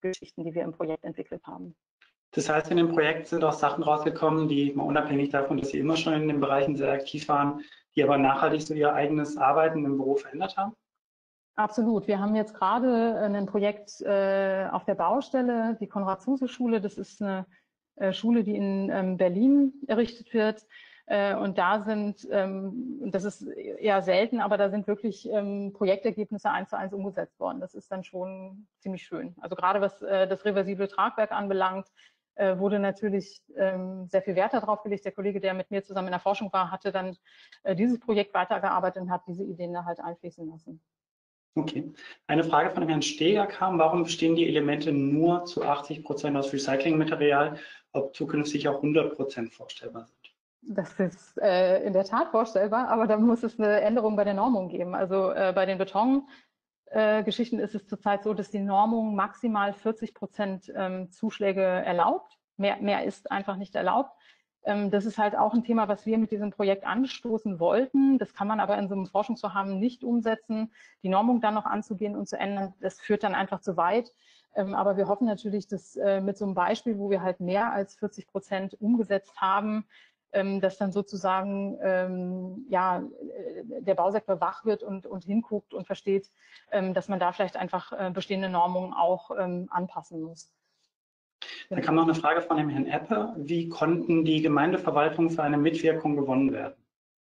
Geschichten, die wir im Projekt entwickelt haben. Das heißt, in dem Projekt sind auch Sachen rausgekommen, die mal unabhängig davon, dass Sie immer schon in den Bereichen sehr aktiv waren, die aber nachhaltig so Ihr eigenes Arbeiten im Büro verändert haben? Absolut. Wir haben jetzt gerade ein Projekt auf der Baustelle, die Konrad-Zuse-Schule. Das ist eine Schule, die in Berlin errichtet wird. Und da sind, das ist eher selten, aber da sind wirklich Projektergebnisse 1:1 umgesetzt worden. Das ist dann schon ziemlich schön. Also gerade was das reversible Tragwerk anbelangt, wurde natürlich sehr viel Wert darauf gelegt. Der Kollege, der mit mir zusammen in der Forschung war, hatte dann dieses Projekt weitergearbeitet und hat diese Ideen da halt einfließen lassen. Okay. Eine Frage von dem Herrn Steger kam, warum bestehen die Elemente nur zu 80% aus Recyclingmaterial, ob zukünftig auch 100% vorstellbar sind? Das ist in der Tat vorstellbar, aber da muss es eine Änderung bei der Normung geben. Also bei den Betongeschichten ist es zurzeit so, dass die Normung maximal 40% Zuschläge erlaubt. Mehr ist einfach nicht erlaubt. Das ist halt auch ein Thema, was wir mit diesem Projekt anstoßen wollten. Das kann man aber in so einem Forschungsvorhaben nicht umsetzen. Die Normung dann noch anzugehen und zu ändern, das führt dann einfach zu weit. Aber wir hoffen natürlich, dass mit so einem Beispiel, wo wir halt mehr als 40% umgesetzt haben, dass dann sozusagen ja, der Bausektor wach wird und hinguckt und versteht, dass man da vielleicht einfach bestehende Normungen auch anpassen muss. Da kam noch eine Frage von dem Herrn Eppe. Wie konnten die Gemeindeverwaltungen für eine Mitwirkung gewonnen werden?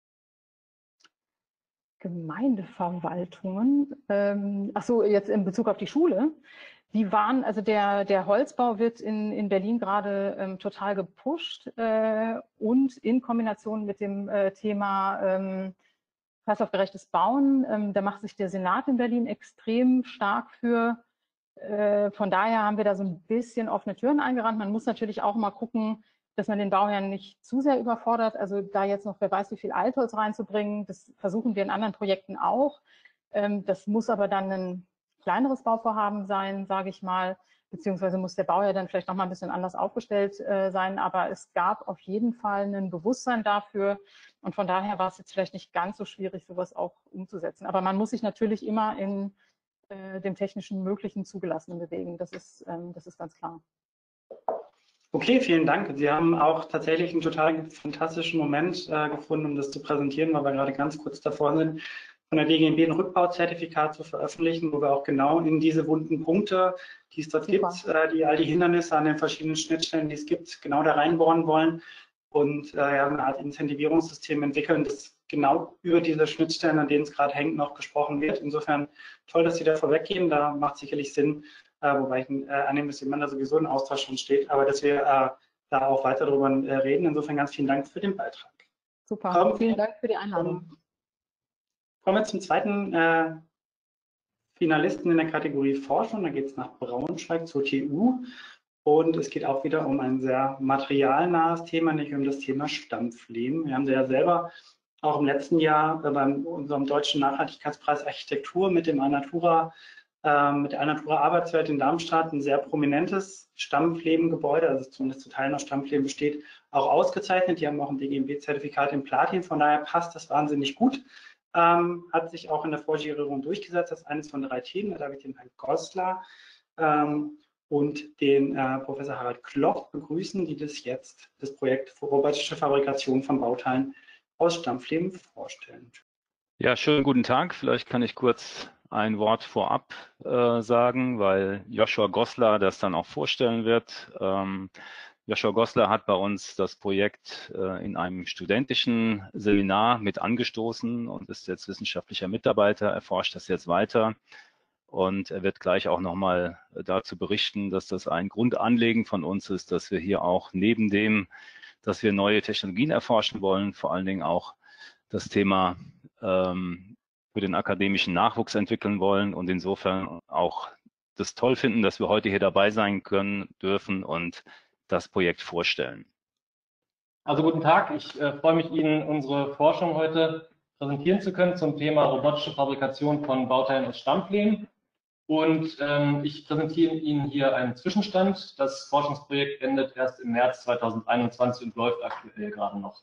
Gemeindeverwaltungen, ach so, jetzt in Bezug auf die Schule. Die waren, also der Holzbau wird in Berlin gerade total gepusht und in Kombination mit dem Thema kreislaufgerechtes Bauen, da macht sich der Senat in Berlin extrem stark für. Von daher haben wir da so ein bisschen offene Türen eingerannt. Man muss natürlich auch mal gucken, dass man den Bauherrn nicht zu sehr überfordert. Also da jetzt noch, wer weiß, wie viel Altholz reinzubringen, das versuchen wir in anderen Projekten auch. Das muss aber dann ein kleineres Bauvorhaben sein, sage ich mal, beziehungsweise muss der Bauherr dann vielleicht noch mal ein bisschen anders aufgestellt sein. Aber es gab auf jeden Fall ein Bewusstsein dafür. Und von daher war es jetzt vielleicht nicht ganz so schwierig, sowas auch umzusetzen. Aber man muss sich natürlich immer in dem technischen Möglichen Zugelassenen bewegen. Das ist ganz klar. Okay, vielen Dank. Sie haben auch tatsächlich einen total fantastischen Moment gefunden, um das zu präsentieren, weil wir gerade ganz kurz davor sind, von der DGNB ein Rückbauzertifikat zu veröffentlichen, wo wir auch genau in diese wunden Punkte, die es dort Super. gibt, all die Hindernisse an den verschiedenen Schnittstellen, die es gibt, genau da reinbohren wollen und ja, eine Art Incentivierungssystem entwickeln, das genau über diese Schnittstellen, an denen es gerade hängt, noch gesprochen wird. Insofern toll, dass Sie da vorweggehen. Da macht sicherlich Sinn, wobei ich annehme, dass jemand da sowieso ein Austausch schon steht, aber dass wir da auch weiter darüber reden. Insofern ganz vielen Dank für den Beitrag. Super, vielen Dank für die Einladung. Kommen wir zum zweiten Finalisten in der Kategorie Forschung. Da geht es nach Braunschweig zur TU. Und es geht auch wieder um ein sehr materialnahes Thema, nicht um das Thema Stampflehm. Wir haben Sie ja selber auch im letzten Jahr bei unserem deutschen Nachhaltigkeitspreis Architektur mit dem Alnatura, mit der Alnatura Arbeitswelt in Darmstadt ein sehr prominentes Stampflehmgebäude, also zumindest zu Teilen aus Stampflehm besteht, auch ausgezeichnet. Die haben auch ein DGNB-Zertifikat in Platin, von daher passt das wahnsinnig gut. Hat sich auch in der Vorjurierung durchgesetzt. Das ist eines von 3 Themen. Da habe ich den Herrn Goslar und den Professor Harald Klopp begrüßen, die das Projekt für robotische Fabrikation von Bauteilen aus Stampflehm vorstellen. Ja, schönen guten Tag. Vielleicht kann ich kurz ein Wort vorab sagen, weil Joshua Goslar das dann auch vorstellen wird. Joshua Goslar hat bei uns das Projekt in einem studentischen Seminar mit angestoßen und ist jetzt wissenschaftlicher Mitarbeiter. Er forscht das jetzt weiter und er wird gleich auch nochmal dazu berichten, dass das ein Grundanliegen von uns ist, dass wir hier auch neben dem, dass wir neue Technologien erforschen wollen, vor allen Dingen auch das Thema für den akademischen Nachwuchs entwickeln wollen und insofern auch das toll finden, dass wir heute hier dabei sein dürfen und das Projekt vorstellen. Also guten Tag, ich freue mich, Ihnen unsere Forschung heute präsentieren zu können zum Thema robotische Fabrikation von Bauteilen aus Stampflehm. Und ich präsentiere Ihnen hier einen Zwischenstand. Das Forschungsprojekt endet erst im März 2021 und läuft aktuell gerade noch.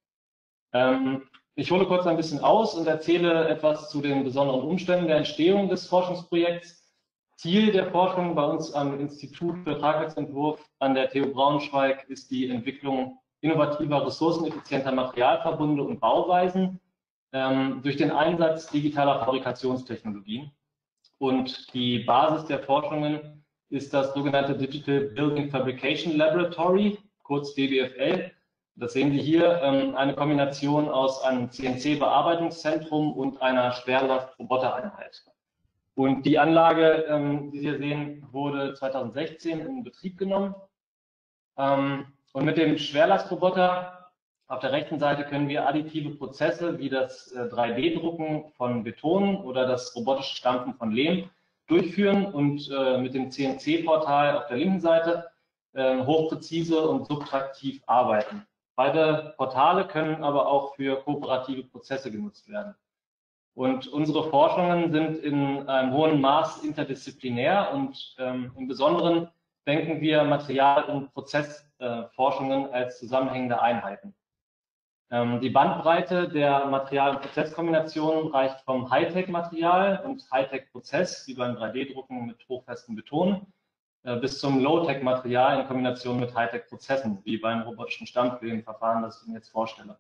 Ich hole kurz ein bisschen aus und erzähle etwas zu den besonderen Umständen der Entstehung des Forschungsprojekts. Ziel der Forschung bei uns am Institut für Tragwerksentwurf an der TU Braunschweig ist die Entwicklung innovativer, ressourceneffizienter Materialverbunde und Bauweisen durch den Einsatz digitaler Fabrikationstechnologien. Und die Basis der Forschungen ist das sogenannte Digital Building Fabrication Laboratory, kurz DBFL. Das sehen Sie hier, eine Kombination aus einem CNC-Bearbeitungszentrum und einer Schwerlast-Robotereinheit. Und die Anlage, die Sie hier sehen, wurde 2016 in Betrieb genommen. Und mit dem Schwerlastroboter auf der rechten Seite können wir additive Prozesse wie das 3D-Drucken von Beton oder das robotische Stampfen von Lehm durchführen und mit dem CNC-Portal auf der linken Seite hochpräzise und subtraktiv arbeiten. Beide Portale können aber auch für kooperative Prozesse genutzt werden. Und unsere Forschungen sind in einem hohen Maß interdisziplinär und im Besonderen denken wir Material- und Prozessforschungen als zusammenhängende Einheiten. Die Bandbreite der Material- und Prozesskombinationen reicht vom Hightech-Material und Hightech-Prozess, wie beim 3D-Drucken mit hochfestem Beton, bis zum Low-Tech-Material in Kombination mit Hightech-Prozessen, wie beim robotischen Stampflehm-Verfahren, das ich Ihnen jetzt vorstelle.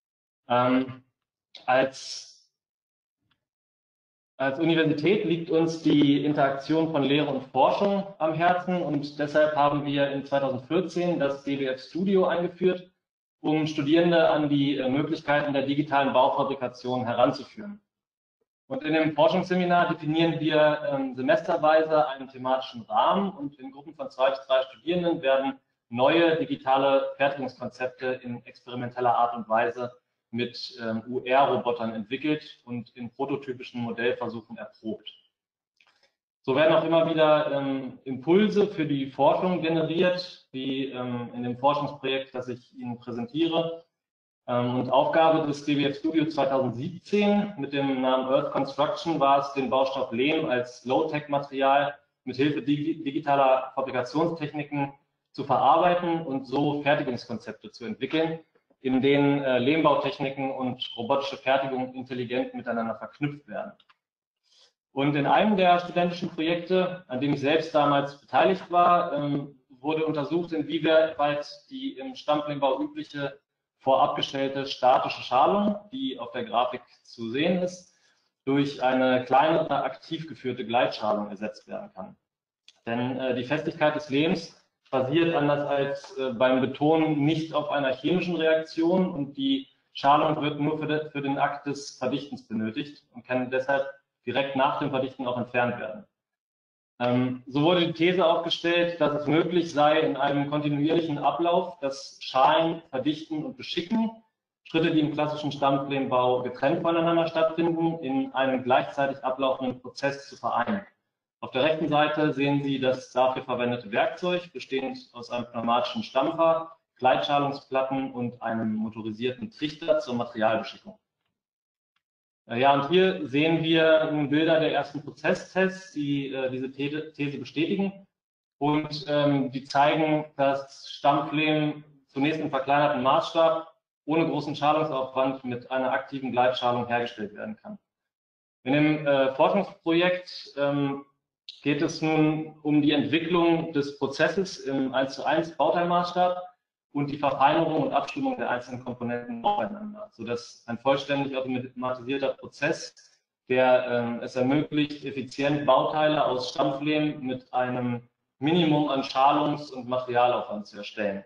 Als Universität liegt uns die Interaktion von Lehre und Forschung am Herzen und deshalb haben wir in 2014 das DBF Studio eingeführt, um Studierende an die Möglichkeiten der digitalen Baufabrikation heranzuführen. Und in dem Forschungsseminar definieren wir semesterweise einen thematischen Rahmen und in Gruppen von 2 bis 3 Studierenden werden neue digitale Fertigungskonzepte in experimenteller Art und Weise mit UR-Robotern entwickelt und in prototypischen Modellversuchen erprobt. So werden auch immer wieder Impulse für die Forschung generiert, wie in dem Forschungsprojekt, das ich Ihnen präsentiere. Und Aufgabe des DBF Studio 2017 mit dem Namen Earth Construction war es, den Baustoff Lehm als Low-Tech-Material mit Hilfe digitaler Fabrikationstechniken zu verarbeiten und so Fertigungskonzepte zu entwickeln, in denen Lehmbautechniken und robotische Fertigung intelligent miteinander verknüpft werden. Und in einem der studentischen Projekte, an dem ich selbst damals beteiligt war, wurde untersucht, inwieweit die im Stampflehmbau übliche vorab gestellte statische Schalung, die auf der Grafik zu sehen ist, durch eine kleinere aktiv geführte Gleitschalung ersetzt werden kann. Denn die Festigkeit des Lehms basiert anders als beim Beton nicht auf einer chemischen Reaktion und die Schalung wird nur für den Akt des Verdichtens benötigt und kann deshalb direkt nach dem Verdichten auch entfernt werden. So wurde die These aufgestellt, dass es möglich sei, in einem kontinuierlichen Ablauf das Schalen, Verdichten und Beschicken, Schritte, die im klassischen Stampflehmbau getrennt voneinander stattfinden, in einem gleichzeitig ablaufenden Prozess zu vereinen. Auf der rechten Seite sehen Sie das dafür verwendete Werkzeug, bestehend aus einem pneumatischen Stampfer, Gleitschalungsplatten und einem motorisierten Trichter zur Materialbeschickung. Ja, und hier sehen wir Bilder der ersten Prozesstests, die diese These bestätigen. Und die zeigen, dass Stampflehm zunächst im verkleinerten Maßstab ohne großen Schalungsaufwand mit einer aktiven Gleitschalung hergestellt werden kann. In dem Forschungsprojekt geht es nun um die Entwicklung des Prozesses im 1:1 Bauteilmaßstab und die Verfeinerung und Abstimmung der einzelnen Komponenten aufeinander, sodass ein vollständig automatisierter Prozess, der es ermöglicht, effizient Bauteile aus Stampflehm mit einem Minimum an Schalungs- und Materialaufwand zu erstellen.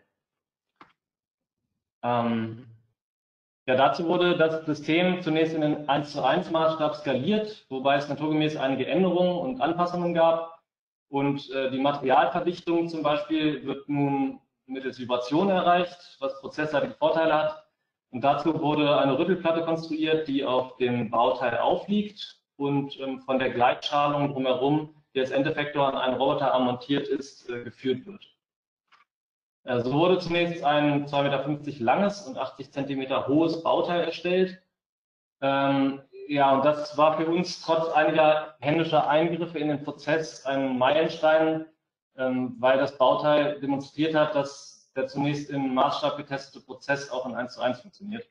Ja, dazu wurde das System zunächst in den 1:1 Maßstab skaliert, wobei es naturgemäß einige Änderungen und Anpassungen gab. Und die Materialverdichtung zum Beispiel wird nun mittels Vibration erreicht, was prozessseitige Vorteile hat. Und dazu wurde eine Rüttelplatte konstruiert, die auf dem Bauteil aufliegt und von der Gleitschalung drumherum, die als Endeffektor an einen Roboterarm montiert ist, geführt wird. So wurde zunächst ein 2,50 Meter langes und 80 Zentimeter hohes Bauteil erstellt. Ja, und das war für uns trotz einiger händischer Eingriffe in den Prozess ein Meilenstein, weil das Bauteil demonstriert hat, dass der zunächst im Maßstab getestete Prozess auch in 1:1 funktioniert.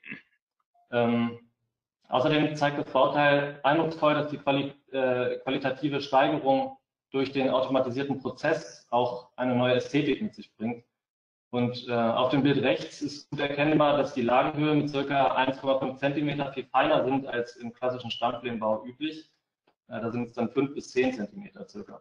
Außerdem zeigt das Bauteil eindrucksvoll, dass die qualitative Steigerung durch den automatisierten Prozess auch eine neue Ästhetik mit sich bringt. Und auf dem Bild rechts ist gut erkennbar, dass die Lagenhöhe mit ca. 1,5 cm viel feiner sind als im klassischen Stammflächenbau üblich. Da sind es dann 5 bis 10 cm circa.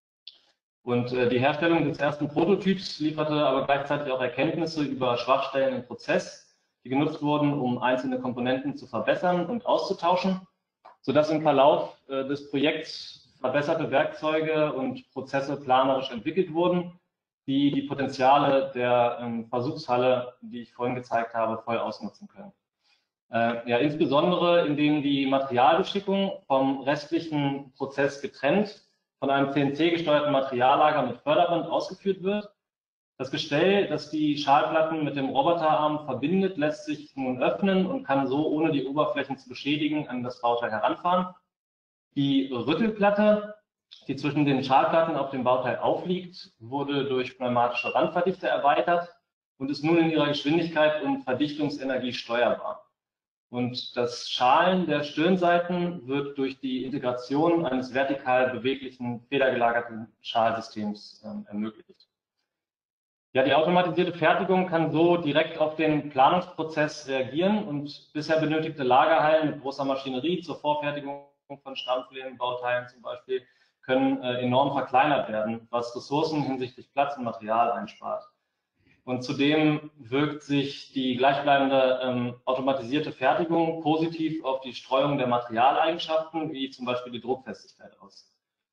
Und die Herstellung des ersten Prototyps lieferte aber gleichzeitig auch Erkenntnisse über Schwachstellen im Prozess, die genutzt wurden, um einzelne Komponenten zu verbessern und auszutauschen, sodass im Verlauf des Projekts verbesserte Werkzeuge und Prozesse planerisch entwickelt wurden, die die Potenziale der Versuchshalle, die ich vorhin gezeigt habe, voll ausnutzen können. Ja, insbesondere indem die Materialbeschickung vom restlichen Prozess getrennt von einem CNC-gesteuerten Materiallager mit Förderband ausgeführt wird. Das Gestell, das die Schalplatten mit dem Roboterarm verbindet, lässt sich nun öffnen und kann so, ohne die Oberflächen zu beschädigen, an das Bauteil heranfahren. Die Rüttelplatte, die zwischen den Schalplatten auf dem Bauteil aufliegt, wurde durch pneumatische Randverdichter erweitert und ist nun in ihrer Geschwindigkeit und Verdichtungsenergie steuerbar. Und das Schalen der Stirnseiten wird durch die Integration eines vertikal beweglichen, federgelagerten Schalsystems ermöglicht. Ja, die automatisierte Fertigung kann so direkt auf den Planungsprozess reagieren und bisher benötigte Lagerhallen mit großer Maschinerie zur Vorfertigung von Stammflächenbauteilen zum Beispiel können enorm verkleinert werden, was Ressourcen hinsichtlich Platz und Material einspart. Und zudem wirkt sich die gleichbleibende automatisierte Fertigung positiv auf die Streuung der Materialeigenschaften, wie zum Beispiel die Druckfestigkeit aus.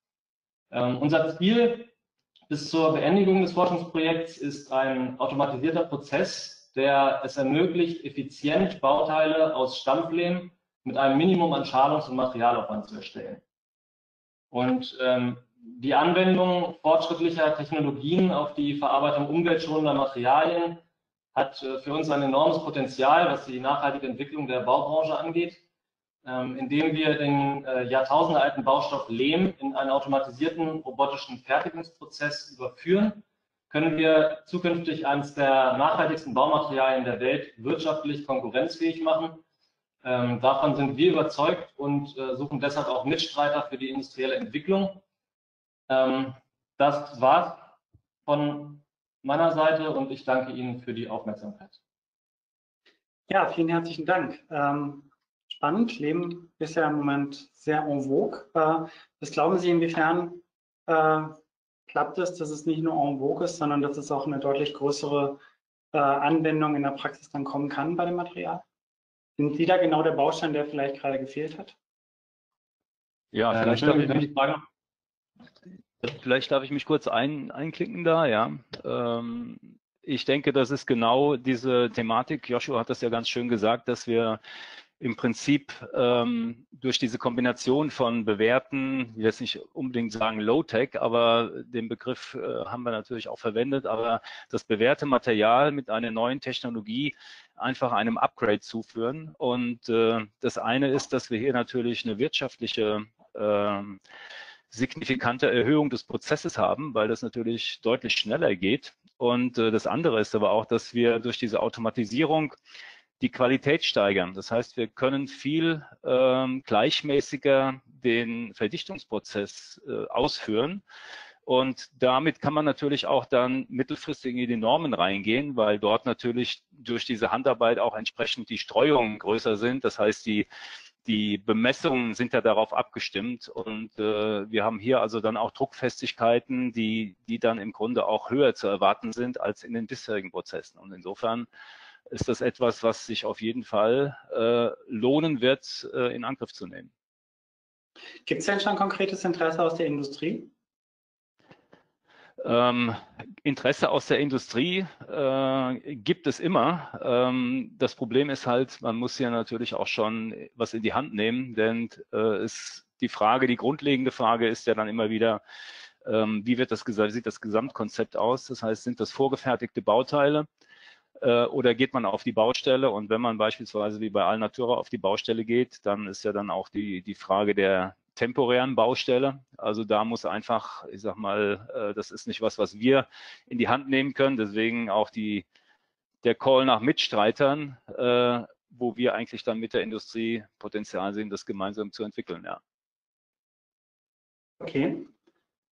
Unser Ziel bis zur Beendigung des Forschungsprojekts ist ein automatisierter Prozess, der es ermöglicht, effizient Bauteile aus Stammflehm mit einem Minimum an Schalungs- und Materialaufwand zu erstellen. Und die Anwendung fortschrittlicher Technologien auf die Verarbeitung umweltschonender Materialien hat für uns ein enormes Potenzial, was die nachhaltige Entwicklung der Baubranche angeht. Indem wir den jahrtausendealten Baustoff Lehm in einen automatisierten robotischen Fertigungsprozess überführen, können wir zukünftig eines der nachhaltigsten Baumaterialien der Welt wirtschaftlich konkurrenzfähig machen. Davon sind wir überzeugt und suchen deshalb auch Mitstreiter für die industrielle Entwicklung. Das war's von meiner Seite und ich danke Ihnen für die Aufmerksamkeit. Ja, vielen herzlichen Dank. Spannend. Lehm ist ja im Moment sehr en vogue. Was glauben Sie, inwiefern klappt es, dass es nicht nur en vogue ist, sondern dass es auch eine deutlich größere Anwendung in der Praxis dann kommen kann bei dem Material? Sind Sie da genau der Baustein, der vielleicht gerade gefehlt hat? Ja, vielleicht darf ich mich kurz einklinken da, ja. Ich denke, das ist genau diese Thematik. Joshua hat das ja ganz schön gesagt, dass wir im Prinzip durch diese Kombination von bewährten, ich will jetzt nicht unbedingt sagen Low-Tech, aber den Begriff haben wir natürlich auch verwendet, aber das bewährte Material mit einer neuen Technologie einfach einem Upgrade zuführen. Und das eine ist, dass wir hier natürlich eine wirtschaftliche signifikante Erhöhung des Prozesses haben, weil das natürlich deutlich schneller geht. Und das andere ist aber auch, dass wir durch diese Automatisierung die Qualität steigern. Das heißt, wir können viel gleichmäßiger den Verdichtungsprozess ausführen. Und damit kann man natürlich auch dann mittelfristig in die Normen reingehen, weil dort natürlich durch diese Handarbeit auch entsprechend die Streuungen größer sind. Das heißt, die Bemessungen sind ja darauf abgestimmt und wir haben hier also dann auch Druckfestigkeiten, die dann im Grunde auch höher zu erwarten sind als in den bisherigen Prozessen. Und insofern ist das etwas, was sich auf jeden Fall lohnen wird, in Angriff zu nehmen. Gibt es denn schon konkretes Interesse aus der Industrie? Interesse aus der Industrie gibt es immer. Das Problem ist halt, man muss ja natürlich auch schon was in die Hand nehmen, denn die grundlegende Frage ist ja dann immer wieder, wie sieht das Gesamtkonzept aus? Das heißt, sind das vorgefertigte Bauteile oder geht man auf die Baustelle? Und wenn man beispielsweise wie bei Alnatura auf die Baustelle geht, dann ist ja dann auch die Frage der temporären Baustelle. Also da muss einfach, ich sag mal, das ist nicht was wir in die Hand nehmen können. Deswegen auch der Call nach Mitstreitern, wo wir eigentlich dann mit der Industrie Potenzial sehen, das gemeinsam zu entwickeln. Ja. Okay.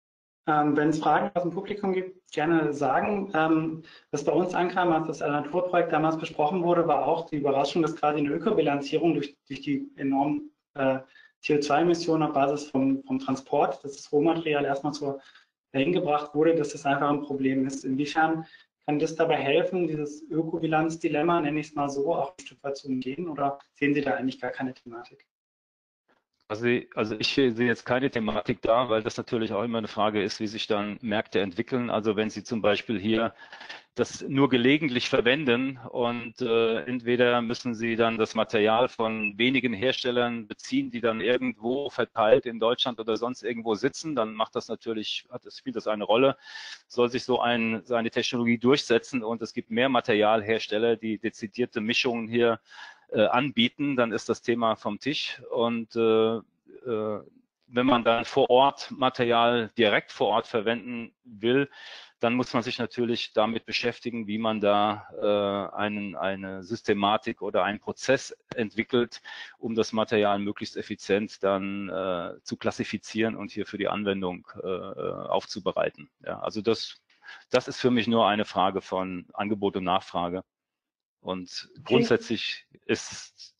Wenn es Fragen aus dem Publikum gibt, gerne sagen. Was bei uns ankam, als das Naturprojekt damals besprochen wurde, war auch die Überraschung, dass quasi eine Ökobilanzierung durch die enormen CO2-Emissionen auf Basis vom Transport, dass das Rohmaterial erstmal dahin gebracht wurde, dass das einfach ein Problem ist. Inwiefern kann das dabei helfen, dieses Ökobilanzdilemma, nenne ich es mal so, auch ein Stück weit zu umgehen, oder sehen Sie da eigentlich gar keine Thematik? Also ich sehe jetzt keine Thematik da, weil das natürlich auch immer eine Frage ist, wie sich dann Märkte entwickeln. Also wenn Sie zum Beispiel hier das nur gelegentlich verwenden und entweder müssen Sie dann das Material von wenigen Herstellern beziehen, die dann irgendwo verteilt in Deutschland oder sonst irgendwo sitzen, dann spielt das eine Rolle. Soll sich seine Technologie durchsetzen und es gibt mehr Materialhersteller, die dezidierte Mischungen hier anbieten, dann ist das Thema vom Tisch. Und wenn man dann Material direkt vor Ort verwenden will, dann muss man sich natürlich damit beschäftigen, wie man da eine Systematik oder einen Prozess entwickelt, um das Material möglichst effizient dann zu klassifizieren und hier für die Anwendung aufzubereiten. Ja, also das ist für mich nur eine Frage von Angebot und Nachfrage. Und grundsätzlich ist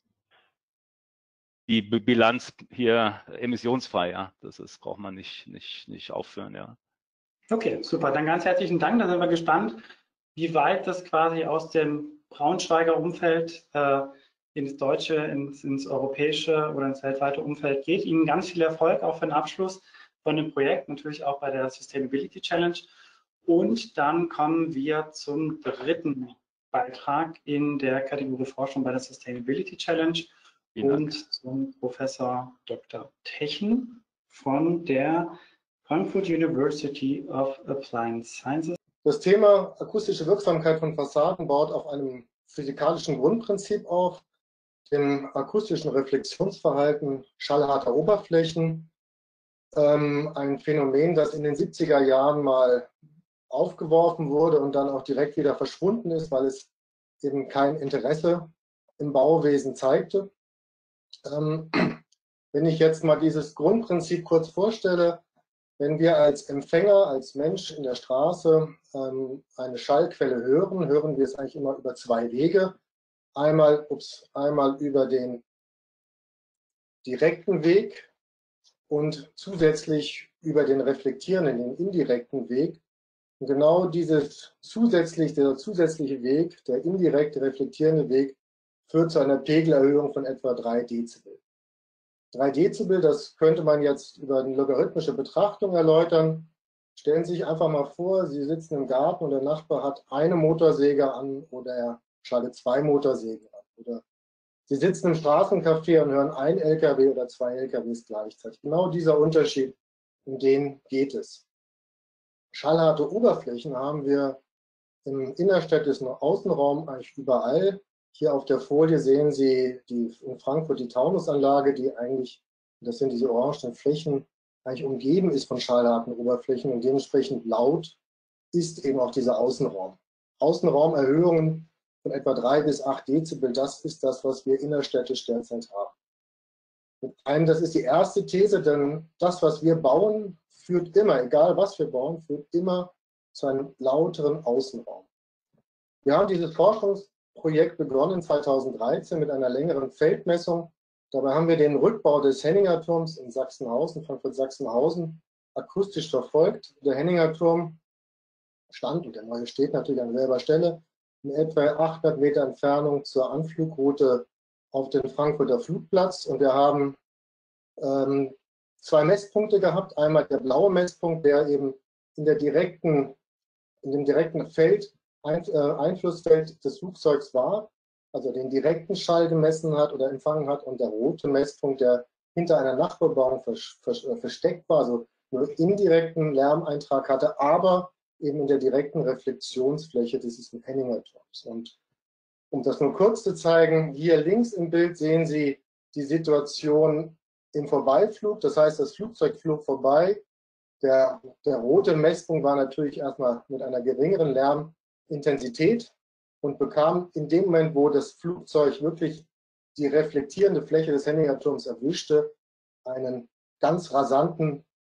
die Bilanz hier emissionsfrei, ja. Braucht man nicht aufführen, ja. Okay, super. Dann ganz herzlichen Dank. Da sind wir gespannt, wie weit das quasi aus dem Braunschweiger Umfeld ins deutsche, ins europäische oder ins weltweite Umfeld geht. Ihnen ganz viel Erfolg auch für den Abschluss von dem Projekt, natürlich auch bei der Sustainability Challenge. Und dann kommen wir zum dritten Beitrag in der Kategorie Forschung bei der Sustainability Challenge und zum Professor Dr. Techen von der Frankfurt University of Applied Sciences. Das Thema akustische Wirksamkeit von Fassaden baut auf einem physikalischen Grundprinzip auf, dem akustischen Reflexionsverhalten schallharter Oberflächen. Ein Phänomen, das in den 70er Jahren mal aufgeworfen wurde und dann auch direkt wieder verschwunden ist, weil es eben kein Interesse im Bauwesen zeigte. Wenn ich jetzt mal dieses Grundprinzip kurz vorstelle, wenn wir als Empfänger, als Mensch in der Straße eine Schallquelle hören, hören wir es eigentlich immer über zwei Wege. Einmal über den direkten Weg und zusätzlich über den reflektierenden, den indirekten Weg. Und genau dieser zusätzliche Weg, der indirekte reflektierende Weg, führt zu einer Pegelerhöhung von etwa 3 Dezibel. 3 Dezibel, das könnte man jetzt über eine logarithmische Betrachtung erläutern. Stellen Sie sich einfach mal vor, Sie sitzen im Garten und der Nachbar hat eine Motorsäge an oder er schaltet 2 Motorsägen an. Oder Sie sitzen im Straßencafé und hören ein LKW oder 2 LKWs gleichzeitig. Genau dieser Unterschied, um den geht es. Schallharte Oberflächen haben wir im innerstädtischen Außenraum eigentlich überall. Hier auf der Folie sehen Sie in Frankfurt die Taunusanlage, die eigentlich, das sind diese orangen Flächen, eigentlich umgeben ist von schallharten Oberflächen und dementsprechend laut ist eben auch dieser Außenraum. Außenraumerhöhungen von etwa 3 bis 8 Dezibel, das ist das, was wir innerstädtisch derzeit haben. Das ist die erste These, denn das, was wir bauen, führt immer, egal was wir bauen, führt immer zu einem lauteren Außenraum. Wir haben dieses Forschungsprojekt begonnen 2013 mit einer längeren Feldmessung. Dabei haben wir den Rückbau des Henninger-Turms in Sachsenhausen, Frankfurt-Sachsenhausen, akustisch verfolgt. Der Henninger-Turm stand, und der neue steht natürlich an selber Stelle, in etwa 800 Meter Entfernung zur Anflugroute auf den Frankfurter Flugplatz. Und wir haben 2 Messpunkte gehabt. Einmal der blaue Messpunkt, der eben in dem direkten Einflussfeld des Flugzeugs war, also den direkten Schall gemessen hat oder empfangen hat, und der rote Messpunkt, der hinter einer Nachbebauung versteckt war, also nur indirekten Lärmeintrag hatte, aber eben in der direkten Reflexionsfläche dieses Henninger-Turms. Und um das nur kurz zu zeigen, hier links im Bild sehen Sie die Situation im Vorbeiflug, das heißt, das Flugzeug flog vorbei. Der rote Messpunkt war natürlich erstmal mit einer geringeren Lärmintensität und bekam in dem Moment, wo das Flugzeug wirklich die reflektierende Fläche des Henninger-Turms erwischte, einen ganz rasanten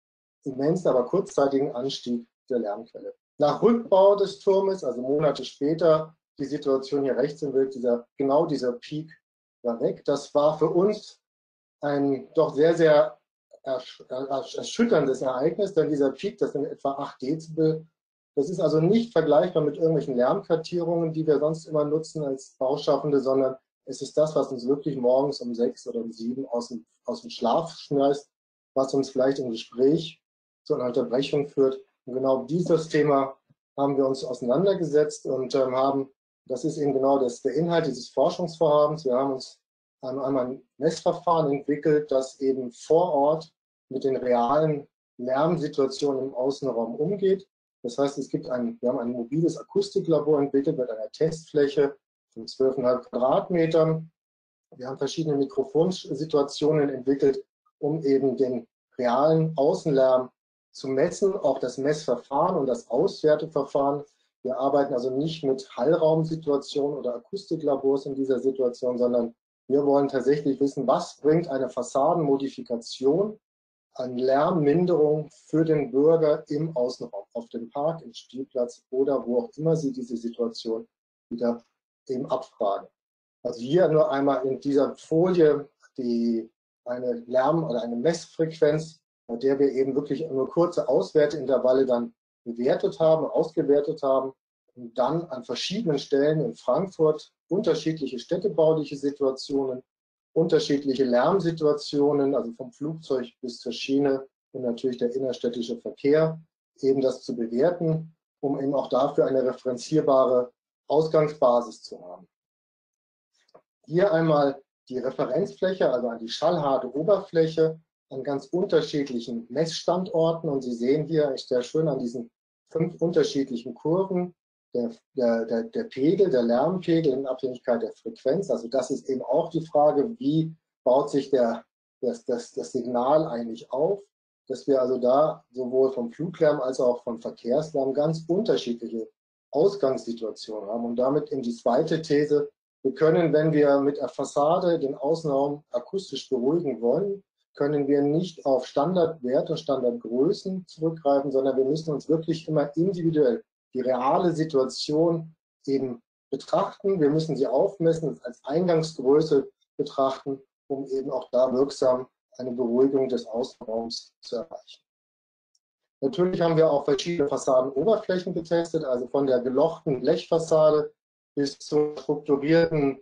immensen, aber kurzzeitigen Anstieg der Lärmquelle. Nach Rückbau des Turmes, also Monate später, die Situation hier rechts im Bild, genau dieser Peak war weg. Das war für uns ein doch sehr, sehr erschütterndes Ereignis, denn dieser Peak, das sind etwa 8 Dezibel, das ist also nicht vergleichbar mit irgendwelchen Lärmkartierungen, die wir sonst immer nutzen als Bauschaffende, sondern es ist das, was uns wirklich morgens um 6 oder um 7 aus dem Schlaf schmeißt, was uns vielleicht im Gespräch zu einer Unterbrechung führt. Und genau dieses Thema haben wir uns auseinandergesetzt und das ist eben genau der Inhalt dieses Forschungsvorhabens. Wir haben uns einmal ein Messverfahren entwickelt, das eben vor Ort mit den realen Lärmsituationen im Außenraum umgeht. Das heißt, wir haben ein mobiles Akustiklabor entwickelt mit einer Testfläche von 12,5 Quadratmetern. Wir haben verschiedene Mikrofonsituationen entwickelt, um eben den realen Außenlärm zu messen, auch das Messverfahren und das Auswerteverfahren. Wir arbeiten also nicht mit Hallraumsituationen oder Akustiklabors in dieser Situation, sondern wir wollen tatsächlich wissen, was bringt eine Fassadenmodifikation an Lärmminderung für den Bürger im Außenraum, auf dem Park, im Spielplatz oder wo auch immer Sie diese Situation wieder eben abfragen. Also hier nur einmal in dieser Folie eine oder eine Messfrequenz, bei der wir eben wirklich nur kurze Auswerteintervalle dann bewertet haben, ausgewertet haben und dann an verschiedenen Stellen in Frankfurt unterschiedliche städtebauliche Situationen, unterschiedliche Lärmsituationen, also vom Flugzeug bis zur Schiene und natürlich der innerstädtische Verkehr, eben das zu bewerten, um eben auch dafür eine referenzierbare Ausgangsbasis zu haben. Hier einmal die Referenzfläche, also die schallharte Oberfläche an ganz unterschiedlichen Messstandorten. Und Sie sehen hier ist sehr schön an diesen 5 unterschiedlichen Kurven der Pegel, der Lärmpegel in Abhängigkeit der Frequenz. Also das ist eben auch die Frage, wie baut sich das Signal eigentlich auf, dass wir also da sowohl vom Fluglärm als auch vom Verkehrslärm ganz unterschiedliche Ausgangssituationen haben. Und damit in die zweite These, wir können, wenn wir mit der Fassade den Außenraum akustisch beruhigen wollen, können wir nicht auf Standardwerte, Standardgrößen zurückgreifen, sondern wir müssen uns wirklich immer individuell die reale Situation eben betrachten. Wir müssen sie aufmessen, als Eingangsgröße betrachten, um eben auch da wirksam eine Beruhigung des Außenraums zu erreichen. Natürlich haben wir auch verschiedene Fassadenoberflächen getestet, also von der gelochten Blechfassade bis zum strukturierten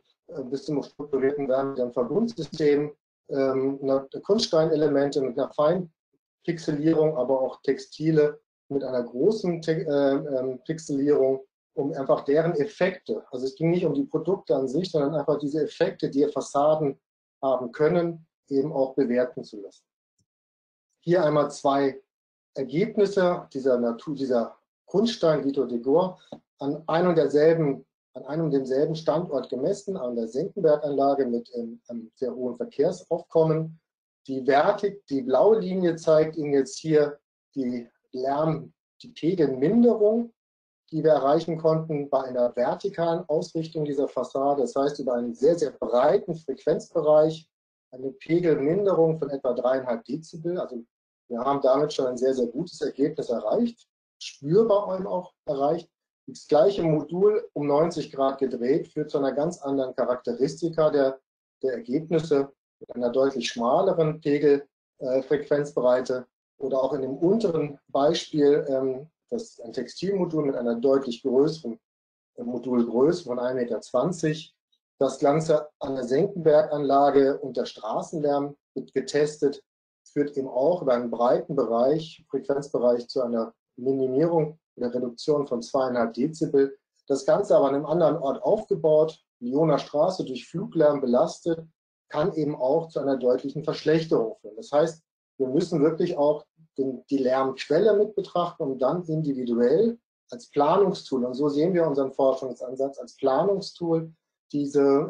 Wärmedämmverbundsystem, Kunststeinelemente mit einer Feinpixelierung, aber auch Textile mit einer großen Pixelierung, um einfach deren Effekte, also es ging nicht um die Produkte an sich, sondern einfach diese Effekte, die Fassaden haben können, eben auch bewerten zu lassen. Hier einmal 2 Ergebnisse dieser Kunststein Vito de Gore an einem und demselben Standort gemessen, an der Senckenberg-Anlage mit einem sehr hohen Verkehrsaufkommen. Die blaue Linie zeigt Ihnen jetzt hier die Pegelminderung, die wir erreichen konnten bei einer vertikalen Ausrichtung dieser Fassade. Das heißt, über einen sehr, sehr breiten Frequenzbereich eine Pegelminderung von etwa 3,5 Dezibel. Also wir haben damit schon ein sehr, sehr gutes Ergebnis erreicht, spürbar auch erreicht. Das gleiche Modul um 90 Grad gedreht führt zu einer ganz anderen Charakteristika der Ergebnisse mit einer deutlich schmaleren Pegelfrequenzbreite oder auch in dem unteren Beispiel, das ist ein Textilmodul mit einer deutlich größeren Modulgröße von 1,20 Meter. Das Ganze an der Senckenberg-Anlage unter Straßenlärm wird getestet, führt eben auch über einen breiten Frequenzbereich zu einer Minimierung oder Reduktion von 2,5 Dezibel. Das Ganze aber an einem anderen Ort aufgebaut, Lyoner Straße durch Fluglärm belastet, kann eben auch zu einer deutlichen Verschlechterung führen. Das heißt, wir müssen wirklich auch die Lärmquelle mit betrachten, um dann individuell als Planungstool, und so sehen wir unseren Forschungsansatz als Planungstool, die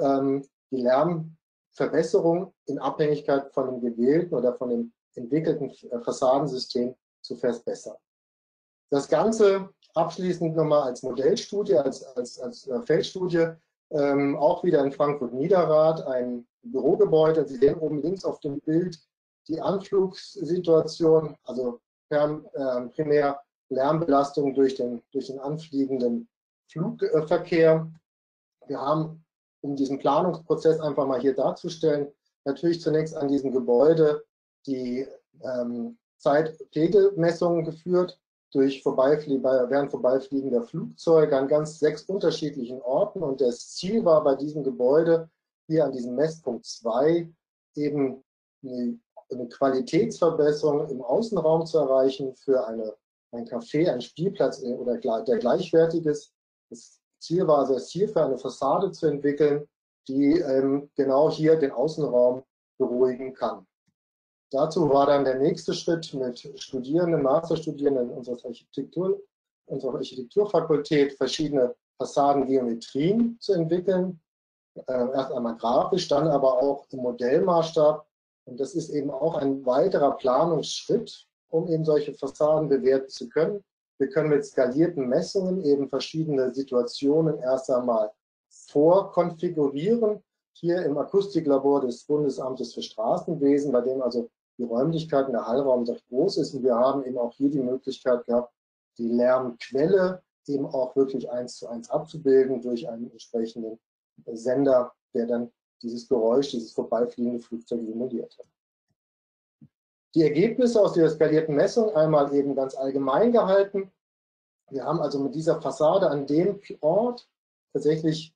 Lärmverbesserung in Abhängigkeit von dem gewählten oder von dem entwickelten Fassadensystem zu verbessern. Das Ganze abschließend nochmal als Modellstudie, als Feldstudie, auch wieder in Frankfurt-Niederrad, ein Bürogebäude. Sie sehen oben links auf dem Bild die Anflugssituation, also primär Lärmbelastung durch den anfliegenden Flugverkehr. Wir haben, um diesen Planungsprozess einfach mal hier darzustellen, natürlich zunächst an diesem Gebäude die Zeitpegelmessungen geführt während vorbeifliegender Flugzeuge an ganz 6 unterschiedlichen Orten. Und das Ziel war bei diesem Gebäude hier an diesem Messpunkt 2 eben eine Qualitätsverbesserung im Außenraum zu erreichen für ein Café, ein Spielplatz oder der gleichwertiges. Das Ziel war also, das Ziel für eine Fassade zu entwickeln, die genau hier den Außenraum beruhigen kann. Dazu war dann der nächste Schritt mit Studierenden, Masterstudierenden unserer Architekturfakultät verschiedene Fassadengeometrien zu entwickeln. Erst einmal grafisch, dann aber auch im Modellmaßstab. Und das ist eben auch ein weiterer Planungsschritt, um eben solche Fassaden bewerten zu können. Wir können mit skalierten Messungen eben verschiedene Situationen erst einmal vorkonfigurieren. Hier im Akustiklabor des Bundesamtes für Straßenwesen, bei dem also die Räumlichkeiten, der Hallraum recht groß ist. Und wir haben eben auch hier die Möglichkeit gehabt, die Lärmquelle eben auch wirklich 1:1 abzubilden durch einen entsprechenden Sender, der dann dieses Geräusch, dieses vorbeifliegende Flugzeug simuliert hat. Die Ergebnisse aus dieser skalierten Messung einmal eben ganz allgemein gehalten. Wir haben also mit dieser Fassade an dem Ort tatsächlich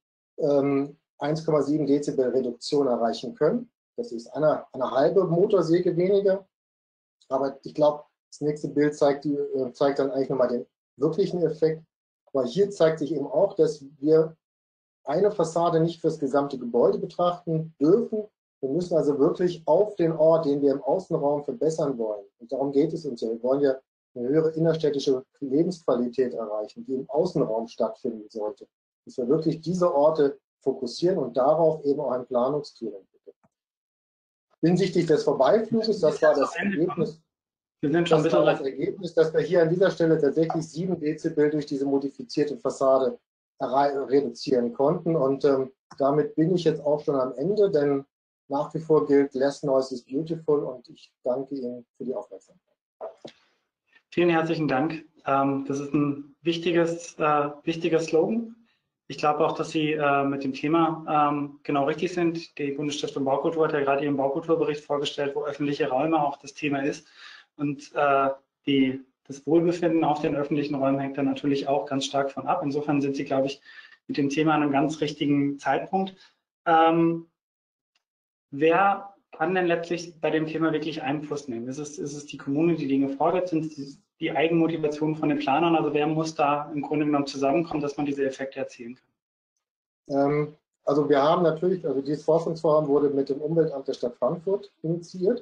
1,7 Dezibel Reduktion erreichen können. Das ist eine halbe Motorsäge weniger. Aber ich glaube, das nächste Bild zeigt dann eigentlich nochmal den wirklichen Effekt. Aber hier zeigt sich eben auch, dass wir eine Fassade nicht für das gesamte Gebäude betrachten dürfen. Wir müssen also wirklich auf den Ort, den wir im Außenraum verbessern wollen. Und darum geht es uns ja. Wir wollen ja eine höhere innerstädtische Lebensqualität erreichen, die im Außenraum stattfinden sollte. Dass wir wirklich diese Orte fokussieren und darauf eben auch ein Planungstool entwickeln. Hinsichtlich des Vorbeifluges, das war das Ergebnis. Dass wir hier an dieser Stelle tatsächlich 7 Dezibel durch diese modifizierte Fassade reduzieren konnten. Und damit bin ich jetzt auch schon am Ende, denn nach wie vor gilt, less noise is beautiful, und ich danke Ihnen für die Aufmerksamkeit. Vielen herzlichen Dank. Das ist ein wichtiger Slogan. Ich glaube auch, dass Sie mit dem Thema genau richtig sind. Die Bundesstiftung Baukultur hat ja gerade ihren Baukulturbericht vorgestellt, wo öffentliche Räume auch das Thema ist. Und das Wohlbefinden auf den öffentlichen Räumen hängt da natürlich auch ganz stark von ab. Insofern sind Sie, glaube ich, mit dem Thema an einem ganz richtigen Zeitpunkt. Wer kann denn letztlich bei dem Thema wirklich Einfluss nehmen? Ist es die Kommune, die Dinge fordert? Sind es die Eigenmotivation von den Planern? Also wer muss da im Grunde genommen zusammenkommen, dass man diese Effekte erzielen kann? Also wir haben natürlich, also dieses Forschungsvorhaben wurde mit dem Umweltamt der Stadt Frankfurt initiiert.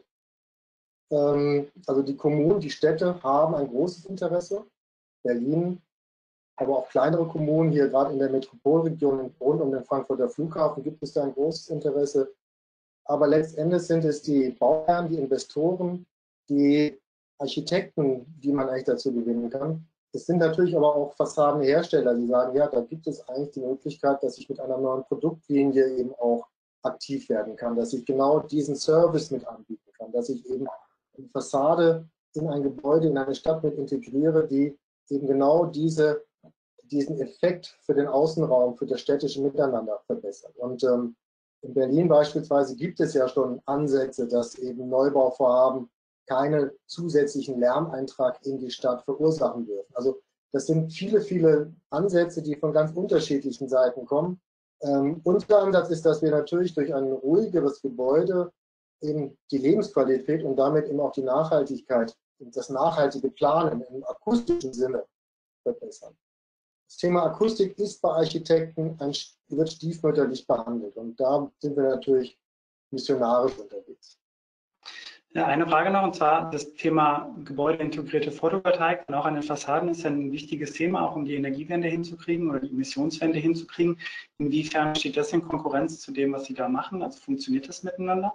Also die Kommunen, die Städte haben ein großes Interesse. Berlin, aber auch kleinere Kommunen, hier gerade in der Metropolregion rund um den Frankfurter Flughafen gibt es da ein großes Interesse. Aber letztendlich sind es die Bauherren, die Investoren, die Architekten, die man eigentlich dazu gewinnen kann. Es sind natürlich aber auch Fassadenhersteller, die sagen, ja, da gibt es eigentlich die Möglichkeit, dass ich mit einer neuen Produktlinie eben auch aktiv werden kann, dass ich genau diesen Service mit anbieten kann, dass ich eben eine Fassade in ein Gebäude, in eine Stadt mit integriere, die eben genau diesen Effekt für den Außenraum, für das städtische Miteinander verbessert. Und in Berlin beispielsweise gibt es ja schon Ansätze, dass eben Neubauvorhaben keinen zusätzlichen Lärmeintrag in die Stadt verursachen dürfen. Also das sind viele Ansätze, die von ganz unterschiedlichen Seiten kommen. Unser Ansatz ist, dass wir natürlich durch ein ruhigeres Gebäude eben die Lebensqualität und damit eben auch die Nachhaltigkeit und das nachhaltige Planen im akustischen Sinne verbessern. Das Thema Akustik ist bei Architekten wird stiefmütterlich behandelt, und da sind wir natürlich missionarisch unterwegs. Ja, eine Frage noch, und zwar das Thema gebäudeintegrierte Photovoltaik und auch an den Fassaden ist ein wichtiges Thema, auch um die Energiewende hinzukriegen oder die Emissionswende hinzukriegen. Inwiefern steht das in Konkurrenz zu dem, was Sie da machen? Also funktioniert das miteinander?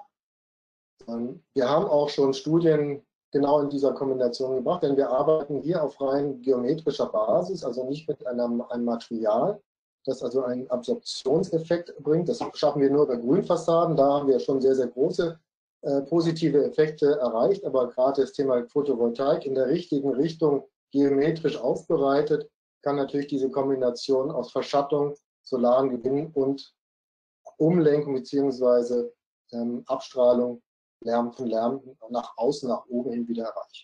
Wir haben auch schon Studien genau in dieser Kombination gemacht, denn wir arbeiten hier auf rein geometrischer Basis, also nicht mit einem Material, das also einen Absorptionseffekt bringt. Das schaffen wir nur bei Grünfassaden, da haben wir schon sehr große positive Effekte erreicht, aber gerade das Thema Photovoltaik in der richtigen Richtung geometrisch aufbereitet, kann natürlich diese Kombination aus Verschattung, solaren Gewinn und Umlenkung bzw. Abstrahlung von Lärm nach außen, nach oben hin wieder erreichen.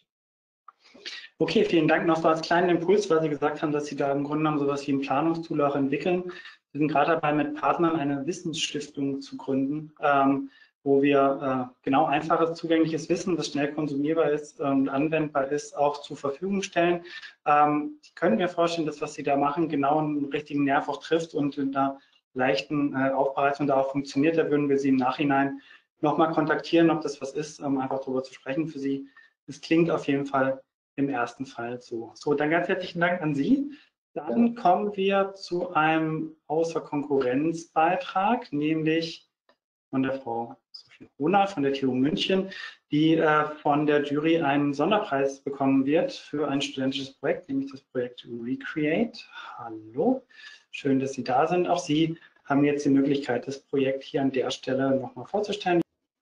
Okay, vielen Dank noch so als kleinen Impuls, weil Sie gesagt haben, dass Sie da im Grunde genommen sowas wie ein Planungstool auch entwickeln. Wir sind gerade dabei, mit Partnern eine Wissensstiftung zu gründen, wo wir genau einfaches, zugängliches Wissen, das schnell konsumierbar ist und anwendbar ist, auch zur Verfügung stellen. Ich könnte mir vorstellen, dass was Sie da machen, genau einen richtigen Nerv auch trifft und in einer leichten Aufbereitung da auch funktioniert. Da würden wir Sie im Nachhinein nochmal kontaktieren, ob das was ist, einfach darüber zu sprechen für Sie. Es klingt auf jeden Fall im ersten Fall so. So, dann ganz herzlichen Dank an Sie. Dann kommen wir zu einem Außer-Konkurrenz-Beitrag, nämlich von der Frau Sophie Hohner von der TU München, die von der Jury einen Sonderpreis bekommen wird für ein studentisches Projekt, nämlich das Projekt Recreate. Hallo, schön, dass Sie da sind. Auch Sie haben jetzt die Möglichkeit, das Projekt hier an der Stelle nochmal vorzustellen.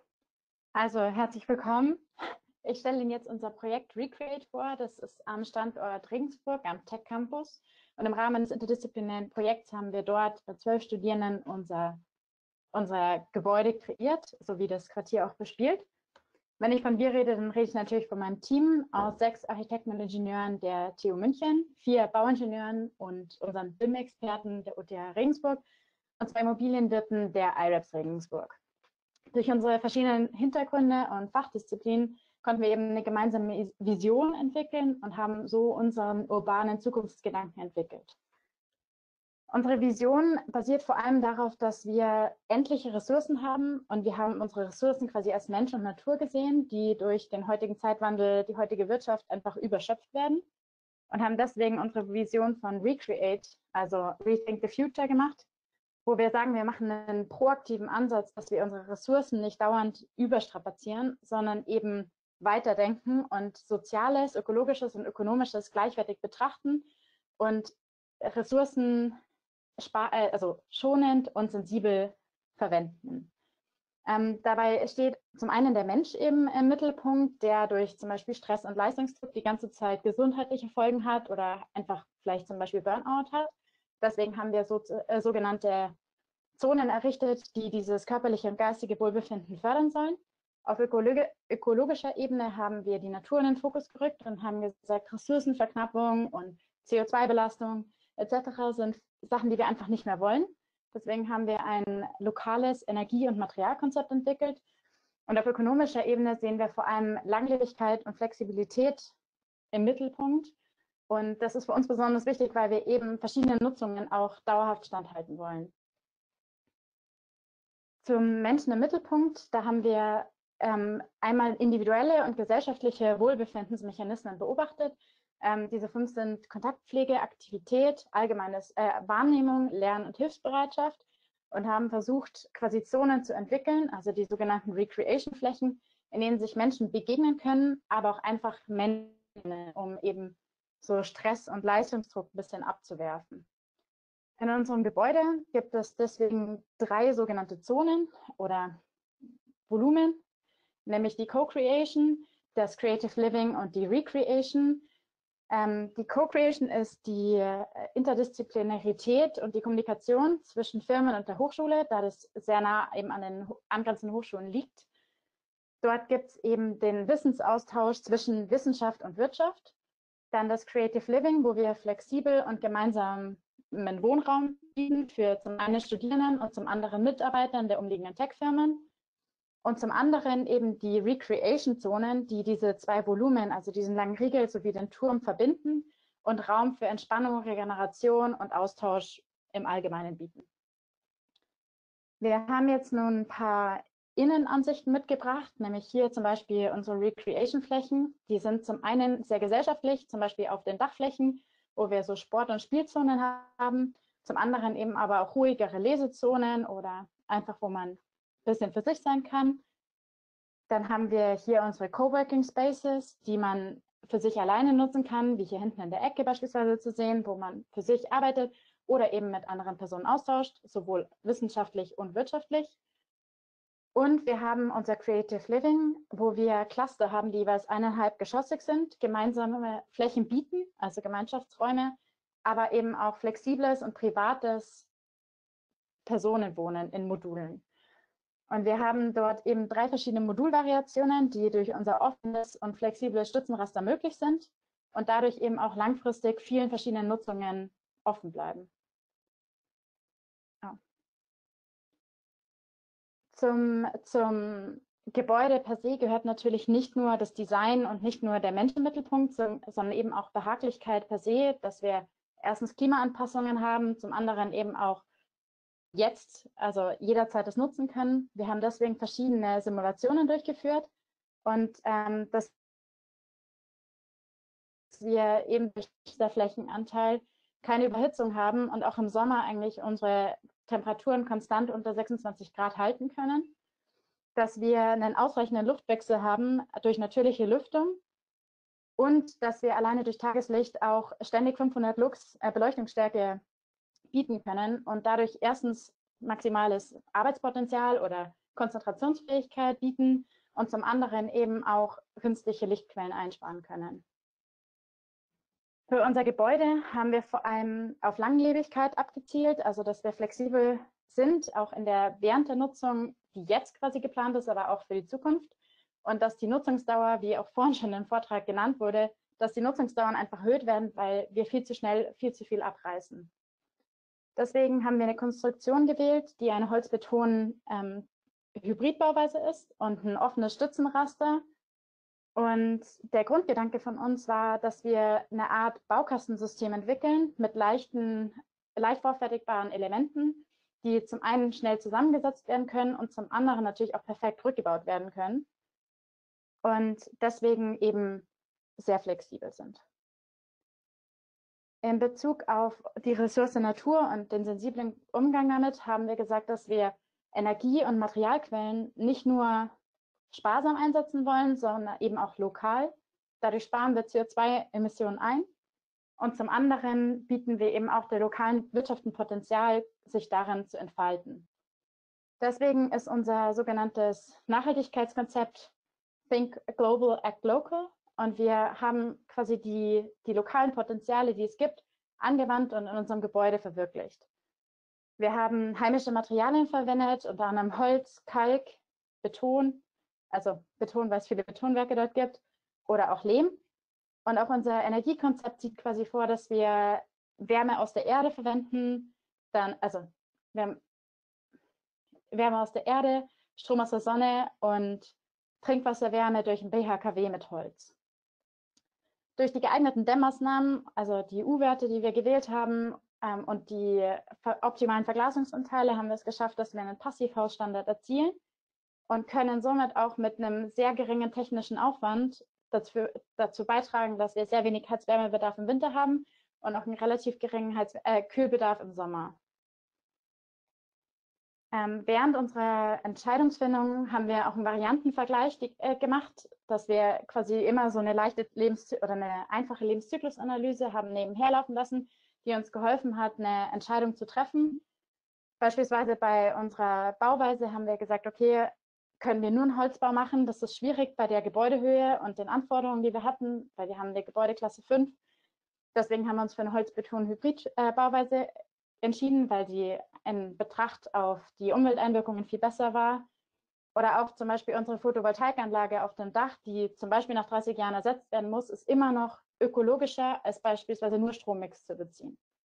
Also herzlich willkommen. Ich stelle Ihnen jetzt unser Projekt Recreate vor. Das ist am Standort Regensburg am Tech Campus. Und im Rahmen des interdisziplinären Projekts haben wir dort bei 12 Studierenden unser Gebäude kreiert, sowie das Quartier auch bespielt. Wenn ich von wir rede, dann rede ich natürlich von meinem Team aus 6 Architekten und Ingenieuren der TU München, 4 Bauingenieuren und unseren BIM-Experten der UTH Regensburg und 2 Immobilienwirten der IREPS Regensburg. Durch unsere verschiedenen Hintergründe und Fachdisziplinen konnten wir eben eine gemeinsame Vision entwickeln und haben so unseren urbanen Zukunftsgedanken entwickelt. Unsere Vision basiert vor allem darauf, dass wir endliche Ressourcen haben und wir haben unsere Ressourcen quasi als Mensch und Natur gesehen, die durch den heutigen Zeitwandel, die heutige Wirtschaft einfach überschöpft werden und haben deswegen unsere Vision von Recreate, also Rethink the Future gemacht, wo wir sagen, wir machen einen proaktiven Ansatz, dass wir unsere Ressourcen nicht dauernd überstrapazieren, sondern eben weiterdenken und Soziales, Ökologisches und Ökonomisches gleichwertig betrachten und Ressourcen also schonend und sensibel verwenden. Dabei steht zum einen der Mensch eben im Mittelpunkt, der durch zum Beispiel Stress und Leistungsdruck die ganze Zeit gesundheitliche Folgen hat oder einfach vielleicht zum Beispiel Burnout hat. Deswegen haben wir sogenannte Zonen errichtet, die dieses körperliche und geistige Wohlbefinden fördern sollen. Auf ökologischer Ebene haben wir die Natur in den Fokus gerückt und haben gesagt, Ressourcenverknappung und CO2-Belastung etc. sind Sachen, die wir einfach nicht mehr wollen. Deswegen haben wir ein lokales Energie- und Materialkonzept entwickelt. Und auf ökonomischer Ebene sehen wir vor allem Langlebigkeit und Flexibilität im Mittelpunkt. Und das ist für uns besonders wichtig, weil wir eben verschiedene Nutzungen auch dauerhaft standhalten wollen. Zum Menschen im Mittelpunkt, da haben wir einmal individuelle und gesellschaftliche Wohlbefindensmechanismen beobachtet. Diese 5 sind Kontaktpflege, Aktivität, allgemeines Wahrnehmung, Lern- und Hilfsbereitschaft und haben versucht, quasi Zonen zu entwickeln, also die sogenannten Recreation-Flächen, in denen sich Menschen begegnen können, aber auch einfach Menschen, um eben so Stress und Leistungsdruck ein bisschen abzuwerfen. In unserem Gebäude gibt es deswegen 3 sogenannte Zonen oder Volumen, nämlich die Co-Creation, das Creative Living und die Recreation. Die Co-Creation ist die Interdisziplinarität und die Kommunikation zwischen Firmen und der Hochschule, da das sehr nah eben an den angrenzenden Hochschulen liegt. Dort gibt es eben den Wissensaustausch zwischen Wissenschaft und Wirtschaft. Dann das Creative Living, wo wir flexibel und gemeinsam einen Wohnraum bieten für zum einen Studierenden und zum anderen Mitarbeitern der umliegenden Tech-Firmen. Und zum anderen eben die Recreation-Zonen, die diese 2 Volumen, also diesen langen Riegel sowie den Turm verbinden und Raum für Entspannung, Regeneration und Austausch im Allgemeinen bieten. Wir haben jetzt nun ein paar Innenansichten mitgebracht, nämlich hier zum Beispiel unsere Recreation-Flächen. Die sind zum einen sehr gesellschaftlich, zum Beispiel auf den Dachflächen, wo wir so Sport- und Spielzonen haben. Zum anderen eben aber auch ruhigere Lesezonen oder einfach, wo man bisschen für sich sein kann. Dann haben wir hier unsere Coworking Spaces, die man für sich alleine nutzen kann, wie hier hinten in der Ecke beispielsweise zu sehen, wo man für sich arbeitet oder eben mit anderen Personen austauscht, sowohl wissenschaftlich und wirtschaftlich. Und wir haben unser Creative Living, wo wir Cluster haben, die jeweils 1,5 geschossig sind, gemeinsame Flächen bieten, also Gemeinschaftsräume, aber eben auch flexibles und privates Personenwohnen in Modulen. Und wir haben dort eben 3 verschiedene Modulvariationen, die durch unser offenes und flexibles Stützenraster möglich sind und dadurch eben auch langfristig vielen verschiedenen Nutzungen offen bleiben. Ja. Zum Gebäude per se gehört natürlich nicht nur das Design und nicht nur der Mensch im Mittelpunkt, sondern eben auch Behaglichkeit per se, dass wir erstens Klimaanpassungen haben, zum anderen eben auch jetzt, also jederzeit das nutzen können. Wir haben deswegen verschiedene Simulationen durchgeführt und dass wir eben durch dieser Flächenanteil keine Überhitzung haben und auch im Sommer eigentlich unsere Temperaturen konstant unter 26 Grad halten können, dass wir einen ausreichenden Luftwechsel haben durch natürliche Lüftung und dass wir alleine durch Tageslicht auch ständig 500 Lux Beleuchtungsstärke bieten können und dadurch erstens maximales Arbeitspotenzial oder Konzentrationsfähigkeit bieten und zum anderen eben auch künstliche Lichtquellen einsparen können. Für unser Gebäude haben wir vor allem auf Langlebigkeit abgezielt, also dass wir flexibel sind, auch während der Nutzung, die jetzt quasi geplant ist, aber auch für die Zukunft. Und dass die Nutzungsdauer, wie auch vorhin schon im Vortrag genannt wurde, dass die Nutzungsdauern einfach erhöht werden, weil wir viel zu schnell viel zu viel abreißen. Deswegen haben wir eine Konstruktion gewählt, die eine Holzbeton-Hybridbauweise ist und ein offenes Stützenraster. Und der Grundgedanke von uns war, dass wir eine Art Baukastensystem entwickeln mit leicht vorfertigbaren Elementen, die zum einen schnell zusammengesetzt werden können und zum anderen natürlich auch perfekt rückgebaut werden können und deswegen eben sehr flexibel sind. In Bezug auf die Ressource Natur und den sensiblen Umgang damit haben wir gesagt, dass wir Energie- und Materialquellen nicht nur sparsam einsetzen wollen, sondern eben auch lokal. Dadurch sparen wir CO2-Emissionen ein und zum anderen bieten wir eben auch der lokalen Wirtschaft ein Potenzial, sich darin zu entfalten. Deswegen ist unser sogenanntes Nachhaltigkeitskonzept Think Global, Act Local und wir haben quasi die lokalen Potenziale, die es gibt, angewandt und in unserem Gebäude verwirklicht. Wir haben heimische Materialien verwendet, unter anderem Holz, Kalk, Beton, also Beton, weil es viele Betonwerke dort gibt, oder auch Lehm. Und auch unser Energiekonzept sieht quasi vor, dass wir Wärme aus der Erde verwenden, Wärme aus der Erde, Strom aus der Sonne und Trinkwasserwärme durch ein BHKW mit Holz. Durch die geeigneten Dämmmaßnahmen, also die U-Werte, die wir gewählt haben und die optimalen Verglasungsanteile, haben wir es geschafft, dass wir einen Passivhausstandard erzielen und können somit auch mit einem sehr geringen technischen Aufwand dazu beitragen, dass wir sehr wenig Heizwärmebedarf im Winter haben und auch einen relativ geringen Kühlbedarf im Sommer. Während unserer Entscheidungsfindung haben wir auch einen Variantenvergleich gemacht, dass wir quasi immer so eine eine einfache Lebenszyklusanalyse haben nebenher laufen lassen, die uns geholfen hat, eine Entscheidung zu treffen. Beispielsweise bei unserer Bauweise haben wir gesagt, okay, können wir nur einen Holzbau machen? Das ist schwierig bei der Gebäudehöhe und den Anforderungen, die wir hatten, weil wir haben eine Gebäudeklasse 5. Deswegen haben wir uns für eine Holzbeton-Hybrid-Bauweise entschieden, weil die in Betracht auf die Umwelteinwirkungen viel besser war. Oder auch zum Beispiel unsere Photovoltaikanlage auf dem Dach, die zum Beispiel nach 30 Jahren ersetzt werden muss, ist immer noch ökologischer, als beispielsweise nur Strommix zu beziehen.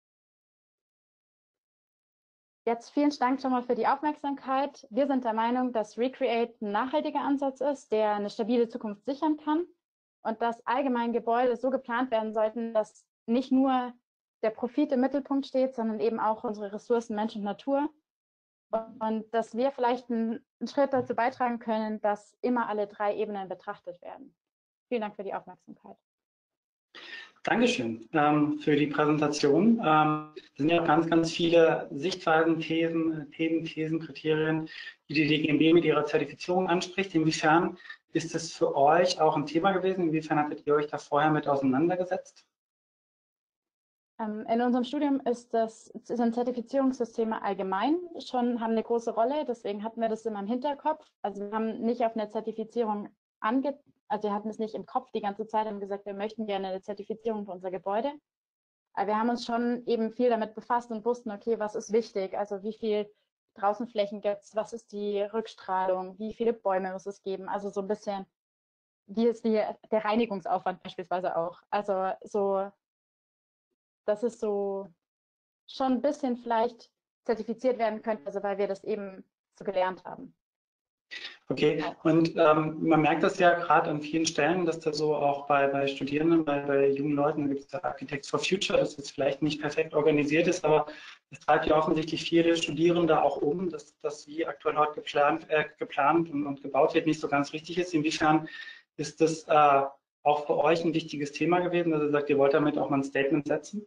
Jetzt vielen Dank schon mal für die Aufmerksamkeit. Wir sind der Meinung, dass Recreate ein nachhaltiger Ansatz ist, der eine stabile Zukunft sichern kann und dass allgemein Gebäude so geplant werden sollten, dass nicht nur der Profit im Mittelpunkt steht, sondern eben auch unsere Ressourcen Mensch und Natur und dass wir vielleicht einen Schritt dazu beitragen können, dass immer alle 3 Ebenen betrachtet werden. Vielen Dank für die Aufmerksamkeit. Dankeschön für die Präsentation. Es sind ja ganz, ganz viele Sichtweisen, Thesen, Kriterien, die die DGNB mit ihrer Zertifizierung anspricht. Inwiefern ist es für euch auch ein Thema gewesen? Inwiefern hattet ihr euch da vorher mit auseinandergesetzt? In unserem Studium sind Zertifizierungssysteme allgemein haben eine große Rolle, deswegen hatten wir das immer im Hinterkopf. Also wir haben nicht auf eine Zertifizierung also wir hatten es nicht im Kopf die ganze Zeit und gesagt, wir möchten gerne eine Zertifizierung für unser Gebäude. Aber wir haben uns schon eben viel damit befasst und wussten, okay, was ist wichtig? Also wie viel Draußenflächen gibt es? Was ist die Rückstrahlung? Wie viele Bäume muss es geben? Also so ein bisschen, wie ist der Reinigungsaufwand beispielsweise auch? Also so, dass es so schon ein bisschen vielleicht zertifiziert werden könnte, also weil wir das eben so gelernt haben. Okay, und man merkt das ja gerade an vielen Stellen, dass da so auch bei Studierenden, bei jungen Leuten, da gibt es ja Architects for Future, das jetzt vielleicht nicht perfekt organisiert ist, aber es treibt ja offensichtlich viele Studierende auch um, dass das, wie aktuell heute geplant und gebaut wird, nicht so ganz richtig ist. Inwiefern ist das auch für euch ein wichtiges Thema gewesen, dass ihr sagt, ihr wollt damit auch mal ein Statement setzen?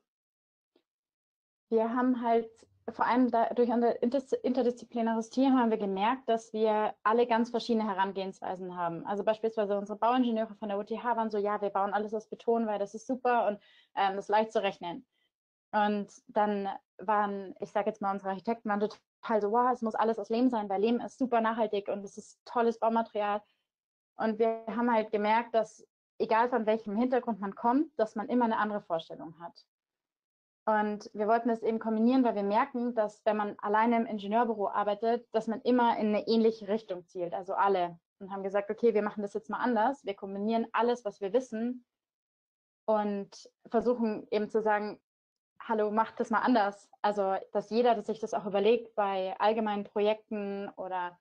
Wir haben halt vor allem durch unser interdisziplinäres Team haben wir gemerkt, dass wir alle ganz verschiedene Herangehensweisen haben. Also beispielsweise unsere Bauingenieure von der UTH waren so, ja, wir bauen alles aus Beton, weil das ist super und das ist leicht zu rechnen. Und dann ich sage jetzt mal, unsere Architekten waren total so, wow, es muss alles aus Lehm sein, weil Lehm ist super nachhaltig und es ist tolles Baumaterial. Und wir haben halt gemerkt, dass egal von welchem Hintergrund man kommt, dass man immer eine andere Vorstellung hat. Und wir wollten das eben kombinieren, weil wir merken, dass wenn man alleine im Ingenieurbüro arbeitet, dass man immer in eine ähnliche Richtung zielt, also alle. Und haben gesagt, okay, wir machen das jetzt mal anders. Wir kombinieren alles, was wir wissen und versuchen eben zu sagen, hallo, macht das mal anders. Also, dass jeder sich das auch überlegt bei allgemeinen Projekten oder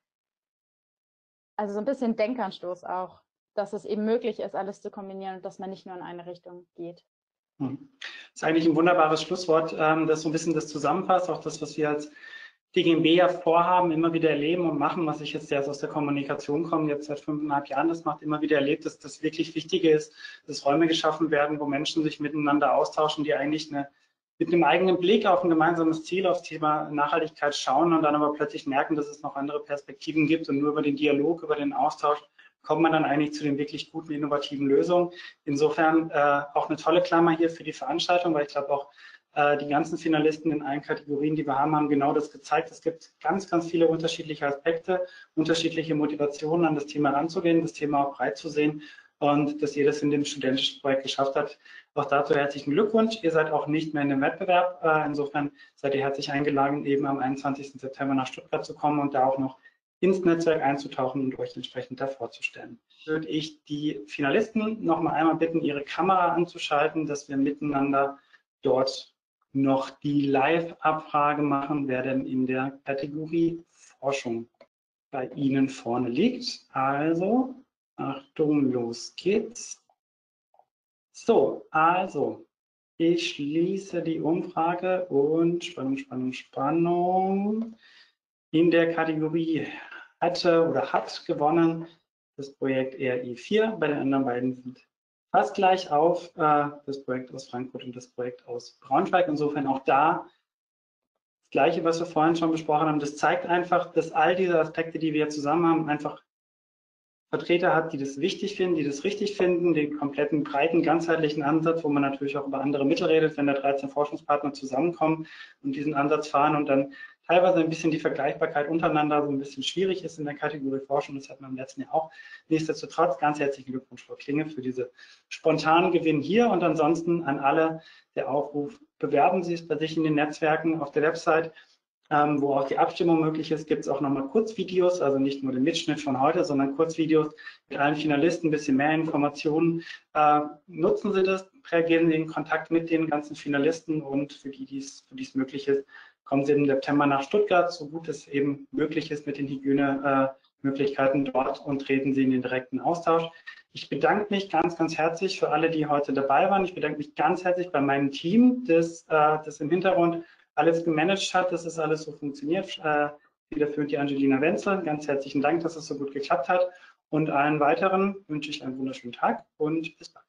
also so ein bisschen Denkanstoß auch, dass es eben möglich ist, alles zu kombinieren und dass man nicht nur in eine Richtung geht. Das ist eigentlich ein wunderbares Schlusswort, das so ein bisschen das zusammenfasst, auch das, was wir als DGNB ja vorhaben, immer wieder erleben und machen, was ich jetzt erst aus der Kommunikation komme, jetzt seit 5,5 Jahren das macht, immer wieder erlebt, dass das wirklich Wichtige ist, dass Räume geschaffen werden, wo Menschen sich miteinander austauschen, die eigentlich mit einem eigenen Blick auf ein gemeinsames Ziel, aufs Thema Nachhaltigkeit schauen und dann aber plötzlich merken, dass es noch andere Perspektiven gibt und nur über den Dialog, über den Austausch kommt man dann eigentlich zu den wirklich guten, innovativen Lösungen. Insofern auch eine tolle Klammer hier für die Veranstaltung, weil ich glaube auch die ganzen Finalisten in allen Kategorien, die wir haben, haben genau das gezeigt. Es gibt ganz, ganz viele unterschiedliche Aspekte, unterschiedliche Motivationen, an das Thema ranzugehen, das Thema auch breit zu sehen und dass ihr das in dem studentischen Projekt geschafft habt. Auch dazu herzlichen Glückwunsch. Ihr seid auch nicht mehr in dem Wettbewerb. Insofern seid ihr herzlich eingeladen, eben am 21. September nach Stuttgart zu kommen und da auch noch ins Netzwerk einzutauchen und euch entsprechend da vorzustellen. Würde ich die Finalisten noch mal einmal bitten, ihre Kamera anzuschalten, dass wir miteinander dort noch die Live-Abfrage machen, wer denn in der Kategorie Forschung bei Ihnen vorne liegt. Also, Achtung, los geht's. So, also, ich schließe die Umfrage und Spannung. In der Kategorie hat gewonnen das Projekt RI4. Bei den anderen beiden sind fast gleich auf, das Projekt aus Frankfurt und das Projekt aus Braunschweig. Insofern auch da das Gleiche, was wir vorhin schon besprochen haben. Das zeigt einfach, dass all diese Aspekte, die wir zusammen haben, einfach Vertreter hat, die das wichtig finden, die das richtig finden, den kompletten breiten, ganzheitlichen Ansatz, wo man natürlich auch über andere Mittel redet, wenn da 13 Forschungspartner zusammenkommen und diesen Ansatz fahren und dann teilweise ein bisschen die Vergleichbarkeit untereinander so ein bisschen schwierig ist in der Kategorie Forschung. Das hat man im letzten Jahr auch. Nichtsdestotrotz ganz herzlichen Glückwunsch, Frau Klinge, für diese spontanen Gewinn hier und ansonsten an alle der Aufruf, bewerben Sie es bei sich in den Netzwerken auf der Website. Wo auch die Abstimmung möglich ist, gibt es auch nochmal Kurzvideos, also nicht nur den Mitschnitt von heute, sondern Kurzvideos mit allen Finalisten, ein bisschen mehr Informationen. Nutzen Sie das, reagieren Sie in Kontakt mit den ganzen Finalisten und für die es möglich ist, kommen Sie im September nach Stuttgart, so gut es eben möglich ist mit den Hygienemöglichkeiten dort und treten Sie in den direkten Austausch. Ich bedanke mich ganz, ganz herzlich für alle, die heute dabei waren. Ich bedanke mich ganz herzlich bei meinem Team, das im Hintergrund alles gemanagt hat, dass es alles so funktioniert. Federführend die Angelina Wenzel. Ganz herzlichen Dank, dass es so gut geklappt hat. Und allen weiteren wünsche ich einen wunderschönen Tag und bis bald.